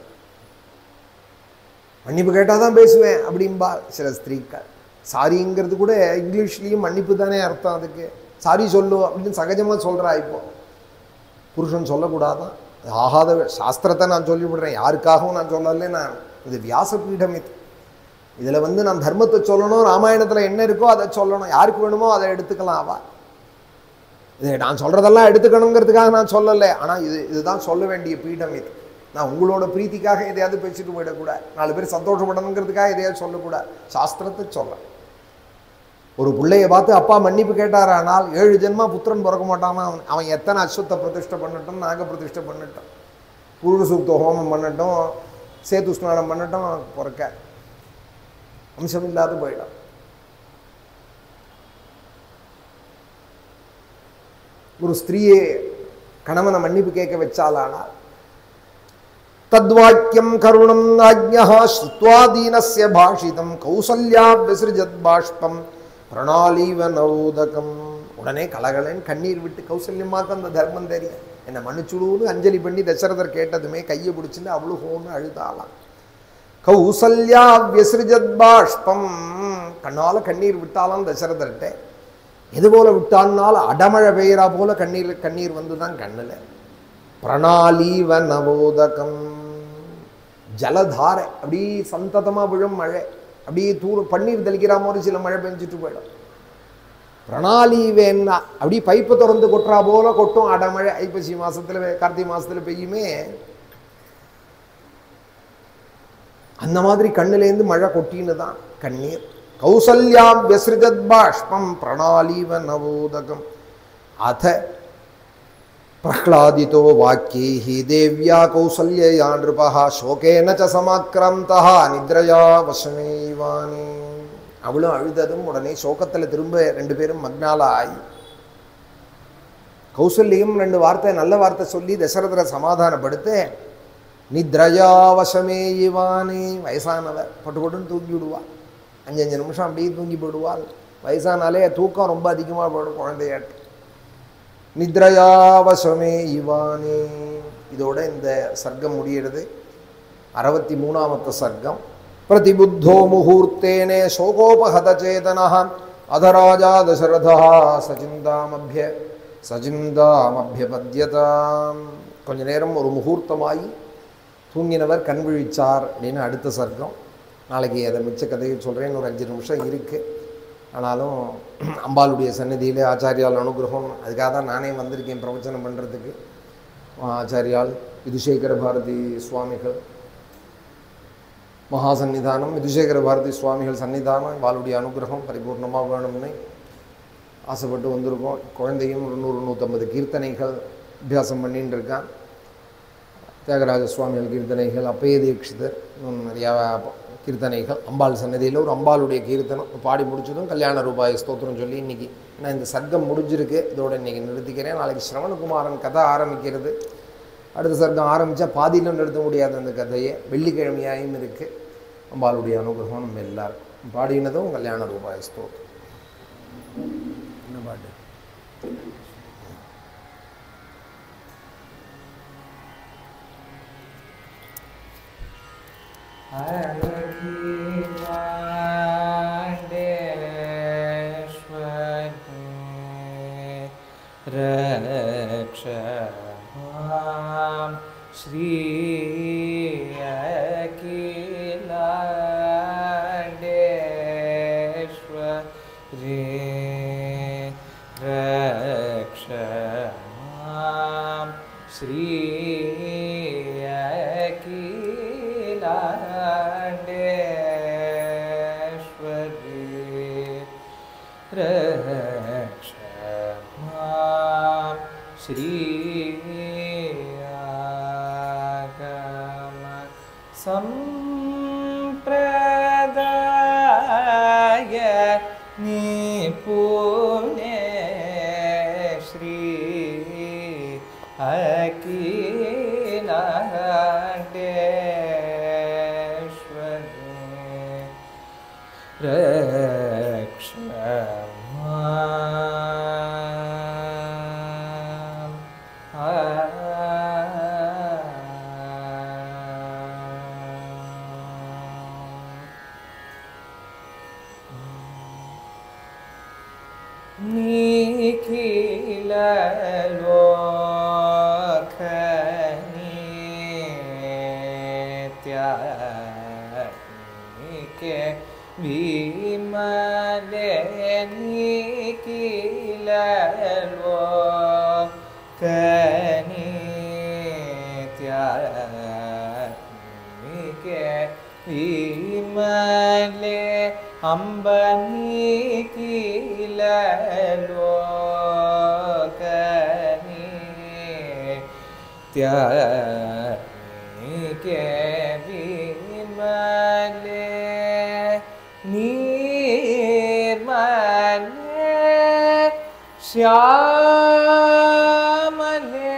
Speaker 1: மன்னிப்பு கேட்டாதான் பேசுவேன் அப்படின்பா சில ஸ்திரீக்கள். சாரிங்கிறது கூட இங்கிலீஷ்லேயும் மன்னிப்பு தானே அர்த்தம். அதுக்கு சாரி சொல்லு அப்படின்னு சகஜமாக சொல்கிறா. இப்போ புருஷன் சொல்லக்கூடாதான். ஆகாத சாஸ்திரத்தை நான் சொல்லிவிடுறேன், யாருக்காகவும் நான் சொல்லலை. நான் இது வியாசபீடம். இதில் நான் தர்மத்தை சொல்லணும், ராமாயணத்தில் என்ன இருக்கோ அதை சொல்லணும். யாருக்கு வேணுமோ அதை எடுத்துக்கலாம். அவா இது நான் சொல்கிறதெல்லாம் எடுத்துக்கணுங்கிறதுக்காக நான் சொல்லலை. ஆனால் இதுதான் சொல்ல வேண்டிய பீடம் இது. நான் உங்களோட பிரீத்திக்காக எதையாவது பேசிட்டு போயிடக்கூடாது. 4 பேர் சந்தோஷப்படணுங்கிறதுக்காக எதையாவது சொல்லக்கூடாது. சாஸ்திரத்தை சொல்ல. ஒரு பிள்ளையை பார்த்து அப்பா மன்னிப்பு கேட்டாரானால் 7 ஜென்மா புத்திரன் பிறக்க மாட்டானா. அவன் எத்தனை அஸ்வத்தை பிரதிஷ்டை பண்ணட்டும், நாக பிரதிஷ்டை பண்ணட்டும், புருட சூக்த ஹோமம் பண்ணட்டும், சேது ஸ்நானம் பண்ணட்டும், பிறக்க அம்சம் இல்லாத போயிடும். ஒரு ஸ்திரீயே கணவனை மன்னிப்பு கேட்க வச்சாலானால் தத்வாக்கியம் கருணம் ஆஜ்ஞா ஸ்ருத்வா தீனஸ்ய பாஷிதம் கௌசல்யா விசிருஜத் பாஷ்பம் பிரணாலீவ நவோதகம். உடனே கலகலன் கண்ணீர் விட்டு கௌசல்யமாக்கு அந்த தர்மம் தெரியும். என்னை மன்னிச்சுடுன்னு அஞ்சலி பண்ணி தசரதர் கேட்டதுமே கையை பிடிச்சின்னு அவ்வளோன்னு அழுதாலாம். கௌசல்யா விசிருஜத் பாஷ்பம். கண்ணால கண்ணீர் விட்டாலாம் தசரதர்கிட்ட. எது போல விட்டான்னால அடமழை பெய்யறா போல கண்ணீர் வந்துதான் கண்ணில். பிரணாலீவ நவோதகம். ஜலதாரை அப்படி சந்ததமாக விழும் மழை. அப்படியே பன்னீர் தெளிக்கிற மாதிரி சில மழை பெஞ்சிட்டு போயிடும். பிரணாலீவேன்னா அப்படி பைப்பை திறந்து கொட்டுறா போல கொட்டும் அடமழை. ஐப்பசி மாசத்துல கார்த்திகை மாசத்துல பெய்யுமே, அந்த மாதிரி கண்ணிலேருந்து மழை கொட்டின்னு தான் கண்ணீர். கௌசல்யாம் விஸ்ருஜத் பாஷ்பம் பிரணாலீவ நவோதகம். அத பிரஹ்லாதிதோ வாக்கியைஹி தேவ்யா கௌசல்யயா நிருபஹ சோகேன ச சமாக்ராந்தஹ நித்ரயா வசமேவானி. அவளும் அழுததும் உடனே சோகத்தில் திரும்ப ரெண்டு பேரும் மக்னாலா ஆகி கௌசல்யம் ரெண்டு வார்த்தை நல்ல வார்த்தை சொல்லி தசரதரை சமாதானப்படுத்த நித்ரயா வசமேவானி. வயசானவர் பட்டுக்கொட்டுன்னு தூங்கி விடுவாள். 5 நிமிஷம் அப்படியே தூங்கி போடுவாள். வயசானாலே தூக்கம் ரொம்ப அதிகமாக போடும் குழந்தையாட்டு. நித்ரயா வசமே இவானி. இதோட இந்த சர்க்கம் முடிகிறது. 63வது சர்க்கம். பிரதிபுத்தோ முகூர்த்தேனே சோகோபஹத சேதனஹ அதராஜா தசரதா சஜிந்தாமபியபத்யதாம். கொஞ்ச நேரம் ஒரு முகூர்த்தமாகி தூங்கினவர் கண் விழிச்சார் அப்படின்னு அடுத்த சர்க்கம். நாளைக்கு அதை மிச்ச கதையை சொல்கிறேன். ஒரு 5 நிமிஷம் இருக்குது. ஆனாலும் அம்பாளுடைய சந்நிதியில் ஆச்சாரியால் அனுகிரகம், அதுக்காக தான் நானே வந்திருக்கேன் பிரவச்சனம் பண்ணுறதுக்கு. ஆச்சாரியால் விதுசேகர பாரதி சுவாமிகள் மகாசன்னிதானம், விதுசேகர பாரதி சுவாமிகள் சன்னிதானம், அம்பாளுடைய அனுகிரகம் பரிபூர்ணமாக வேணும்னு ஆசைப்பட்டு வந்திருக்கோம். குழந்தையும் 100-150 கீர்த்தனைகள் அபியாசம் பண்ணின்னு இருக்கான். தியாகராஜ சுவாமிகள் கீர்த்தனைகள், அப்பைய தீட்சிதர், நிறையா கீர்த்தனைகள். அம்பாள் சன்னதியில் ஒரு அம்பாளுடைய கீர்த்தனம் பாடி முடிச்சதும் கல்யாண ரூபாய் ஸ்தோத்திரம் சொல்லி இன்றைக்கி நான் இந்த சர்க்கம் முடிஞ்சிருக்கு. இதோட இன்றைக்கி நிறுத்திக்கிறேன். நாளைக்கு சிரவணகுமாரன் கதை ஆரம்பிக்கிறது. அடுத்த சர்க்கம் ஆரம்பித்தா பாதியிலும் நிறுத்த முடியாது அந்த கதையை. வெள்ளிக்கிழமையாயும் இருக்குது. அம்பாளுடைய அனுகிரகம் நம்ம எல்லாருக்கும். பாடினதும் கல்யாண ரூபாய் ஸ்தோத்திரம். என்ன பாட்டு?
Speaker 2: ரக்ஷமாம் ஸ்ரீ அகிலாண்டேஸ்வரி ரக்ஷமாம் ஸ்ரீ அகிலாண்டேஸ்வரி ரக்ஷமாம் ஸ்ரீ ஆகம சம்பிரதாய நிபுணே ஸ்ரீ அகிலாண்டேஸ்வரி ரக்ஷமாம் நிகில லோகநித்யநிகே விமலே நிகில லோகநித்யநிகே விமலே அம்ப நிகில லோகநித்யநிகே விமலே நீர்மலே ஷ்யாமலே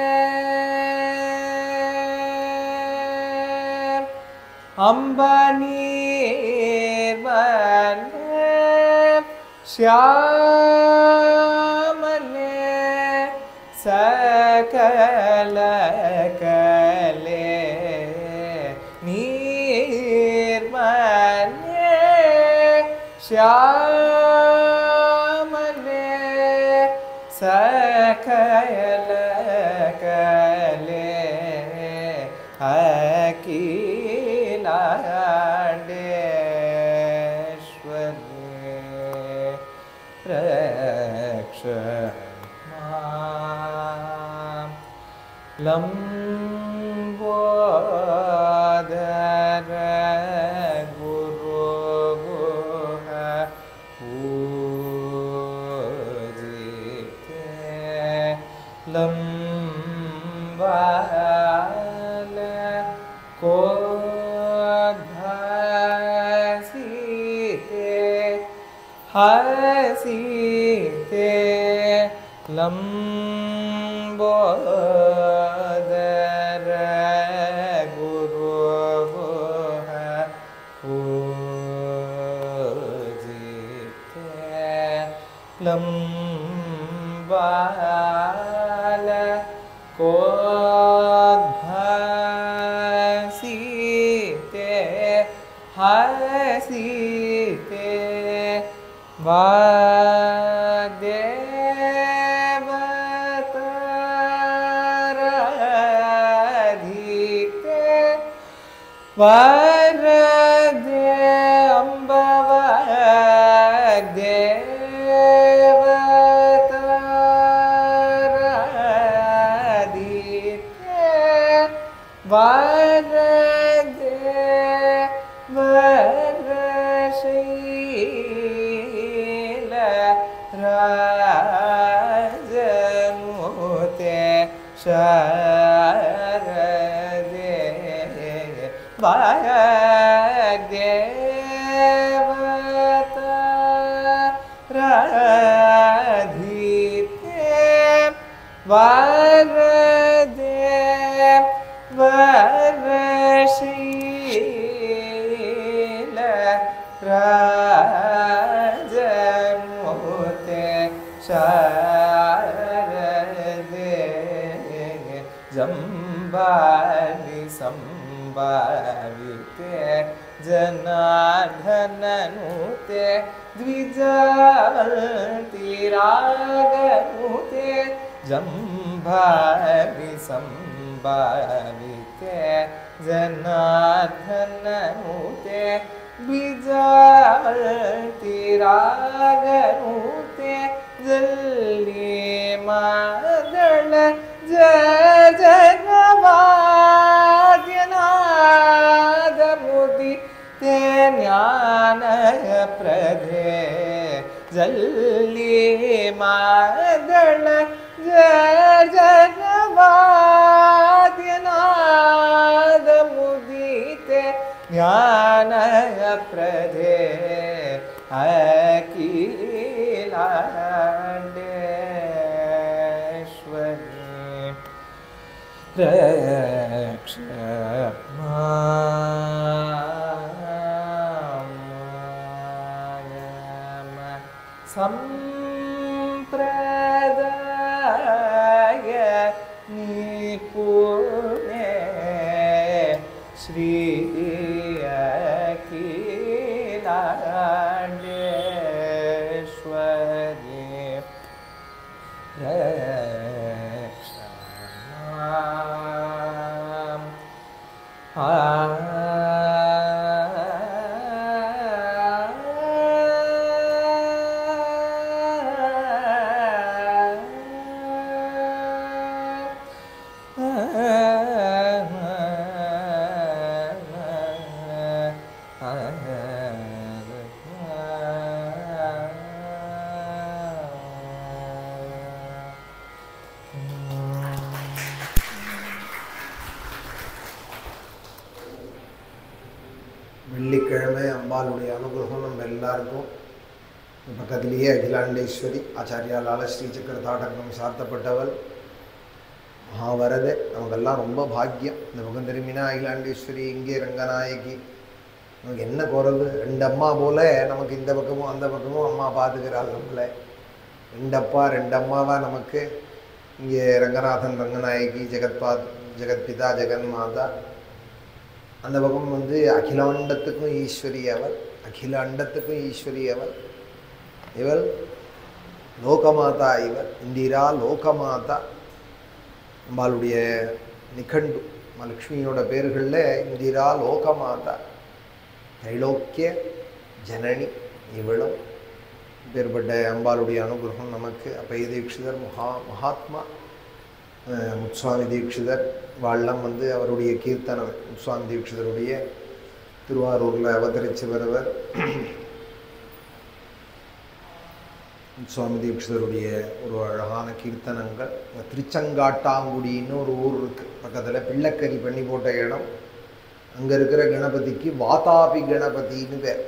Speaker 2: அம்ப நீர்மலே ஷ்யாமலே சகல கலே நீர்மலே ஷ்யாமலே சகல கலே அகிலாண்டேஸ்வரி ரக்ஷமாம் லம்போதர குருகுஹ பூஜிதே லம்போதர हसीते लंबोदर गुरु है पूजिते लंबाल कोद्भासीते हसीते वाग्देवताराधिते वरदे अम्बवाग्देवताराधिते वरदे वरशैल राजनुते शारदे वाग्देवताराधिते वरदे वरशैल राजनुते शारदे जम्बालि संभाविते जनार्दननुते द्विजवन्तिरागनुते जम्बालि संभाविते जनार्दननुते द्विजवन्तिरागनुते जल्ली मादळ जगवाद्यनादमुदिते ज्ञानप्रदे जल्ली मादळ जगवाद्यनादमुदिते ज्ञानप्रदे अखिलाण्डेश्वरी रक्ष माम संप्रदाय निपुणे श्री अखिलाण्डेश्वरी रक्ष
Speaker 1: வெள்ளிக்கிழமை அம்பாளுடைய அனுகிரகம் நம்ம எல்லாருக்கும் பக்கத்திலேயே அகிலாண்டேஸ்வரி ஆச்சாரியாலால ஸ்ரீசக்கர தாடகம் சார்த்தப்பட்டவள் மகாவரத நமக்கெல்லாம் ரொம்ப பாக்கியம். இந்த பக்கம் திரும்பினா அகிலாண்டேஸ்வரி, இங்கே ரங்கநாயகி. நமக்கு என்ன குறவு? ரெண்டு அம்மா போல நமக்கு இந்த பக்கமும் அந்த பக்கமும் அம்மா பார்த்துக்கிறாள் நம்மளை. ரெண்டு அம்மாவா நமக்கு. இங்கே ரங்கநாதன் ரங்கநாயகி, ஜெகத்பிதா ஜெகன்மாதா. அந்த பக்கம் வந்து அகிலாண்டத்துக்கும் ஈஸ்வரி அவள், அகில அண்டத்துக்கும் ஈஸ்வரி அவள். இவள் லோகமாதா, இவள் இந்திரா லோகமாதா. அம்பாளுடைய நிகண்டு லக்ஷ்மியோட பேர்களில் இந்திரா லோகமாதா, தைலோக்கிய ஜனனி இவளும். பேர்பட்ட அம்பாளுடைய அனுகிரகம் நமக்கு. அப்பைய தீட்சிதர் மகாத்மா முத்சுவாமி தீட்சிதர் வாழலாம் வந்து அவருடைய கீர்த்தனம். முத்சுவாமி தீட்சிதருடைய திருவாரூரில் அவதரித்து வருவர். முத்சுவாமி தீட்சிதருடைய ஒரு அழகான கீர்த்தனங்கள். திருச்செங்காட்டாங்குடின்னு ஒரு ஊர் இருக்குது பக்கத்தில், பிள்ளைக்கறி பண்ணி போட்ட இடம். அங்கே இருக்கிற கணபதிக்கு வாதாபி கணபதின்னு பேர்.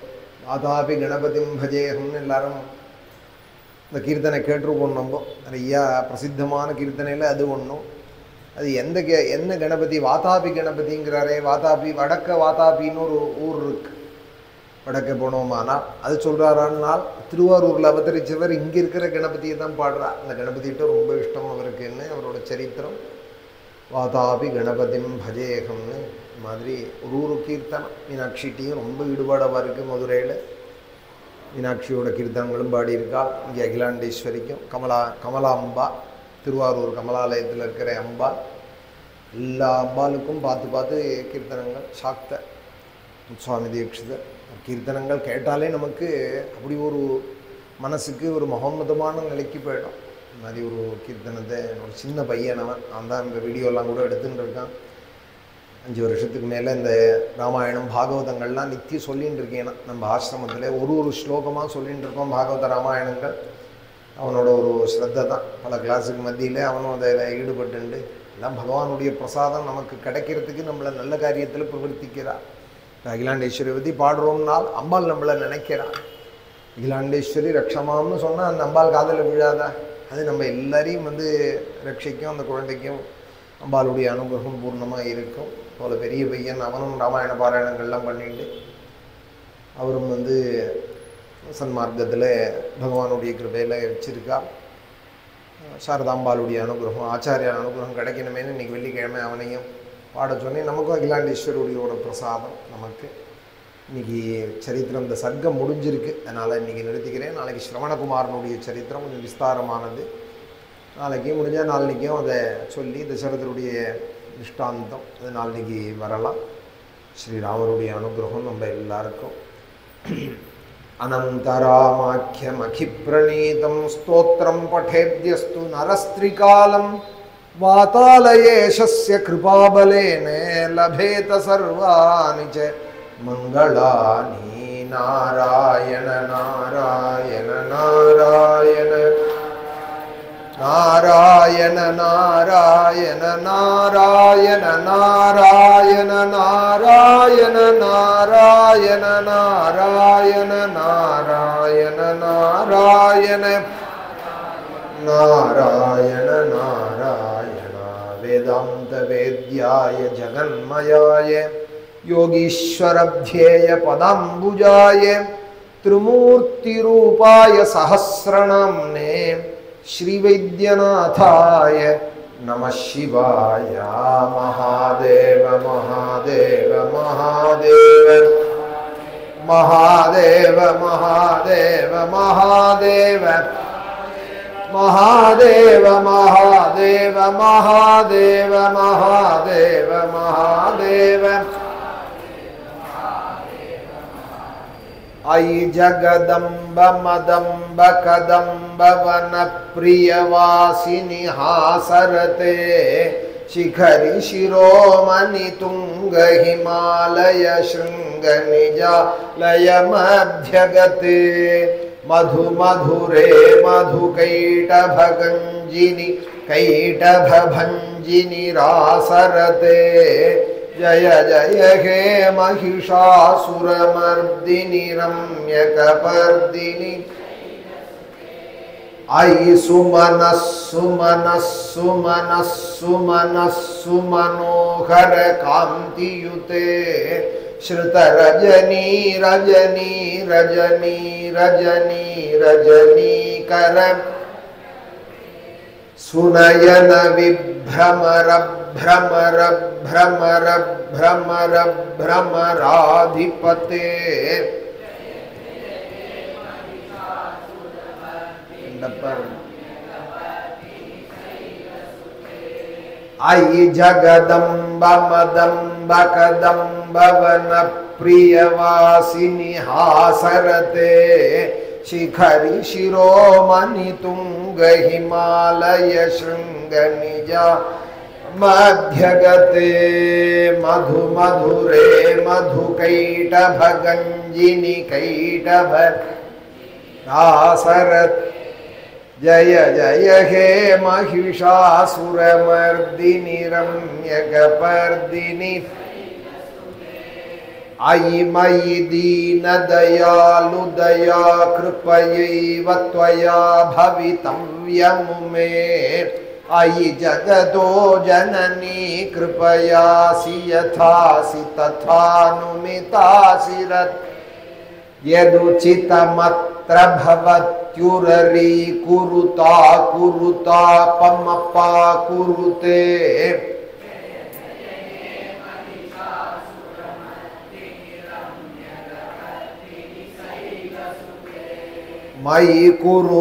Speaker 1: வாதாபி கணபதிம் பஜேகம்னு எல்லாரும் இந்த கீர்த்தனை கேட்டிருப்போம். நம்ம நிறையா பிரசித்தமான கீர்த்தனையில் அது ஒன்றும். அது என்ன கணபதி? வாதாபி கணபதிங்கிறாரே. வாதாபி, வடக்க வாதாபின்னு ஒரு ஊர் இருக்கு, வடக்க போனோமானால். அது சொல்கிறாரான்னால் திருவாரூரில் அவதரித்தவர் இங்கே இருக்கிற கணபதியை தான் பாடுறார். அந்த கணபதிகிட்ட ரொம்ப இஷ்டம் அவருக்குன்னு அவரோட சரித்திரம். வாதாபி கணபதிம் பஜேகம்னு மாதிரி ஒரு கீர்த்தனம். மீனாட்சிகிட்டையும் ரொம்ப ஈடுபாடாக இருக்குது. மதுரையில் மீனாட்சியோட கீர்த்தனங்களும் பாடியிருக்கா. இங்கே அகிலாண்டேஸ்வரிக்கும் கமலா அம்பா, திருவாரூர் கமலாலயத்தில் இருக்கிற அம்பா, எல்லா அம்பாளுக்கும் பார்த்து பார்த்து கீர்த்தனங்கள். சாக்த சுவாமி தீட்சிதர் கீர்த்தனங்கள் கேட்டாலே நமக்கு அப்படி ஒரு மனசுக்கு ஒரு மகோன்னதமான நிலைக்கு போயிடும். இந்த மாதிரி ஒரு கீர்த்தனத்தை ஒரு சின்ன பையனவன் நான் தான் இந்த வீடியோலாம் கூட எடுத்துகிட்டு இருக்கான். 5 வருஷத்துக்கு மேலே இந்த ராமாயணம் பாகவதங்கள்லாம் நித்தியம் சொல்லிகிட்டு இருக்கேன். நம்ம ஆசிரமத்தில் ஒரு ஸ்லோகமாக சொல்லிகிட்டு இருக்கோம் பாகவத ராமாயணங்கள். அவனோட ஒரு ஸ்ரத்தை தான். பல கிளாஸுக்கு மத்தியில் அவனும் அதில் ஈடுபட்டு எல்லாம் பகவானுடைய பிரசாதம் நமக்கு கிடைக்கிறதுக்கு நம்மளை நல்ல காரியத்தில் பிரவர்த்திக்கிறார். அகிலாண்டேஸ்வரி பற்றி பாடுறோம்னால் அம்பாள் நம்மளை நினைக்கிறான். அகிலாண்டேஸ்வரி ரக்ஷமாம்னு சொன்னால் அந்த அம்பாள் காதில் விழாதா? அது நம்ம எல்லாரையும் ரட்சிக்கும். அந்த குழந்தைக்கும் அம்பாளுடைய அனுகிரகம் பூர்ணமாக இருக்கும். போல பெரிய பையன் அவனும் ராமாயண பாராயணங்கள்லாம் பண்ணிட்டு அவரும் சன்மார்க்கத்தில் பகவானுடைய கிருபையில் வச்சிருக்கா. சாரதாம்பாளுடைய அனுகிரகம், ஆச்சாரிய அனுகிரகம் கிடைக்கணுமேனு இன்றைக்கி வெள்ளிக்கிழமை அவனையும் பாட சொன்னேன். நமக்கும் அகிலாண்டேஸ்வரியோட பிரசாதம் நமக்கு. இன்றைக்கி சரித்திரம் இந்த சர்க்கம் முடிஞ்சிருக்கு, அதனால் இன்றைக்கி நிறுத்திக்கிறேன். நாளைக்கு ஸ்ரவணகுமாரனுடைய சரித்திரம் கொஞ்சம் விஸ்தாரமானது. நாளைக்கு முடிஞ்சால் நாளைக்கும் அதை சொல்லி தசரதருடைய நிஷ்டாந்தம் அது நாளைக்கு வரலாம். ஸ்ரீராமருடைய அனுகிரகம் நம்ம எல்லாருக்கும். அனந்தராமாக்கியமகிப்ரணீதம் ஸ்தோத்திரம் பठेद्यस्तु நரஸ்திரிகாலம் வாதாலயேஷஸ்ய கிருபாபலேன லபேத சர்வாணி ச மங்களானி. நாராயண நாராயண நாராயண நாராயண நாராயண நாராயண நாராயண நாராயண நாராயண நாராயண நாராயண நாராயண நாராயண நாராயண. வேதாந்த வேத்யாய ஜகன்மயாய யோகீஸ்வரப்த்யேய பதாம்புஜாய த்ரிமூர்த்திரூபாய சஹஸ்ரநாம்னே ஸ்ரீவைத்யநாதாய நமः சிவாய. மகாதேவ மகாதேவ மகாதேவ மகாதேவ மகாதேவ மகாதேவ மகாதேவ மகாதேவ மகாதேவ மகாதேவ மகாதேவ. ஐ ஜகதம்ப மதம்ப கதம்ப வன பிரியவாசினி ஹாசரதே शिखरि शिरोमणि तुंग हिमालय शृंग निजालयमध्यगते मधु मधुरे मधु कैटभगंजिनि कैटभभंजिनि रासरते जय जय हे महिषासुरमर्दिनि रम्यकपर्दिनि आई सुमनः सुमनः सुमनः सुमनः सुमनोहर कांतियुते श्रुत रजनी रजनी रजनी रजनी रजनी कर सुनयन विभ्रमर भ्रमर भ्रमर भ्रमर भ्रमराधिपते आई जगदम्ब मदम्ब कदम्ब वन प्रियवासिनि हासरते शिखरि शिरोमणि तुंग हिमालय शृंग निजा मध्यगते मधु मधुरे मधु कैटभगंजिनि कैटभ हासरत जय जय हे महिषासुरमर्दिनि रम्यकपर्दिनि अयि मयि दीनदयालुदया कृपयैव त्वया भवितव्यमुमे अयि जगतो जननी कृपयासि यथासि तथानुमितासि रत् यदुचितमत्र भवत्युररीकुरुता कुरुतापमपा कुरुते मयि कुरु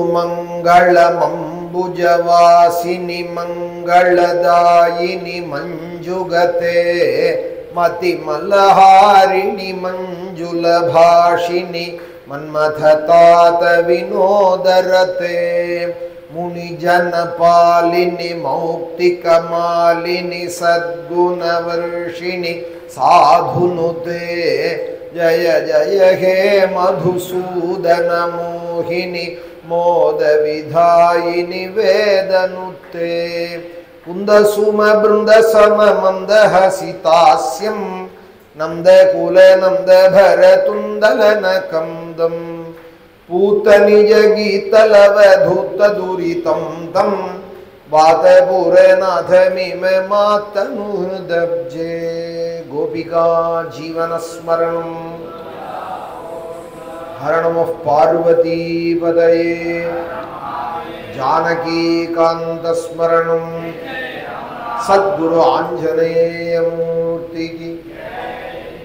Speaker 1: मंगलमंबुजवासिनि मंगलदायिनि मंजुगते मतिमलहारिणि मंजुलभाषिनि मन्मथतात विनोदरते मुनिजनपालिनि मौक्तिकमालिनि सद्गुणवर्षिणि साधुनुते जय जय हे मधुसूदन मोहिनी मोद विधायिनि वेदनुते कुन्दसुम बृंद सम मंद हसितास्यं नंद कुल नंद भर तुंदलन कंदम पूतनिज गीतलवधूत दुरितं तं वातपुरनाथ मिम मातनुहृदब्जे गोपिका जीवन स्मरणं हर नमः पार्वती पदये जानकी कांत स्मरणं सद्गुरु आंजनेय मूर्ति की